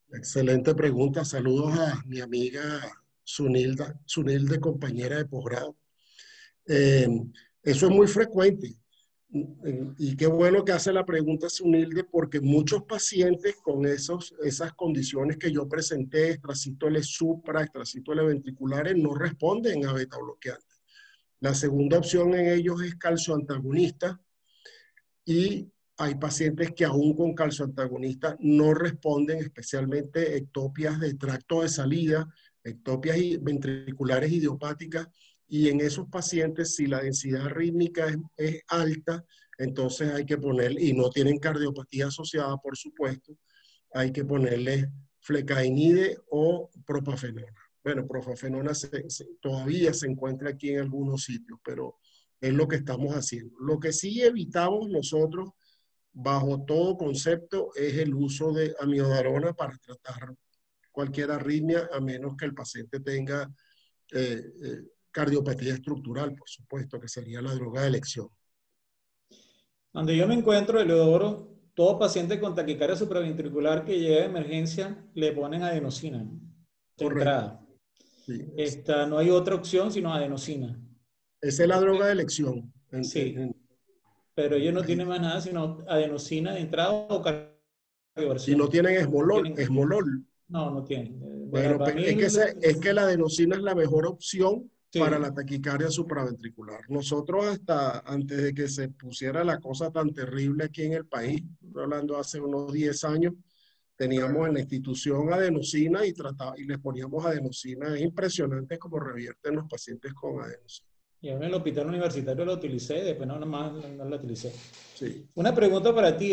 [SPEAKER 10] Excelente pregunta. Saludos a mi amiga Sunilde, compañera de posgrado. Eso es muy frecuente. Y qué bueno que hace la pregunta Sunilde, porque muchos pacientes con esas condiciones que yo presenté, extracístoles supra, extracístoles ventriculares, no responden a beta bloqueantes. La segunda opción en ellos es calcioantagonista, y hay pacientes que aún con calcioantagonistas no responden, especialmente ectopias de tracto de salida, ectopias ventriculares idiopáticas, y en esos pacientes, si la densidad rítmica es alta, entonces hay que poner, y no tienen cardiopatía asociada, por supuesto, hay que ponerle flecainide o propafenona. Bueno, propafenona todavía se encuentra aquí en algunos sitios, pero es lo que estamos haciendo. Lo que sí evitamos nosotros, bajo todo concepto, es el uso de amiodarona para tratar cualquier arritmia, a menos que el paciente tenga cardiopatía estructural, por supuesto, que sería la droga de elección.
[SPEAKER 8] Donde yo me encuentro, Eleodoro, todo paciente con taquicardia supraventricular que llega a emergencia le ponen adenosina, ¿no? De entrada.
[SPEAKER 10] Sí.
[SPEAKER 8] No hay otra opción sino adenosina.
[SPEAKER 10] Esa es la droga de elección.
[SPEAKER 8] Sí. Pero ellos no tienen más nada sino adenosina de entrada o cardioversión.
[SPEAKER 10] Y no tienen esmolol.
[SPEAKER 8] No, no tienen.
[SPEAKER 10] Bueno, es que la adenosina es la mejor opción para la taquicardia supraventricular. Nosotros hasta antes de que se pusiera la cosa tan terrible aquí en el país, estoy hablando hace unos 10 años, teníamos en la institución adenosina y les poníamos adenosina. Es impresionante cómo revierten los pacientes con adenosina.
[SPEAKER 8] Yo en el hospital universitario lo utilicé, después no lo utilicé.
[SPEAKER 10] Sí.
[SPEAKER 8] Una pregunta para ti,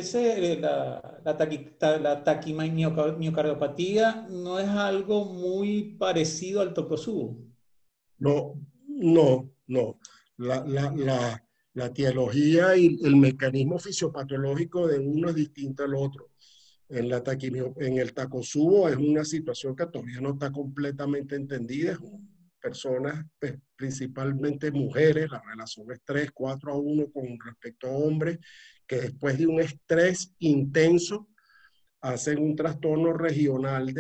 [SPEAKER 8] la taquimiocardiopatía no es algo muy parecido al tocosubo.
[SPEAKER 10] No. La etiología y el mecanismo fisiopatológico de uno es distinto al otro. En el tacosubo es una situación que todavía no está completamente entendida. Personas, pues, principalmente mujeres, la relación es 3-4-1 con respecto a hombres, que después de un estrés intenso hacen un trastorno regional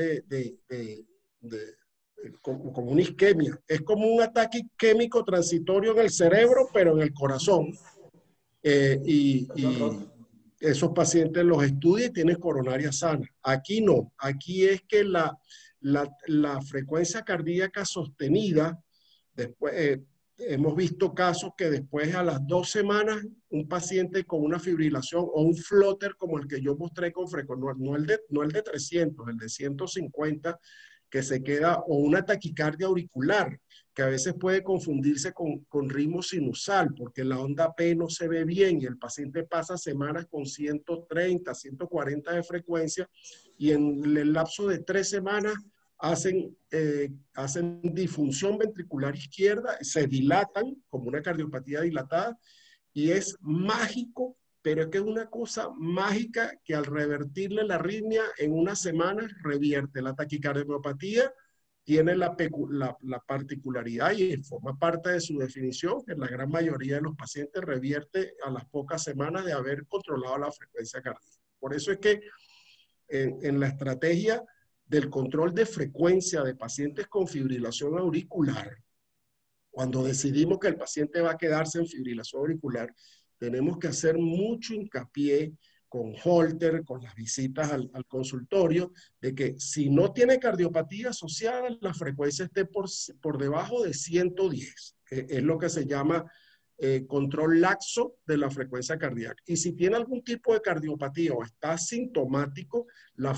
[SPEAKER 10] como una isquemia. Es como un ataque isquémico transitorio en el cerebro, pero en el corazón. Y esos pacientes los estudian y tienen coronaria sana. Aquí no. Aquí es que la frecuencia cardíaca sostenida, después, hemos visto casos que después a las 2 semanas un paciente con una fibrilación o un flotter como el que yo mostré con frecuencia, no el de 300, el de 150, que se queda, o una taquicardia auricular, que a veces puede confundirse con ritmo sinusal, porque la onda P no se ve bien y el paciente pasa semanas con 130, 140 de frecuencia, y en el lapso de 3 semanas hacen disfunción ventricular izquierda, se dilatan como una cardiopatía dilatada, y es mágico, pero es que es una cosa mágica que al revertirle la arritmia en unas semanas revierte. La taquicardiopatía tiene la particularidad y forma parte de su definición, que la gran mayoría de los pacientes revierte a las pocas semanas de haber controlado la frecuencia cardíaca. Por eso es que en la estrategia del control de frecuencia de pacientes con fibrilación auricular, cuando decidimos que el paciente va a quedarse en fibrilación auricular, tenemos que hacer mucho hincapié con Holter, con las visitas al consultorio, de que si no tiene cardiopatía asociada, la frecuencia esté por debajo de 110. Es lo que se llama control laxo de la frecuencia cardíaca. Y si tiene algún tipo de cardiopatía o está sintomático, la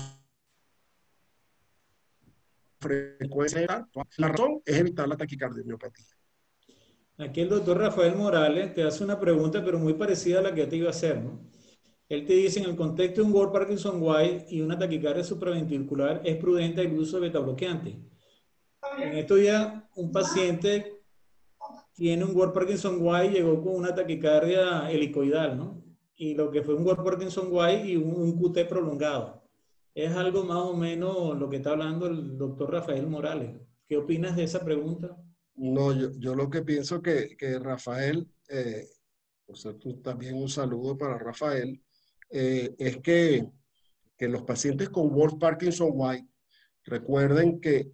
[SPEAKER 10] frecuencia, la razón es evitar la taquicardiopatía.
[SPEAKER 8] Aquí el doctor Rafael Morales te hace una pregunta, pero muy parecida a la que te iba a hacer, ¿no? Él te dice, en el contexto de un Ward Parkinson-White y una taquicardia supraventricular, ¿es prudente el uso de beta-bloqueantes? En estos días, un paciente tiene un Ward Parkinson-White, llegó con una taquicardia helicoidal, ¿no? Y lo que fue un Ward Parkinson-White y un QT prolongado. Es algo más o menos lo que está hablando el doctor Rafael Morales. ¿Qué opinas de esa pregunta?
[SPEAKER 10] No, yo lo que pienso que Rafael, también un saludo para Rafael, es que que los pacientes con Wolff-Parkinson-White, recuerden que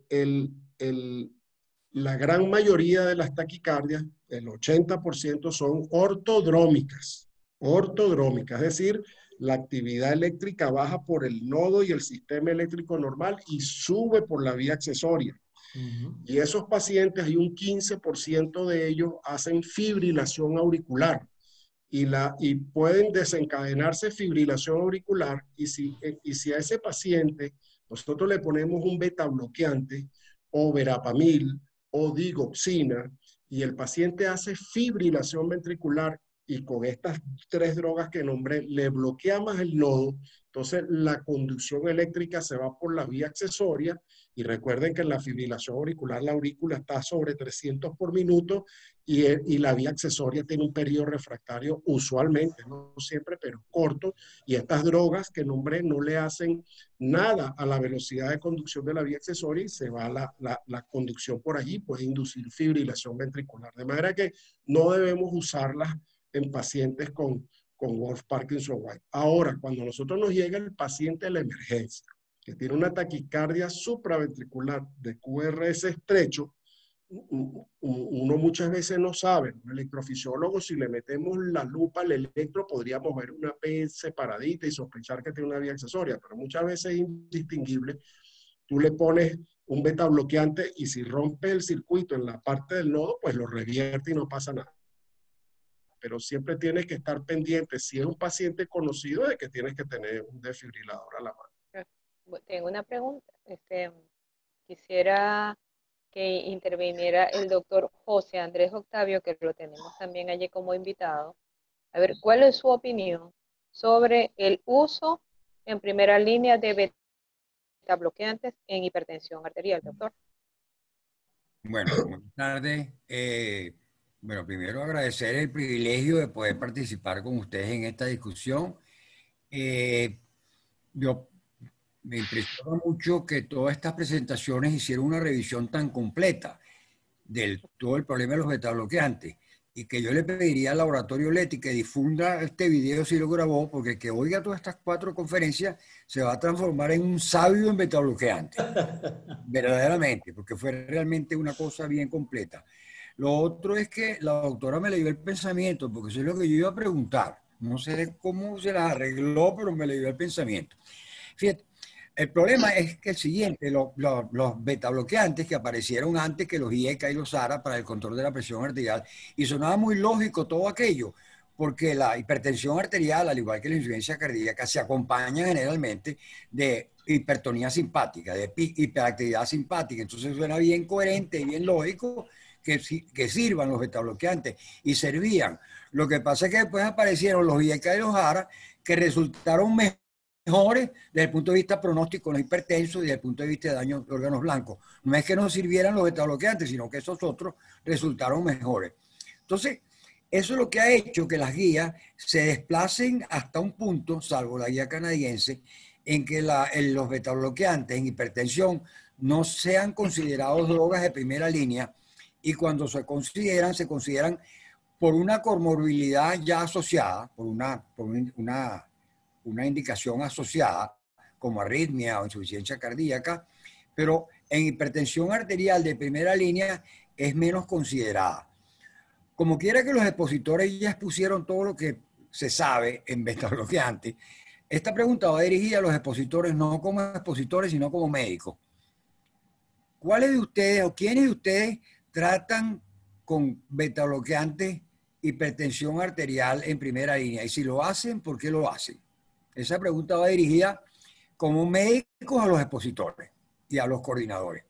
[SPEAKER 10] la gran mayoría de las taquicardias, el 80% son ortodrómicas, es decir, la actividad eléctrica baja por el nodo y el sistema eléctrico normal y sube por la vía accesoria. Y esos pacientes, hay un 15% de ellos hacen fibrilación auricular y pueden desencadenarse fibrilación auricular y si a ese paciente nosotros le ponemos un beta bloqueante o verapamil o digoxina y el paciente hace fibrilación ventricular y con estas 3 drogas que nombré le bloqueamos el nodo, entonces la conducción eléctrica se va por la vía accesoria y recuerden que en la fibrilación auricular la aurícula está sobre 300 por minuto y la vía accesoria tiene un periodo refractario usualmente, no siempre, pero corto, y estas drogas que nombré no le hacen nada a la velocidad de conducción de la vía accesoria y se va la conducción por allí, puede inducir fibrilación ventricular. De manera que no debemos usarlas en pacientes con Wolff-Parkinson-White. Ahora, cuando nosotros nos llega el paciente a la emergencia, que tiene una taquicardia supraventricular de QRS estrecho, uno muchas veces no sabe, un electrofisiólogo, si le metemos la lupa al electro, podríamos ver una P separadita y sospechar que tiene una vía accesoria, pero muchas veces es indistinguible. Tú le pones un beta bloqueante y si rompe el circuito en la parte del nodo, pues lo revierte y no pasa nada. Pero siempre tienes que estar pendiente, si es un paciente conocido, de que tienes que tener un desfibrilador a la mano.
[SPEAKER 7] Tengo una pregunta. Quisiera que interviniera el doctor José Andrés Octavio, que lo tenemos también allí como invitado. A ver, ¿cuál es su opinión sobre el uso en primera línea de beta bloqueantes en hipertensión arterial, doctor?
[SPEAKER 4] Bueno, buenas tardes. Bueno, primero agradecer el privilegio de poder participar con ustedes en esta discusión. Me impresiona mucho que todas estas presentaciones hicieron una revisión tan completa del todo el problema de los betabloqueantes y que yo le pediría al laboratorio Leti que difunda este video si lo grabó, porque el que oiga todas estas 4 conferencias se va a transformar en un sabio en betabloqueantes, verdaderamente, porque fue realmente una cosa bien completa. Lo otro es que la doctora me leyó el pensamiento, porque eso es lo que yo iba a preguntar. No sé cómo se las arregló, pero me leyó el pensamiento. Fíjate, el problema es que el siguiente, los betabloqueantes que aparecieron antes que los IECA y los ARA para el control de la presión arterial, y sonaba muy lógico todo aquello, porque la hipertensión arterial, al igual que la insuficiencia cardíaca, se acompaña generalmente de hipertonía simpática, de hiperactividad simpática. Entonces suena bien coherente y bien lógico que sirvan los betabloqueantes, y servían. Lo que pasa es que después aparecieron los IECA y los ARA que resultaron mejores desde el punto de vista pronóstico en los hipertensos y desde el punto de vista de daño de órganos blancos. No es que no sirvieran los betabloqueantes, sino que esos otros resultaron mejores. Entonces, eso es lo que ha hecho que las guías se desplacen hasta un punto, salvo la guía canadiense, en que los betabloqueantes en hipertensión no sean considerados drogas de primera línea, y cuando se consideran por una comorbilidad ya asociada, por una indicación asociada, como arritmia o insuficiencia cardíaca, pero en hipertensión arterial de primera línea es menos considerada. Como quiera que los expositores ya expusieron todo lo que se sabe en betabloqueantes, esta pregunta va dirigida a los expositores, no como expositores, sino como médicos. ¿Cuáles de ustedes o quiénes de ustedes tratan con betabloqueantes hipertensión arterial en primera línea? Y si lo hacen, ¿por qué lo hacen? Esa pregunta va dirigida como médicos a los expositores y a los coordinadores.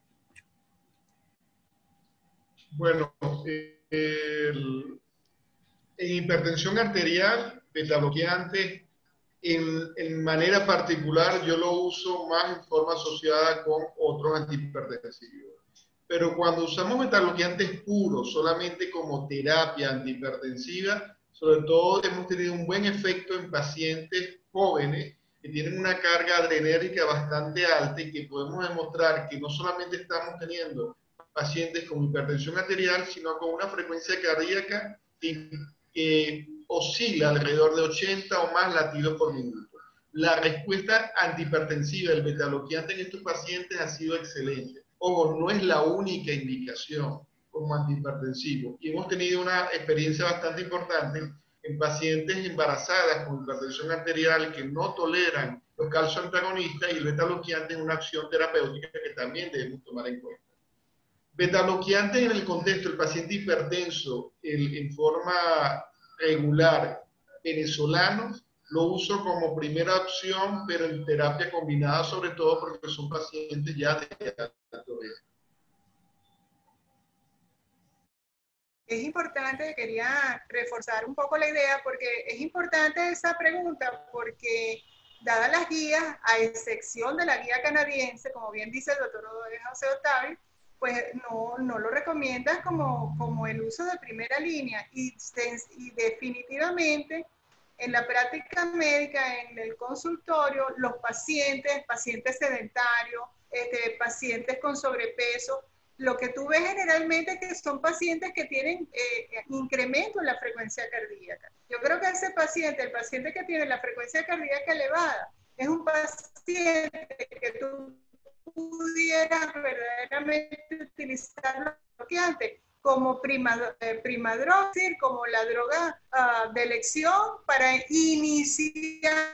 [SPEAKER 2] Bueno, en hipertensión arterial, betabloqueantes, en manera particular, yo lo uso más en forma asociada con otros antihipertensivos. Pero cuando usamos betabloqueantes puros, solamente como terapia antihipertensiva, sobre todo hemos tenido un buen efecto en pacientes jóvenes que tienen una carga adrenérgica bastante alta y que podemos demostrar que no solamente estamos teniendo pacientes con hipertensión arterial, sino con una frecuencia cardíaca que oscila alrededor de 80 o más latidos por minuto. la respuesta antihipertensiva del beta-bloqueante en estos pacientes ha sido excelente. Ojo, no es la única indicación como antihipertensivo. Y hemos tenido una experiencia bastante importante en pacientes embarazadas con hipertensión arterial que no toleran los calcioantagonistas, y el beta-bloqueante es una acción terapéutica que también debemos tomar en cuenta. Beta-bloqueante en el contexto del paciente hipertenso en forma regular venezolano, lo uso como primera opción, pero en terapia combinada, sobre todo porque son pacientes ya de alto riesgo.
[SPEAKER 3] Es importante, quería reforzar un poco la idea, porque es importante esa pregunta, porque dadas las guías, a excepción de la guía canadiense, como bien dice el doctor José Octavio, pues no lo recomiendas como el uso de primera línea, y definitivamente en la práctica médica, en el consultorio, los pacientes sedentarios, pacientes con sobrepeso, lo que tú ves generalmente es que son pacientes que tienen incremento en la frecuencia cardíaca. Yo creo que ese paciente, el paciente que tiene la frecuencia cardíaca elevada, es un paciente que tú pudieras verdaderamente utilizar bloqueante como primadroxil, como la droga de elección para iniciar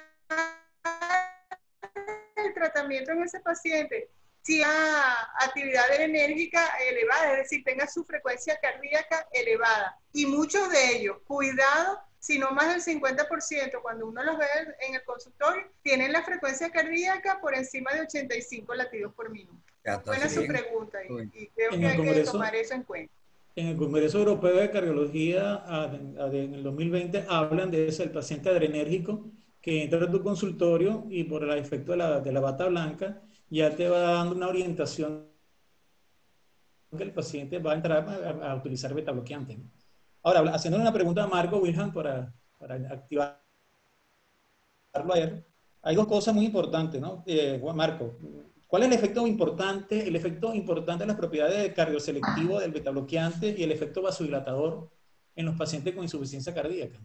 [SPEAKER 3] el tratamiento en ese paciente. Si ha actividad enérgica elevada, es decir, tenga su frecuencia cardíaca elevada. Y muchos de ellos, cuidado, si no más del 50%, cuando uno los ve en el consultorio, tienen la frecuencia cardíaca por encima de 85 latidos por minuto. Buena su pregunta, y creo que hay que tomar eso en cuenta.
[SPEAKER 8] En el Congreso Europeo de Cardiología en el 2020 hablan de eso, el paciente adrenérgico que entra a tu consultorio y por el efecto de la bata blanca ya te va dando una orientación que el paciente va a entrar a utilizar beta bloqueante, ¿no? Ahora, haciendo una pregunta a Marco Wilhelm para activarlo ayer, hay dos cosas muy importantes, ¿no? Marco, ¿cuál es el efecto importante de las propiedades cardioselectivo del beta bloqueante y el efecto vasodilatador en los pacientes con insuficiencia cardíaca?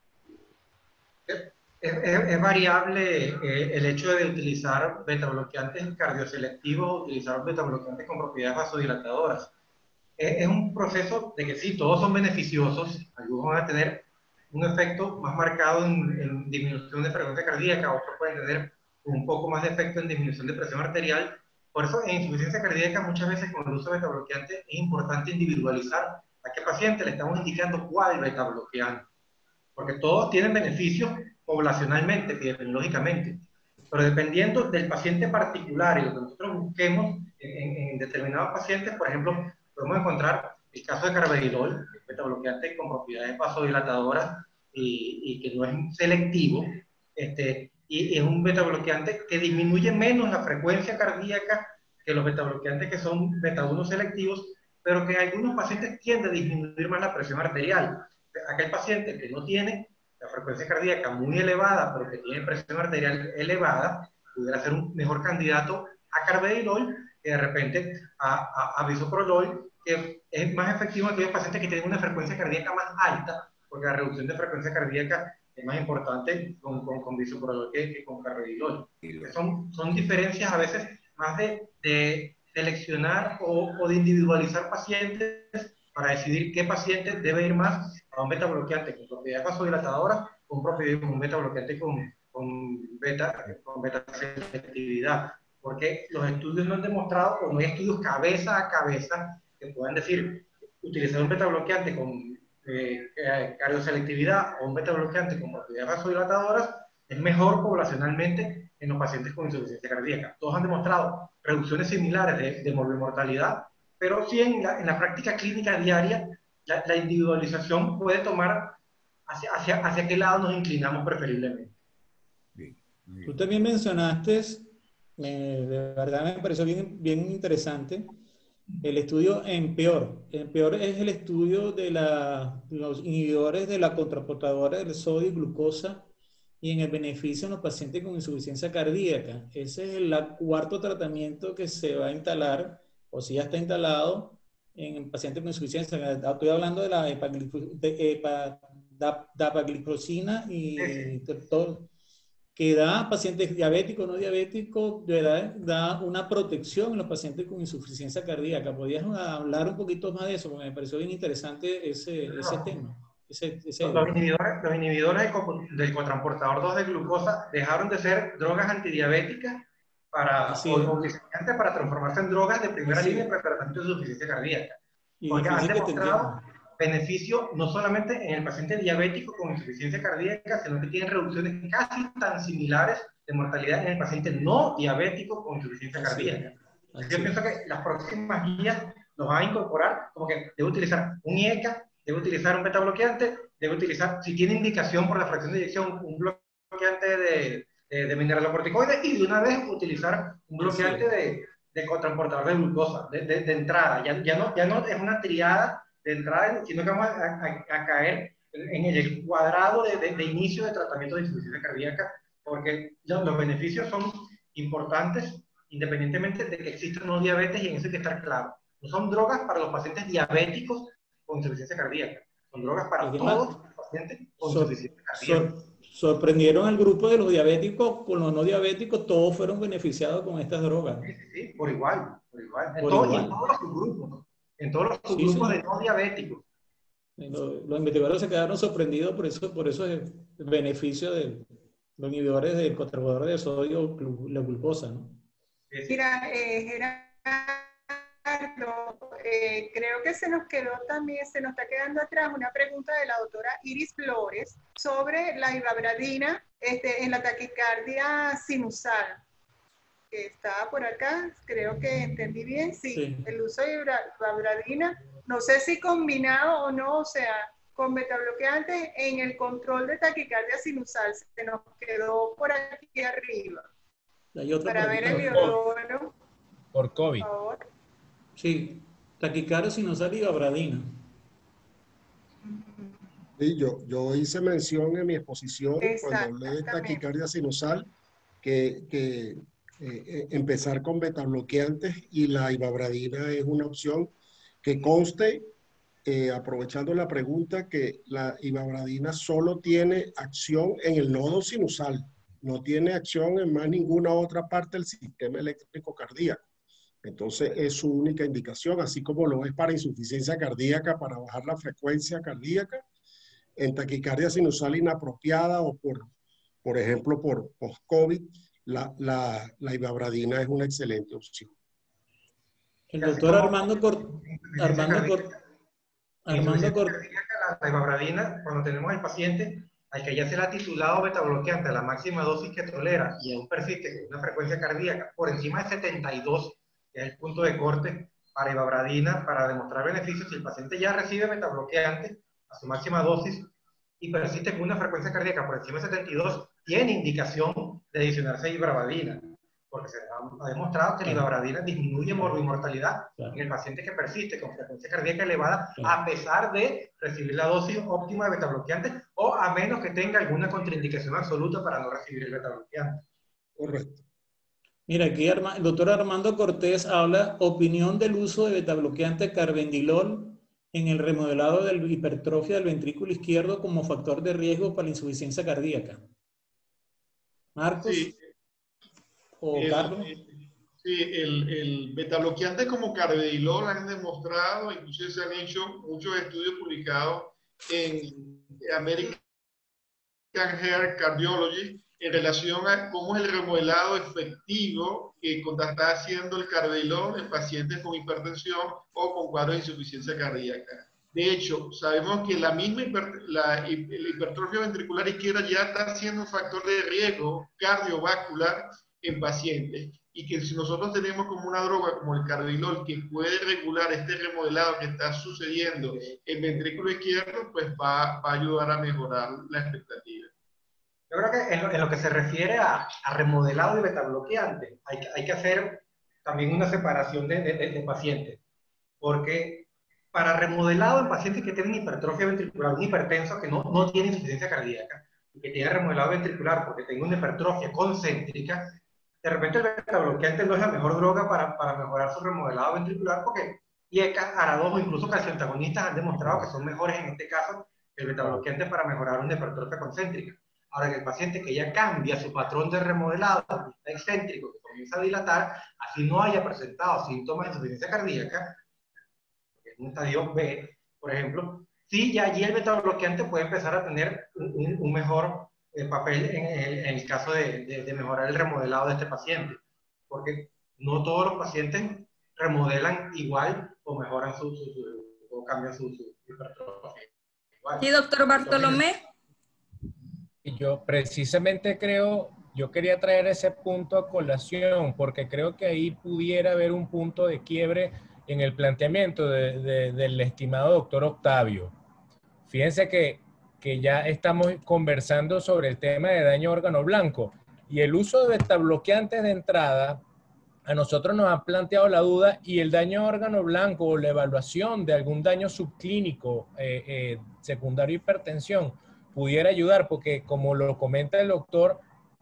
[SPEAKER 1] Es variable el hecho de utilizar betabloqueantes cardioselectivos, utilizar betabloqueantes con propiedades vasodilatadoras. Es un proceso de que sí, todos son beneficiosos, algunos van a tener un efecto más marcado en disminución de frecuencia cardíaca, otros pueden tener un poco más de efecto en disminución de presión arterial. Por eso en insuficiencia cardíaca muchas veces con el uso de betabloqueante es importante individualizar a qué paciente le estamos indicando cuál betabloqueante, porque todos tienen beneficios poblacionalmente, epidemiológicamente, pero dependiendo del paciente particular y lo que nosotros busquemos en determinados pacientes, por ejemplo, podemos encontrar el caso de carvedilol, betabloqueante con propiedades vasodilatadoras y que no es selectivo, y es un betabloqueante que disminuye menos la frecuencia cardíaca que los betabloqueantes que son beta-1 selectivos, pero que en algunos pacientes tiende a disminuir más la presión arterial. Aquel paciente que no tiene la frecuencia cardíaca muy elevada, pero que tiene presión arterial elevada, pudiera ser un mejor candidato a carvedilol que de repente a bisoprolol, que es más efectivo en aquellos pacientes que tienen una frecuencia cardíaca más alta, porque la reducción de frecuencia cardíaca es más importante con bisoprolol que con carvedilol. Son diferencias a veces más de seleccionar o de individualizar pacientes para decidir qué paciente debe ir más a un beta bloqueante con propiedades vasodilatadoras o un beta bloqueante con beta selectividad. Porque los estudios no han demostrado, o no hay estudios cabeza a cabeza que puedan decir utilizar un beta bloqueante con cardioselectividad o un beta bloqueante con propiedades vasodilatadoras es mejor poblacionalmente en los pacientes con insuficiencia cardíaca. Todos han demostrado reducciones similares de morbimortalidad, pero sí en la práctica clínica diaria la individualización puede tomar hacia qué lado nos inclinamos preferiblemente.
[SPEAKER 8] Tú también mencionaste, de verdad me pareció bien interesante, el estudio EMPEOR. EMPEOR es el estudio de los inhibidores de la contraportadora del sodio y glucosa y en el beneficio en los pacientes con insuficiencia cardíaca. Ese es el cuarto tratamiento que se va a instalar, o si ya está instalado, en pacientes con insuficiencia. Estoy hablando de la dapagliflozina y todo. que da a pacientes diabéticos, no diabéticos, da una protección en los pacientes con insuficiencia cardíaca. ¿Podrías hablar un poquito más de eso? Porque me pareció bien interesante ese tema.
[SPEAKER 1] Los inhibidores del cotransportador 2 de glucosa dejaron de ser drogas antidiabéticas o glicemiantes para transformarse en drogas de primera línea para el tratamiento de insuficiencia cardíaca. Porque han demostrado beneficio no solamente en el paciente diabético con insuficiencia cardíaca, sino que tienen reducciones casi tan similares de mortalidad en el paciente no diabético con insuficiencia cardíaca. Yo pienso que las próximas guías nos van a incorporar como que debe utilizar un IECA, debe utilizar un beta bloqueante, debe utilizar, si tiene indicación por la fracción de eyección, un bloqueante de mineralocorticoides y de una vez utilizar un bloqueante de cotransportador de glucosa, de entrada. Ya no es una triada de entrada, sino que vamos a caer en el cuadrado de inicio de tratamiento de insuficiencia cardíaca, porque los beneficios son importantes independientemente de que exista no diabetes, y en eso hay que estar claro. No son drogas para los pacientes diabéticos con insuficiencia cardíaca, son drogas para todos los pacientes con insuficiencia cardíaca.
[SPEAKER 8] Sorprendieron al grupo de los diabéticos, con los no diabéticos, todos fueron beneficiados con estas drogas.
[SPEAKER 1] Sí, por igual. En todos los subgrupos, ¿no? En todos los subgrupos de no diabéticos.
[SPEAKER 8] Los investigadores se quedaron sorprendidos por eso es el beneficio de los inhibidores del cotransportador de sodio, la glucosa, ¿no?
[SPEAKER 3] Mira, Gerardo, creo que se nos está quedando atrás una pregunta de la doctora Iris Flores sobre la ibabradina en la taquicardia sinusal. Que estaba por acá, creo que entendí bien, sí. El uso de ibabradina, no sé si combinado o no, o sea, con betabloqueantes en el control de taquicardia sinusal, se nos quedó por aquí arriba. Para ver el biodoro.
[SPEAKER 9] Por COVID.
[SPEAKER 3] Por favor.
[SPEAKER 8] Sí, taquicardia sinusal y ibabradina.
[SPEAKER 10] Sí, yo hice mención en mi exposición cuando hablé de taquicardia sinusal que empezar con betabloqueantes y la ibabradina es una opción. Que conste, aprovechando la pregunta, que la ibabradina solo tiene acción en el nodo sinusal, no tiene acción en más ninguna otra parte del sistema eléctrico cardíaco. Entonces es su única indicación, así como lo es para insuficiencia cardíaca, para bajar la frecuencia cardíaca, en taquicardia sinusal inapropiada o por ejemplo por post-COVID, la ibabradina es una excelente opción.
[SPEAKER 8] El doctor Armando
[SPEAKER 1] La ibabradina, cuando tenemos el paciente al que ya se le ha titulado betabloqueante a la máxima dosis que tolera y aún persiste con una frecuencia cardíaca por encima de 72, que es el punto de corte para ibabradina, para demostrar beneficios, si el paciente ya recibe betabloqueante a su máxima dosis y persiste con una frecuencia cardíaca por encima de 72, tiene indicación de adicionarse a ibabradina, porque se ha demostrado que la ibabradina disminuye morbimortalidad en el paciente que persiste con frecuencia cardíaca elevada, a pesar de recibir la dosis óptima de betabloqueante, o a menos que tenga alguna contraindicación absoluta para no recibir el betabloqueante.
[SPEAKER 10] Correcto.
[SPEAKER 8] Mira, aquí el doctor Armando Cortés habla opinión del uso de betabloqueante carbendilol en el remodelado de la hipertrofia del ventrículo izquierdo como factor de riesgo para la insuficiencia cardíaca. Marcos.
[SPEAKER 2] Sí.
[SPEAKER 8] Carlos.
[SPEAKER 2] Sí, el betabloqueante como carbendilol han demostrado, inclusive se han hecho muchos estudios publicados en American Heart Cardiology en relación a cómo es el remodelado efectivo que está haciendo el carbendilol en pacientes con hipertensión o con cuadros de insuficiencia cardíaca. De hecho, sabemos que la misma hipertrofia ventricular izquierda ya está siendo un factor de riesgo cardiovascular en pacientes, y que si nosotros tenemos como una droga como el carbendilol que puede regular este remodelado que está sucediendo en ventrículo izquierdo, pues va a ayudar a mejorar la expectativa.
[SPEAKER 1] Yo creo que en lo que se refiere a remodelado de betabloqueante, hay que hacer también una separación de pacientes, porque para remodelado en pacientes que tienen hipertrofia ventricular, un hipertenso que no tiene insuficiencia cardíaca, y que tiene remodelado ventricular porque tiene una hipertrofia concéntrica, de repente el betabloqueante no es la mejor droga para mejorar su remodelado ventricular, porque IECA, ARA2 o incluso calcioantagonistas han demostrado que son mejores en este caso que el betabloqueante para mejorar una hipertrofia concéntrica. Ahora, en el paciente que ya cambia su patrón de remodelado, está excéntrico, que comienza a dilatar, así no haya presentado síntomas de insuficiencia cardíaca, en un estadio B, por ejemplo, sí, ya allí el beta bloqueante puede empezar a tener un mejor papel en el caso de mejorar el remodelado de este paciente, porque no todos los pacientes remodelan igual o mejoran o cambian su hipertrofia.
[SPEAKER 6] Sí, doctor Bartolomé.
[SPEAKER 9] Y yo precisamente creo, yo quería traer ese punto a colación, porque creo que ahí pudiera haber un punto de quiebre en el planteamiento del estimado doctor Octavio. Fíjense que ya estamos conversando sobre el tema de daño órgano blanco y el uso de betabloqueantes de entrada a nosotros nos han planteado la duda y el daño órgano blanco o la evaluación de algún daño subclínico secundario a hipertensión pudiera ayudar, porque como lo comenta el doctor,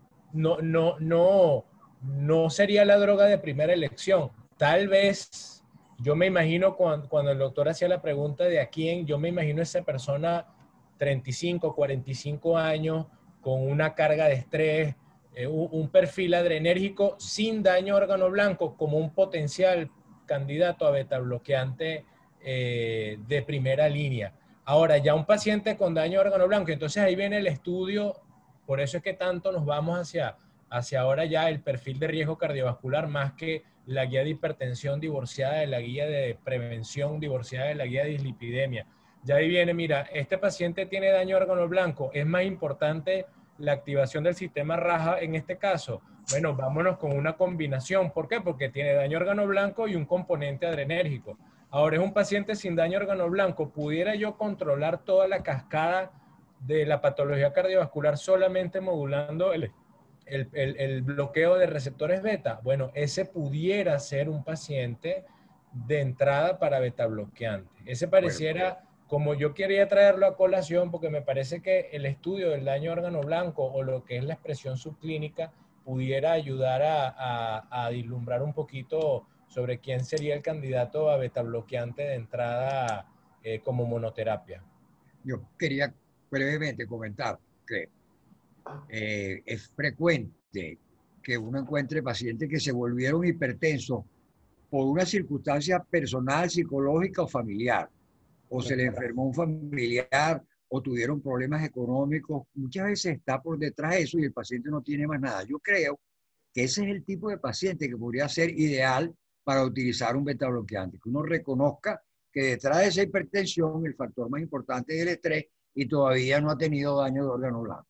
[SPEAKER 9] no sería la droga de primera elección. Tal vez, yo me imagino cuando el doctor hacía la pregunta de a quién, yo me imagino esa persona 35, 45 años, con una carga de estrés, un perfil adrenérgico sin daño órgano blanco como un potencial candidato a beta bloqueante de primera línea. Ahora, ya un paciente con daño órgano blanco, entonces ahí viene el estudio, por eso es que tanto nos vamos hacia ahora ya el perfil de riesgo cardiovascular más que la guía de hipertensión divorciada de la guía de prevención divorciada de la guía de dislipidemia. Ya ahí viene, mira, este paciente tiene daño órgano blanco, es más importante la activación del sistema Raja en este caso. Bueno, vámonos con una combinación. ¿Por qué? Porque tiene daño órgano blanco y un componente adrenérgico. Ahora, es un paciente sin daño órgano blanco. ¿Pudiera yo controlar toda la cascada de la patología cardiovascular solamente modulando el bloqueo de receptores beta? Bueno, ese pudiera ser un paciente de entrada para beta bloqueante. Ese pareciera, como yo quería traerlo a colación, porque me parece que el estudio del daño órgano blanco o lo que es la expresión subclínica pudiera ayudar a vislumbrar un poquito sobre quién sería el candidato a beta bloqueante de entrada como monoterapia.
[SPEAKER 4] Yo quería brevemente comentar que es frecuente que uno encuentre pacientes que se volvieron hipertensos por una circunstancia personal, psicológica o familiar, o se le enfermó un familiar, o tuvieron problemas económicos. Muchas veces está por detrás de eso y el paciente no tiene más nada. Yo creo que ese es el tipo de paciente que podría ser ideal para utilizar un beta bloqueante, que uno reconozca que detrás de esa hipertensión el factor más importante es el estrés y todavía no ha tenido daño de órgano blanco.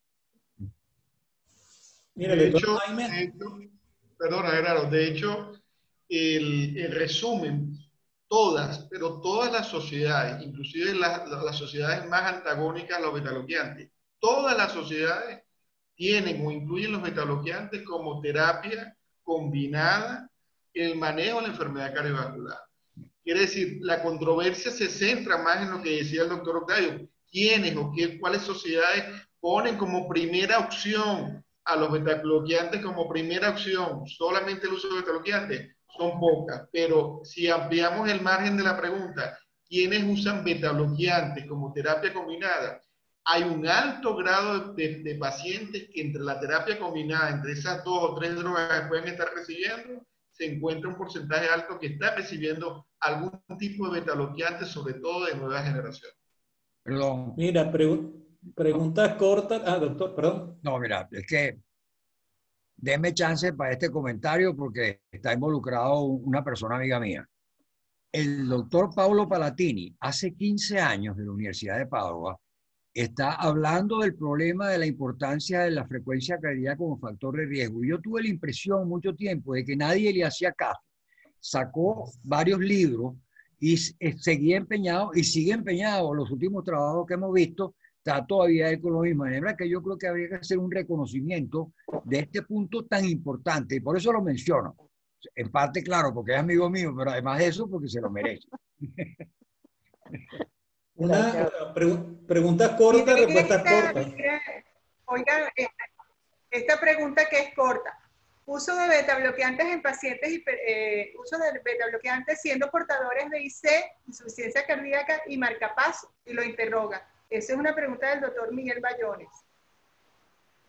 [SPEAKER 8] Mira,
[SPEAKER 2] perdona, Gerardo, de hecho, el resumen, pero todas las sociedades, inclusive las sociedades más antagónicas a los betabloqueantes, todas las sociedades tienen o incluyen los betabloqueantes como terapia combinada en el manejo de la enfermedad cardiovascular. Quiere decir, la controversia se centra más en lo que decía el doctor Octavio, quiénes o cuáles sociedades ponen como primera opción a los betabloqueantes como primera opción, solamente el uso de betabloqueantes, son pocas, pero si ampliamos el margen de la pregunta, ¿quiénes usan betabloqueantes como terapia combinada? Hay un alto grado de pacientes que entre la terapia combinada, entre esas 2 o 3 drogas que pueden estar recibiendo, se encuentra un porcentaje alto que está recibiendo algún tipo de betabloqueante, sobre todo de nueva generación.
[SPEAKER 4] Perdón.
[SPEAKER 8] Mira, preguntas cortas. Ah, doctor, perdón.
[SPEAKER 4] No, mira, es que denme chance para este comentario porque está involucrado una persona amiga mía. El doctor Paolo Palatini, hace 15 años de la Universidad de Padua, está hablando del problema de la importancia de la frecuencia cardíaca como factor de riesgo. Y yo tuve la impresión mucho tiempo de que nadie le hacía caso. Sacó varios libros y seguía empeñado y sigue empeñado. Los últimos trabajos que hemos visto está todavía él con lo mismo. De manera que yo creo que habría que hacer un reconocimiento de este punto tan importante y por eso lo menciono. En parte, claro, porque es amigo mío, pero además de eso, porque se lo merece.
[SPEAKER 8] Una pregunta corta, respuestas cortas.
[SPEAKER 3] Oiga, esta pregunta que es corta. Uso de betabloqueantes en pacientes, uso de betabloqueantes siendo portadores de IC, insuficiencia cardíaca y marcapaso, y lo interroga. Esa es una pregunta del doctor Miguel Bayones.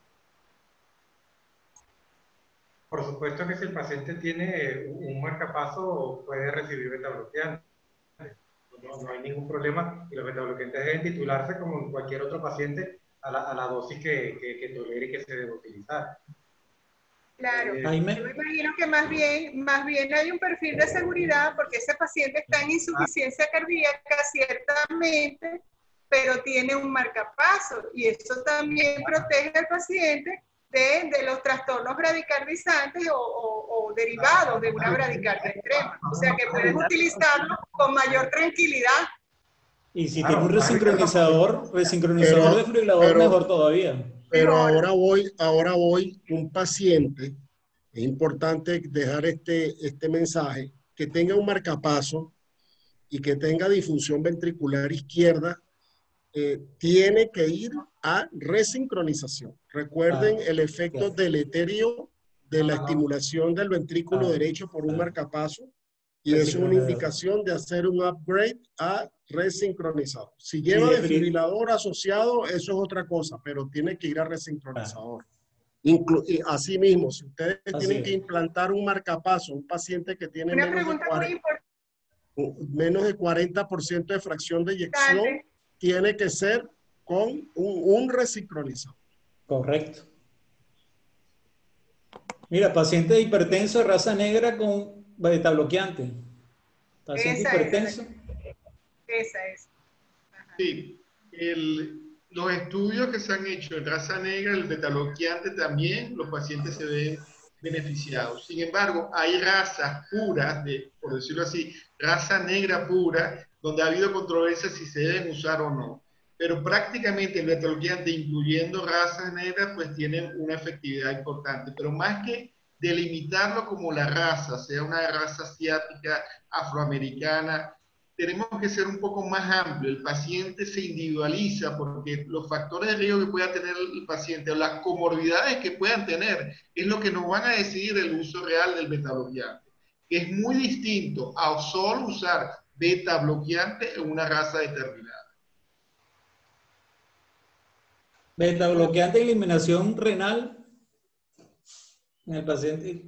[SPEAKER 1] Por supuesto que si el paciente tiene un marcapaso, puede recibir beta-bloqueante. No hay ningún problema, y los beta-bloqueantes deben titularse como en cualquier otro paciente a la dosis que tolere y que se debe utilizar.
[SPEAKER 3] Claro, yo me imagino que más bien hay un perfil de seguridad porque ese paciente está en insuficiencia cardíaca ciertamente, pero tiene un marcapaso y eso también protege al paciente de los trastornos bradicardizantes o derivados de una bradicardia extrema. O sea que puedes utilizarlo con mayor tranquilidad.
[SPEAKER 8] Y si tiene un resincronizador de desfibrilador, mejor todavía.
[SPEAKER 10] Pero ahora voy, un paciente, es importante dejar este mensaje, que tenga un marcapaso y que tenga disfunción ventricular izquierda, tiene que ir a resincronización. Recuerden el efecto deleterio de la estimulación del ventrículo derecho por un marcapaso, y eso es una indicación de hacer un upgrade a resincronizador. Si lleva desfibrilador asociado, eso es otra cosa, pero tiene que ir a resincronizador. Asimismo, si ustedes tienen que implantar un marcapaso, un paciente que tiene menos de 40% de fracción de eyección, tiene que ser con un resincronizador.
[SPEAKER 8] Correcto. Mira, paciente hipertenso de raza negra con beta-bloqueante. Paciente hipertenso.
[SPEAKER 3] Esa es.
[SPEAKER 2] Ajá. Sí. Los estudios que se han hecho en raza negra, el beta-bloqueante también, los pacientes se ven beneficiados. Sin embargo, hay razas puras, por decirlo así, raza negra pura, donde ha habido controversia si se deben usar o no. Pero prácticamente el beta-bloqueante, incluyendo razas negras, pues tienen una efectividad importante. Pero más que delimitarlo como la raza, sea una raza asiática, afroamericana, tenemos que ser un poco más amplio. El paciente se individualiza porque los factores de riesgo que pueda tener el paciente o las comorbilidades que puedan tener es lo que nos van a decidir el uso real del beta-bloqueante, que es muy distinto a solo usar beta-bloqueante en una raza determinada.
[SPEAKER 8] Beta-bloqueante y eliminación renal en el paciente.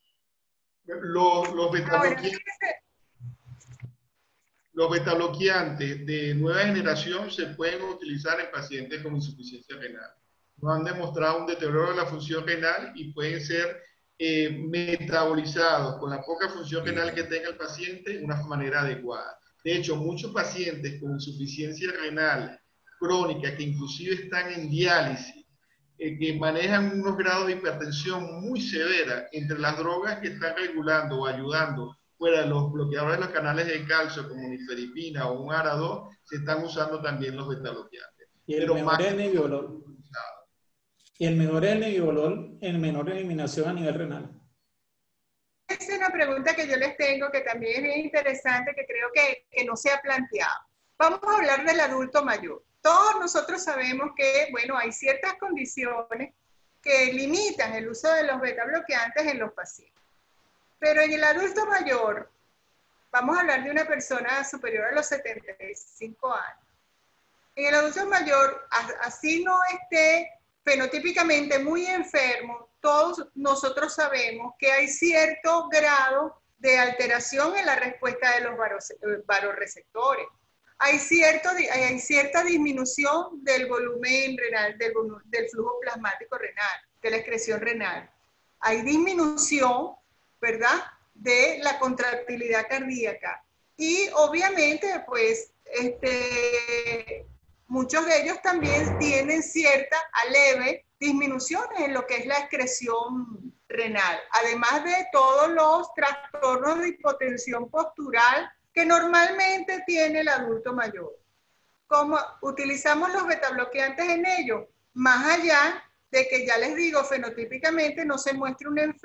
[SPEAKER 2] Los beta-bloqueantes de nueva generación se pueden utilizar en pacientes con insuficiencia renal. No han demostrado un deterioro de la función renal y pueden ser metabolizados con la poca función renal que tenga el paciente de una manera adecuada. De hecho, muchos pacientes con insuficiencia renal crónica, que inclusive están en diálisis, que manejan unos grados de hipertensión muy severa, entre las drogas que están regulando o ayudando fuera de los bloqueadores de los canales de calcio como nifedipina o un ARA2, se están usando también los beta-bloqueantes.
[SPEAKER 8] Y el mejor es el nebivolol. Y el mejor es el nebivolol en menor eliminación a nivel renal.
[SPEAKER 3] Esa es una pregunta que yo les tengo que también es bien interesante, que creo que no se ha planteado. Vamos a hablar del adulto mayor. Todos nosotros sabemos que, bueno, hay ciertas condiciones que limitan el uso de los beta-bloqueantes en los pacientes. Pero en el adulto mayor, vamos a hablar de una persona superior a los 75 años. En el adulto mayor, así no esté fenotípicamente muy enfermo, todos nosotros sabemos que hay cierto grado de alteración en la respuesta de los varoreceptores. Hay cierta disminución del volumen renal, del flujo plasmático renal, de la excreción renal. Hay disminución, ¿verdad?, de la contractilidad cardíaca. Y obviamente, pues, muchos de ellos también tienen cierta leve disminuciones en lo que es la excreción renal, además de todos los trastornos de hipotensión postural que normalmente tiene el adulto mayor. ¿Cómo utilizamos los betabloqueantes en ellos? Más allá de que ya les digo, fenotípicamente no se muestre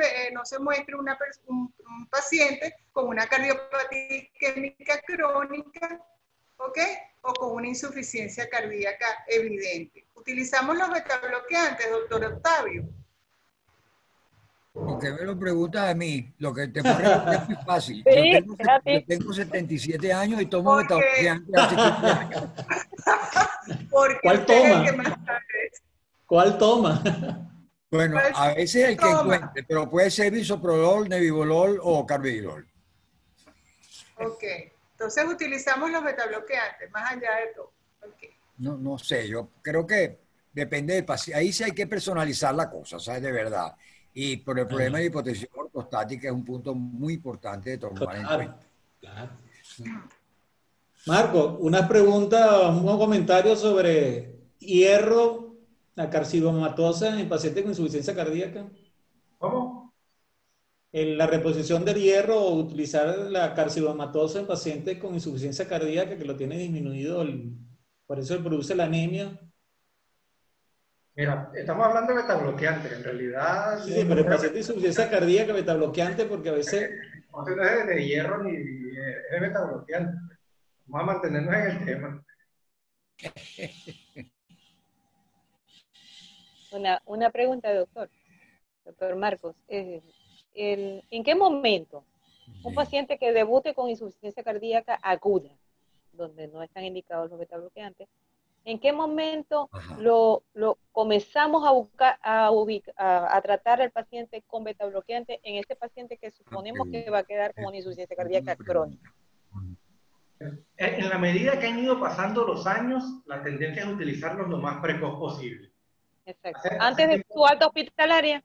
[SPEAKER 3] un paciente con una cardiopatía isquémica crónica, ¿ok? O con una insuficiencia cardíaca evidente. ¿Utilizamos los betabloqueantes, doctor Octavio?
[SPEAKER 4] Lo que me lo preguntas a mí, lo que te puedo responder es muy fácil.
[SPEAKER 7] Sí,
[SPEAKER 4] yo tengo 77 años y tomo betabloqueantes hace 15 años.
[SPEAKER 8] ¿Cuál toma? ¿Cuál toma?
[SPEAKER 4] Bueno, a veces el que encuentre, pero puede ser bisoprolol, nebivolol o carvedilol.
[SPEAKER 3] Ok, entonces utilizamos los betabloqueantes, más allá de todo. Okay.
[SPEAKER 4] No sé, yo creo que depende del paciente. Ahí sí hay que personalizar la cosa, ¿sabes? De verdad. Y por el problema de hipotensión ortostática es un punto muy importante de tomar en cuenta.
[SPEAKER 8] Claro. Marco, una pregunta, un comentario sobre hierro, la carcinomatosa en pacientes con insuficiencia cardíaca.
[SPEAKER 1] ¿Cómo?
[SPEAKER 8] La reposición del hierro o utilizar la carcinomatosa en pacientes con insuficiencia cardíaca que lo tiene disminuido, por eso produce la anemia.
[SPEAKER 1] Mira, estamos hablando de betabloqueantes, en realidad...
[SPEAKER 8] Sí, pero el paciente de insuficiencia cardíaca, betabloqueante, porque a veces...
[SPEAKER 1] No es de hierro ni es de betabloqueante. Vamos a mantenernos en el tema.
[SPEAKER 7] Una pregunta, doctor Marcos. ¿En qué momento un paciente que debute con insuficiencia cardíaca aguda, donde no están indicados los betabloqueantes, en qué momento lo comenzamos a tratar al paciente con betabloqueante en este paciente que suponemos que va a quedar con una insuficiencia cardíaca crónica?
[SPEAKER 1] En la medida que han ido pasando los años, la tendencia es utilizarlos lo más precoz posible.
[SPEAKER 7] Exacto. Antes de su alta hospitalaria.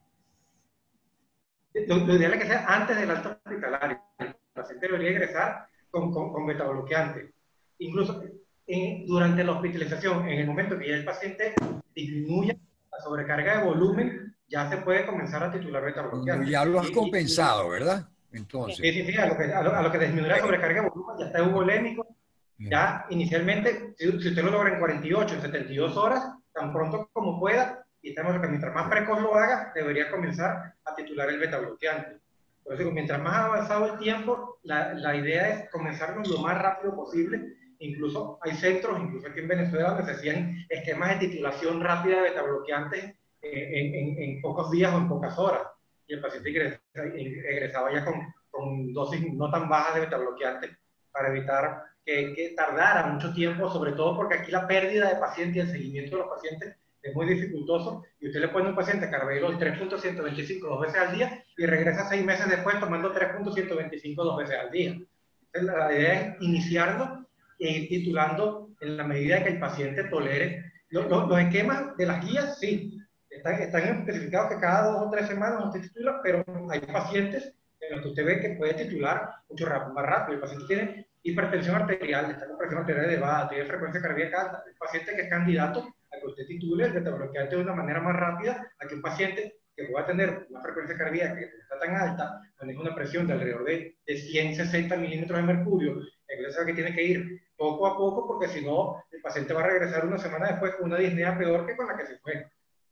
[SPEAKER 1] Lo ideal es que sea antes del alta hospitalaria. El paciente debería ingresar con betabloqueante. Incluso durante la hospitalización, en el momento que ya el paciente disminuya la sobrecarga de volumen, ya se puede comenzar a titular betabloqueante.
[SPEAKER 4] Ya lo has compensado, ¿verdad? Entonces.
[SPEAKER 1] Sí, a lo que disminuye la sobrecarga de volumen, ya está euvolémico. Ya inicialmente, si usted lo logra en 48, en 72 horas, tan pronto como pueda, y estamos que mientras más precoz lo haga, debería comenzar a titular el betabloqueante. Por eso, mientras más avanzado el tiempo, la idea es comenzarlo lo más rápido posible. Incluso hay centros, incluso aquí en Venezuela, donde se hacían esquemas de titulación rápida de betabloqueantes en pocos días o en pocas horas. Y el paciente egresaba ya con dosis no tan bajas de betabloqueantes para evitar que tardara mucho tiempo, sobre todo porque aquí la pérdida de pacientes y el seguimiento de los pacientes es muy dificultoso, y usted le pone a un paciente carvedilol 3.125 dos veces al día y regresa 6 meses después tomando 3.125 dos veces al día. Entonces, la idea es iniciarlo e ir titulando en la medida que el paciente tolere. Los esquemas de las guías, sí, están especificados que cada 2 o 3 semanas usted titula, pero hay pacientes en los que usted ve que puede titular mucho más rápido. El paciente tiene hipertensión arterial, está con presión arterial elevada, tiene frecuencia cardíaca alta. El paciente que es candidato a que usted titule el betabloqueante de una manera más rápida a que un paciente que pueda tener una frecuencia cardíaca que está tan alta, maneja una presión de alrededor de 160 milímetros de mercurio, entonces que tiene que ir poco a poco, porque si no, el paciente va a regresar una semana después con una disnea peor que con la que se fue.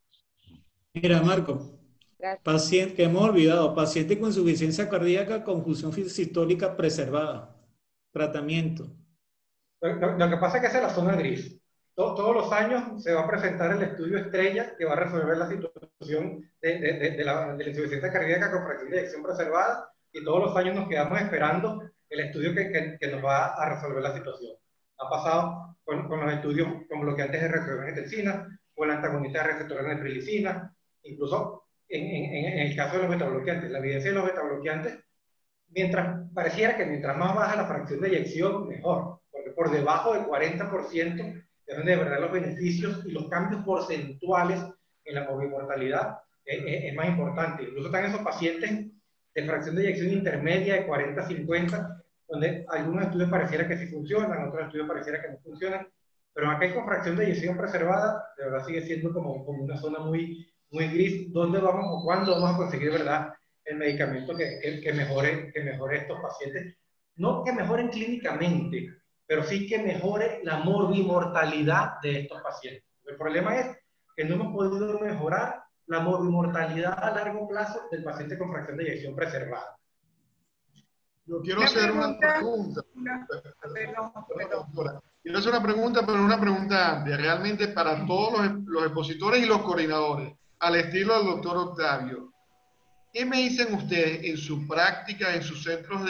[SPEAKER 8] Mira, Marco, paciente, que hemos olvidado, paciente con insuficiencia cardíaca con función sistólica preservada, tratamiento.
[SPEAKER 1] Lo que pasa es que esa es la zona gris. Todos los años se va a presentar el estudio estrella que va a resolver la situación de la insuficiencia cardíaca con fracción de eyección preservada, y todos los años nos quedamos esperando el estudio que nos va a resolver la situación. Ha pasado con los estudios con bloqueantes de receptor de angiotensina, con el antagonista de receptores de neprilicina, incluso en el caso de los betabloqueantes. La evidencia de los betabloqueantes, pareciera que mientras más baja la fracción de eyección, mejor, porque por debajo del 40% es donde de verdad los beneficios y los cambios porcentuales en la morbimortalidad es más importante. Incluso están esos pacientes de fracción de eyección intermedia de 40-50, donde algunos estudios pareciera que sí funcionan, otros estudios pareciera que no funcionan, pero acá con fracción de eyección preservada, de verdad sigue siendo como una zona muy gris. ¿Dónde vamos o cuándo vamos a conseguir, verdad, el medicamento que mejore estos pacientes? No que mejoren clínicamente, pero sí que mejore la morbimortalidad de estos pacientes. El problema es que no hemos podido mejorar la morbimortalidad a largo plazo del paciente con fracción de eyección preservada.
[SPEAKER 2] Yo quiero hacer una pregunta. Quiero hacer una pregunta, pero una pregunta amplia, realmente para todos los expositores y los coordinadores, al estilo del doctor Octavio. ¿Qué me dicen ustedes en su práctica, en sus centros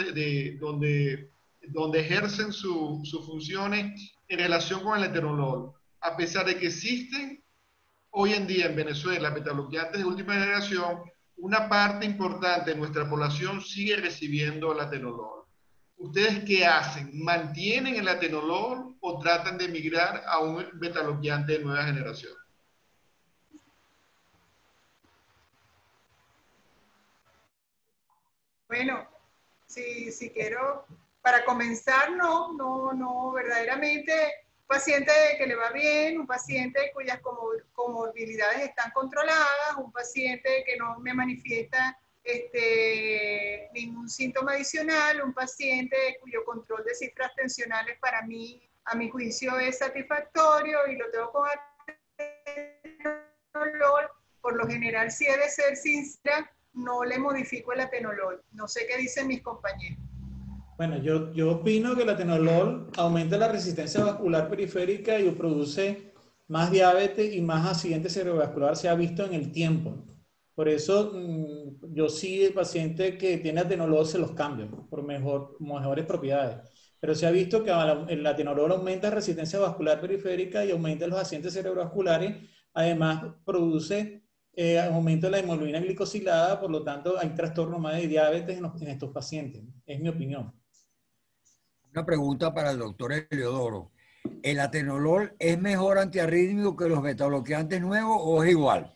[SPEAKER 2] donde ejercen sus funciones en relación con el etenolol? A pesar de que existen hoy en día en Venezuela, betabloqueantes de última generación, una parte importante de nuestra población sigue recibiendo el atenolol. ¿Ustedes qué hacen? ¿Mantienen el atenolol o tratan de migrar a un betabloqueante de nueva generación?
[SPEAKER 3] Bueno, si quiero, para comenzar, no, verdaderamente, un paciente que le va bien, un paciente cuyas comorbilidades están controladas, un paciente que no me manifiesta ningún síntoma adicional, un paciente cuyo control de cifras tensionales para mí, a mi juicio, es satisfactorio y lo tengo con atenolol. Por lo general, si he de ser sincera, no le modifico el atenolol. No sé qué dicen mis compañeros.
[SPEAKER 8] Bueno, yo opino que el atenolol aumenta la resistencia vascular periférica y produce más diabetes y más accidente cerebrovascular, se ha visto en el tiempo. Por eso yo sí, el paciente que tiene atenolol se los cambio por mejores propiedades. Pero se ha visto que el atenolol aumenta resistencia vascular periférica y aumenta los accidentes cerebrovasculares. Además, produce aumento de la hemoglobina glicosilada, por lo tanto hay trastorno más de diabetes en estos pacientes. Es mi opinión.
[SPEAKER 4] Una pregunta para el doctor Heliodoro. ¿El atenolol es mejor antiarrítmico que los betabloqueantes nuevos o es igual?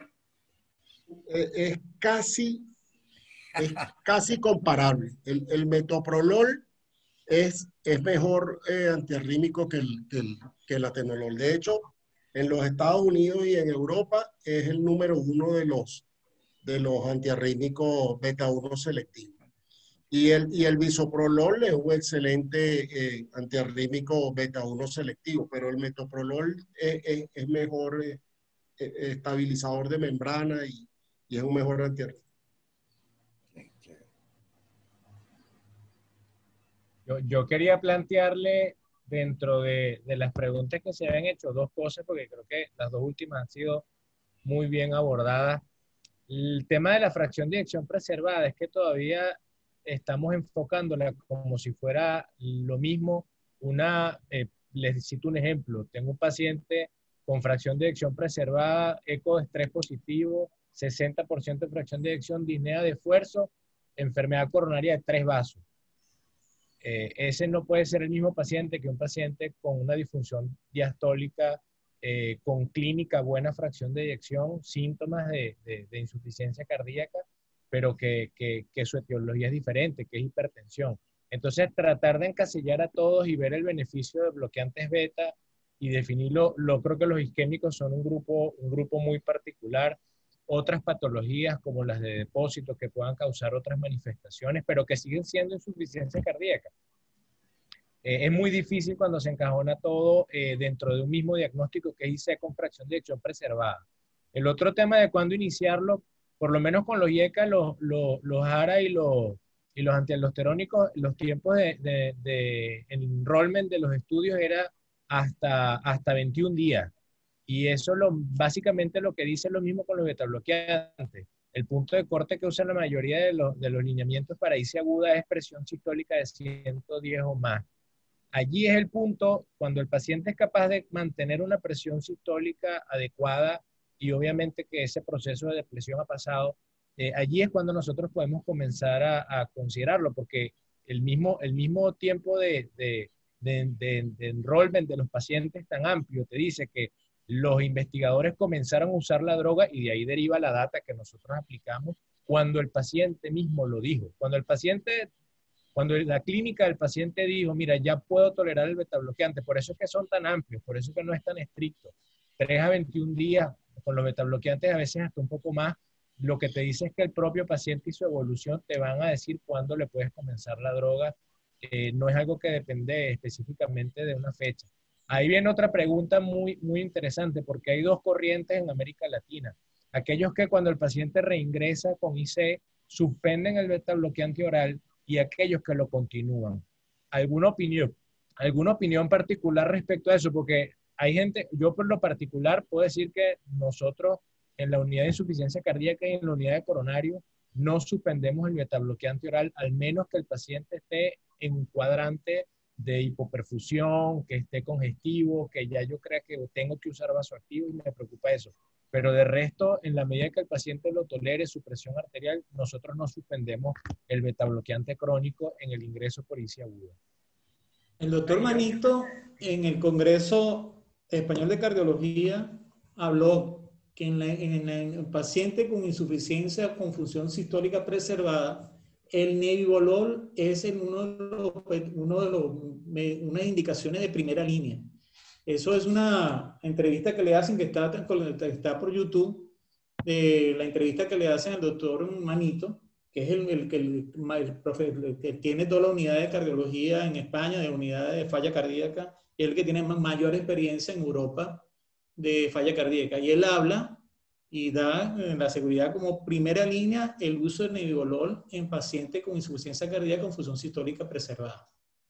[SPEAKER 10] Es casi comparable. El metoprolol es mejor antiarrítmico que el atenolol. De hecho, en los Estados Unidos y en Europa es el número 1 de los antiarrítmicos beta 1 selectivos. Y el bisoprolol es un excelente antiarrítmico beta 1 selectivo, pero el metoprolol es mejor estabilizador de membrana y es un mejor antiarrítmico.
[SPEAKER 9] Yo quería plantearle dentro de las preguntas que se habían hecho dos cosas, porque creo que las dos últimas han sido muy bien abordadas. El tema de la fracción de eyección preservada es que todavía estamos enfocándola como si fuera lo mismo. Les cito un ejemplo. Tengo un paciente con fracción de eyección preservada, eco de estrés positivo, 60% de fracción de eyección, disnea de esfuerzo, enfermedad coronaria de 3 vasos. Ese no puede ser el mismo paciente que un paciente con una disfunción diastólica, con clínica buena fracción de eyección, síntomas de insuficiencia cardíaca, pero que su etiología es diferente, que es hipertensión. Entonces, tratar de encasillar a todos y ver el beneficio de bloqueantes beta y definirlo, creo que los isquémicos son un grupo muy particular. Otras patologías como las de depósito que puedan causar otras manifestaciones, pero que siguen siendo insuficiencia cardíaca. Es muy difícil cuando se encajona todo dentro de un mismo diagnóstico que es IC con fracción de eyección preservada. El otro tema de cuándo iniciarlo, por lo menos con los IECA, los ARA y los antialdosterónicos, los tiempos de enrollment de los estudios era hasta 21 días. Y eso básicamente lo que dice es lo mismo con los betabloqueantes. El punto de corte que usan la mayoría de los lineamientos para IC aguda es presión sistólica de 110 o más. Allí es el punto cuando el paciente es capaz de mantener una presión sistólica adecuada y obviamente que ese proceso de depresión ha pasado. Allí es cuando nosotros podemos comenzar a considerarlo, porque el mismo tiempo de enrollment de los pacientes tan amplio te dice que los investigadores comenzaron a usar la droga y de ahí deriva la data que nosotros aplicamos cuando el paciente mismo lo dijo. Cuando la clínica del paciente dijo, mira, ya puedo tolerar el betabloqueante, por eso es que son tan amplios, por eso es que no es tan estricto. 3 a 21 días con los betabloqueantes, a veces hasta un poco más, lo que te dice es que el propio paciente y su evolución te van a decir cuándo le puedes comenzar la droga. No es algo que depende específicamente de una fecha. Ahí viene otra pregunta muy, muy interesante, porque hay dos corrientes en América Latina. Aquellos que cuando el paciente reingresa con IC suspenden el betabloqueante oral y aquellos que lo continúan. ¿Alguna opinión particular respecto a eso? Porque hay gente, yo por lo particular puedo decir que nosotros en la unidad de insuficiencia cardíaca y en la unidad de coronario no suspendemos el betabloqueante oral, al menos que el paciente esté en un cuadrante de hipoperfusión, que esté congestivo, que ya yo crea que tengo que usar vasoactivo y me preocupa eso. Pero de resto, en la medida que el paciente lo tolere, su presión arterial, nosotros no suspendemos el betabloqueante crónico en el ingreso por ictus aguda.
[SPEAKER 8] El doctor Manito, en el Congreso Español de Cardiología, habló que en el paciente con insuficiencia o con función sistólica preservada, el nebivolol es una de las indicaciones de primera línea. Eso es una entrevista que le hacen, que está por YouTube, de la entrevista que le hacen al doctor Manito, que es el que tiene toda la unidad de cardiología en España, de unidad de falla cardíaca, y el que tiene mayor experiencia en Europa de falla cardíaca. Y él habla y da la seguridad como primera línea el uso de nebivolol en pacientes con insuficiencia cardíaca con función sistólica preservada.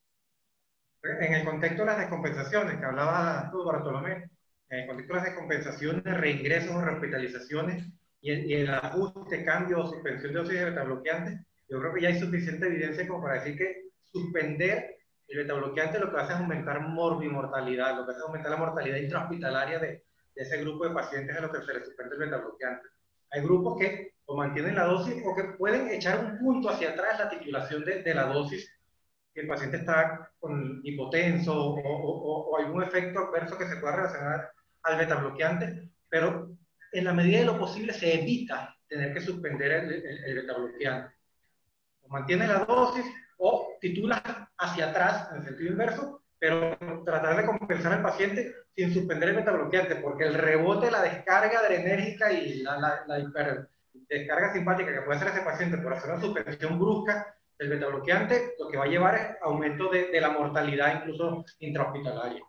[SPEAKER 1] En el contexto de las descompensaciones que hablaba tú, Bartolomé, en el contexto de las descompensaciones, reingresos o rehospitalizaciones y el ajuste, cambio o suspensión de dosis de betabloqueantes, yo creo que ya hay suficiente evidencia como para decir que suspender el betabloqueante lo que hace es aumentar morbimortalidad, lo que hace es aumentar la mortalidad intrahospitalaria de ese grupo de pacientes a los que se les suspende el betabloqueante. Hay grupos que o mantienen la dosis o que pueden echar un punto hacia atrás la titulación de la dosis si el paciente está con hipotenso o algún efecto adverso que se pueda relacionar al betabloqueante, pero en la medida de lo posible se evita tener que suspender el betabloqueante. O mantiene la dosis o titula hacia atrás en el sentido inverso, pero tratar de compensar al paciente sin suspender el betabloqueante, porque el rebote, la descarga adrenérgica y la descarga simpática que puede hacer ese paciente por hacer una suspensión brusca del betabloqueante, lo que va a llevar es aumento de la mortalidad incluso intrahospitalaria.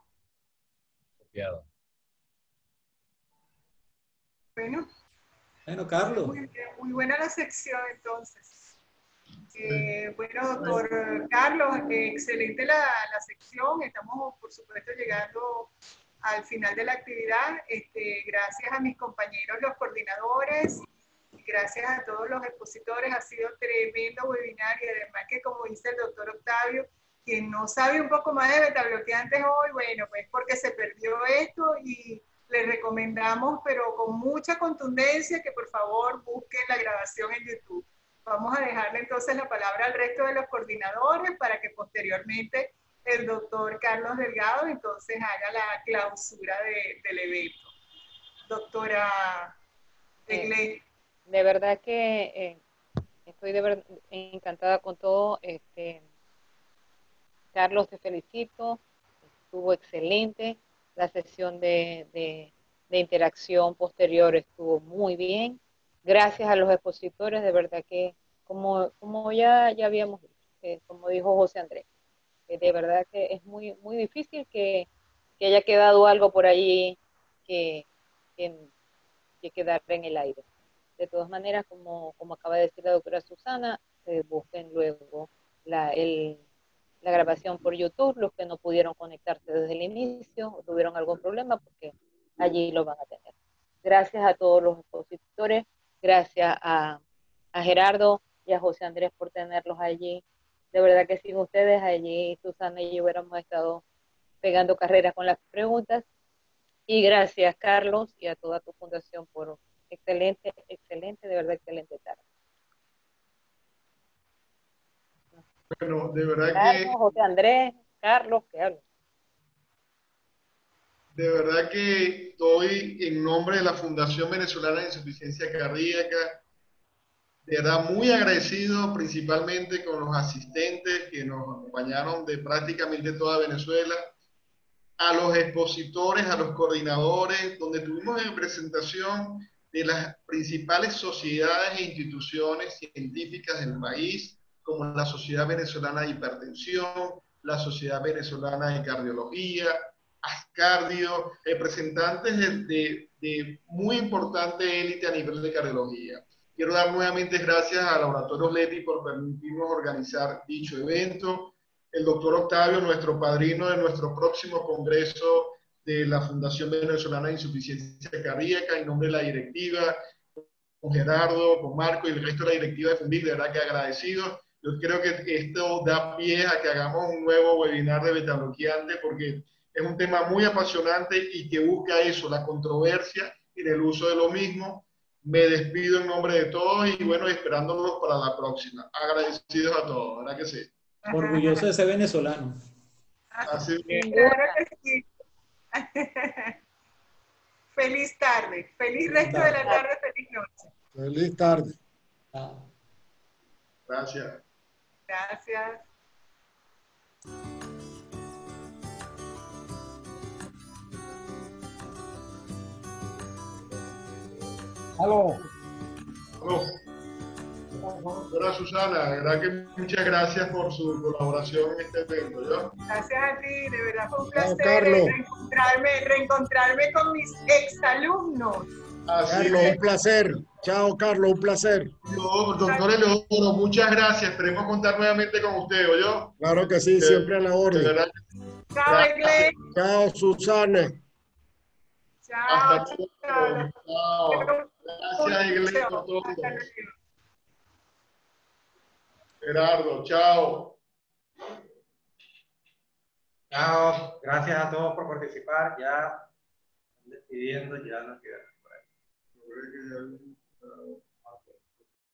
[SPEAKER 3] Bueno,
[SPEAKER 8] Carlos.
[SPEAKER 3] Muy buena la sección entonces. Bueno, doctor Carlos, excelente la sección. Estamos, por supuesto, llegando al final de la actividad. Gracias a mis compañeros, los coordinadores, y gracias a todos los expositores. Ha sido tremendo webinar y además que, como dice el doctor Octavio, quien no sabe un poco más de betabloqueantes hoy, bueno, pues porque se perdió esto y les recomendamos, pero con mucha contundencia, que por favor busquen la grabación en YouTube. Vamos a dejarle entonces la palabra al resto de los coordinadores para que posteriormente el doctor Carlos Delgado entonces haga la clausura del evento. Doctora Iglesias.
[SPEAKER 7] De verdad que estoy encantada con todo. Carlos, te felicito. Estuvo excelente. La sesión de interacción posterior estuvo muy bien. Gracias a los expositores, de verdad que, como ya habíamos dicho, como dijo José Andrés, de verdad que es muy, muy difícil que haya quedado algo por ahí que quedara en el aire. De todas maneras, como acaba de decir la doctora Susana, busquen luego la grabación por YouTube, los que no pudieron conectarse desde el inicio o tuvieron algún problema, porque allí lo van a tener. Gracias a todos los expositores, gracias a Gerardo y a José Andrés por tenerlos allí. De verdad que sin ustedes allí, Susana y yo hubiéramos estado pegando carreras con las preguntas. Y gracias, Carlos, y a toda tu fundación por excelente, de verdad, excelente tarde.
[SPEAKER 2] Bueno, de verdad
[SPEAKER 7] Carlos, José Andrés, Carlos, ¿qué hablo?
[SPEAKER 2] De verdad que estoy en nombre de la Fundación Venezolana de Insuficiencia Cardíaca, de verdad muy agradecido principalmente con los asistentes que nos acompañaron de prácticamente toda Venezuela, a los expositores, a los coordinadores, donde tuvimos en presentación de las principales sociedades e instituciones científicas del país, como la Sociedad Venezolana de Hipertensión, la Sociedad Venezolana de Cardiología, Ascardio, representantes de muy importante élite a nivel de cardiología. Quiero dar nuevamente gracias a Laboratorio Leti por permitirnos organizar dicho evento. El doctor Octavio, nuestro padrino de nuestro próximo congreso de la Fundación Venezolana de Insuficiencia Cardíaca, en nombre de la directiva, con Gerardo, con Marco y el resto de la directiva de Fundic, de verdad que agradecido. yo creo que esto da pie a que hagamos un nuevo webinar de betabloqueante porque es un tema muy apasionante y que busca eso, la controversia y el uso de lo mismo. Me despido en nombre de todos y bueno, esperándolos para la próxima. Agradecidos a todos, ¿verdad que sí?
[SPEAKER 8] Orgulloso de ser venezolano.
[SPEAKER 2] Así es.
[SPEAKER 3] Claro que sí. Feliz tarde, feliz resto de la tarde, feliz noche.
[SPEAKER 10] Feliz tarde.
[SPEAKER 2] Gracias.
[SPEAKER 3] Gracias.
[SPEAKER 4] Aló.
[SPEAKER 2] Aló. Hola Susana, de verdad que muchas gracias por su colaboración en este evento. ¿Ya?
[SPEAKER 3] Gracias a ti, de verdad fue un
[SPEAKER 10] Chao,
[SPEAKER 3] placer
[SPEAKER 10] Carlos.
[SPEAKER 3] reencontrarme con mis exalumnos.
[SPEAKER 10] Carlos, un placer. Chao, Carlos, un placer.
[SPEAKER 2] Doctor Eleodoro, muchas gracias. Esperemos contar nuevamente con usted, ¿oyó?
[SPEAKER 10] Claro que sí, siempre a la
[SPEAKER 2] De
[SPEAKER 10] orden.
[SPEAKER 2] verdad.
[SPEAKER 3] Chao, Egle.
[SPEAKER 10] Chao, Susana.
[SPEAKER 3] Chao,
[SPEAKER 2] Hasta luego. Chao. Gracias, Iglesia, por todo. Gerardo, chao.
[SPEAKER 1] Chao, gracias a todos por participar. Ya despidiendo, ya nos quedamos por ahí.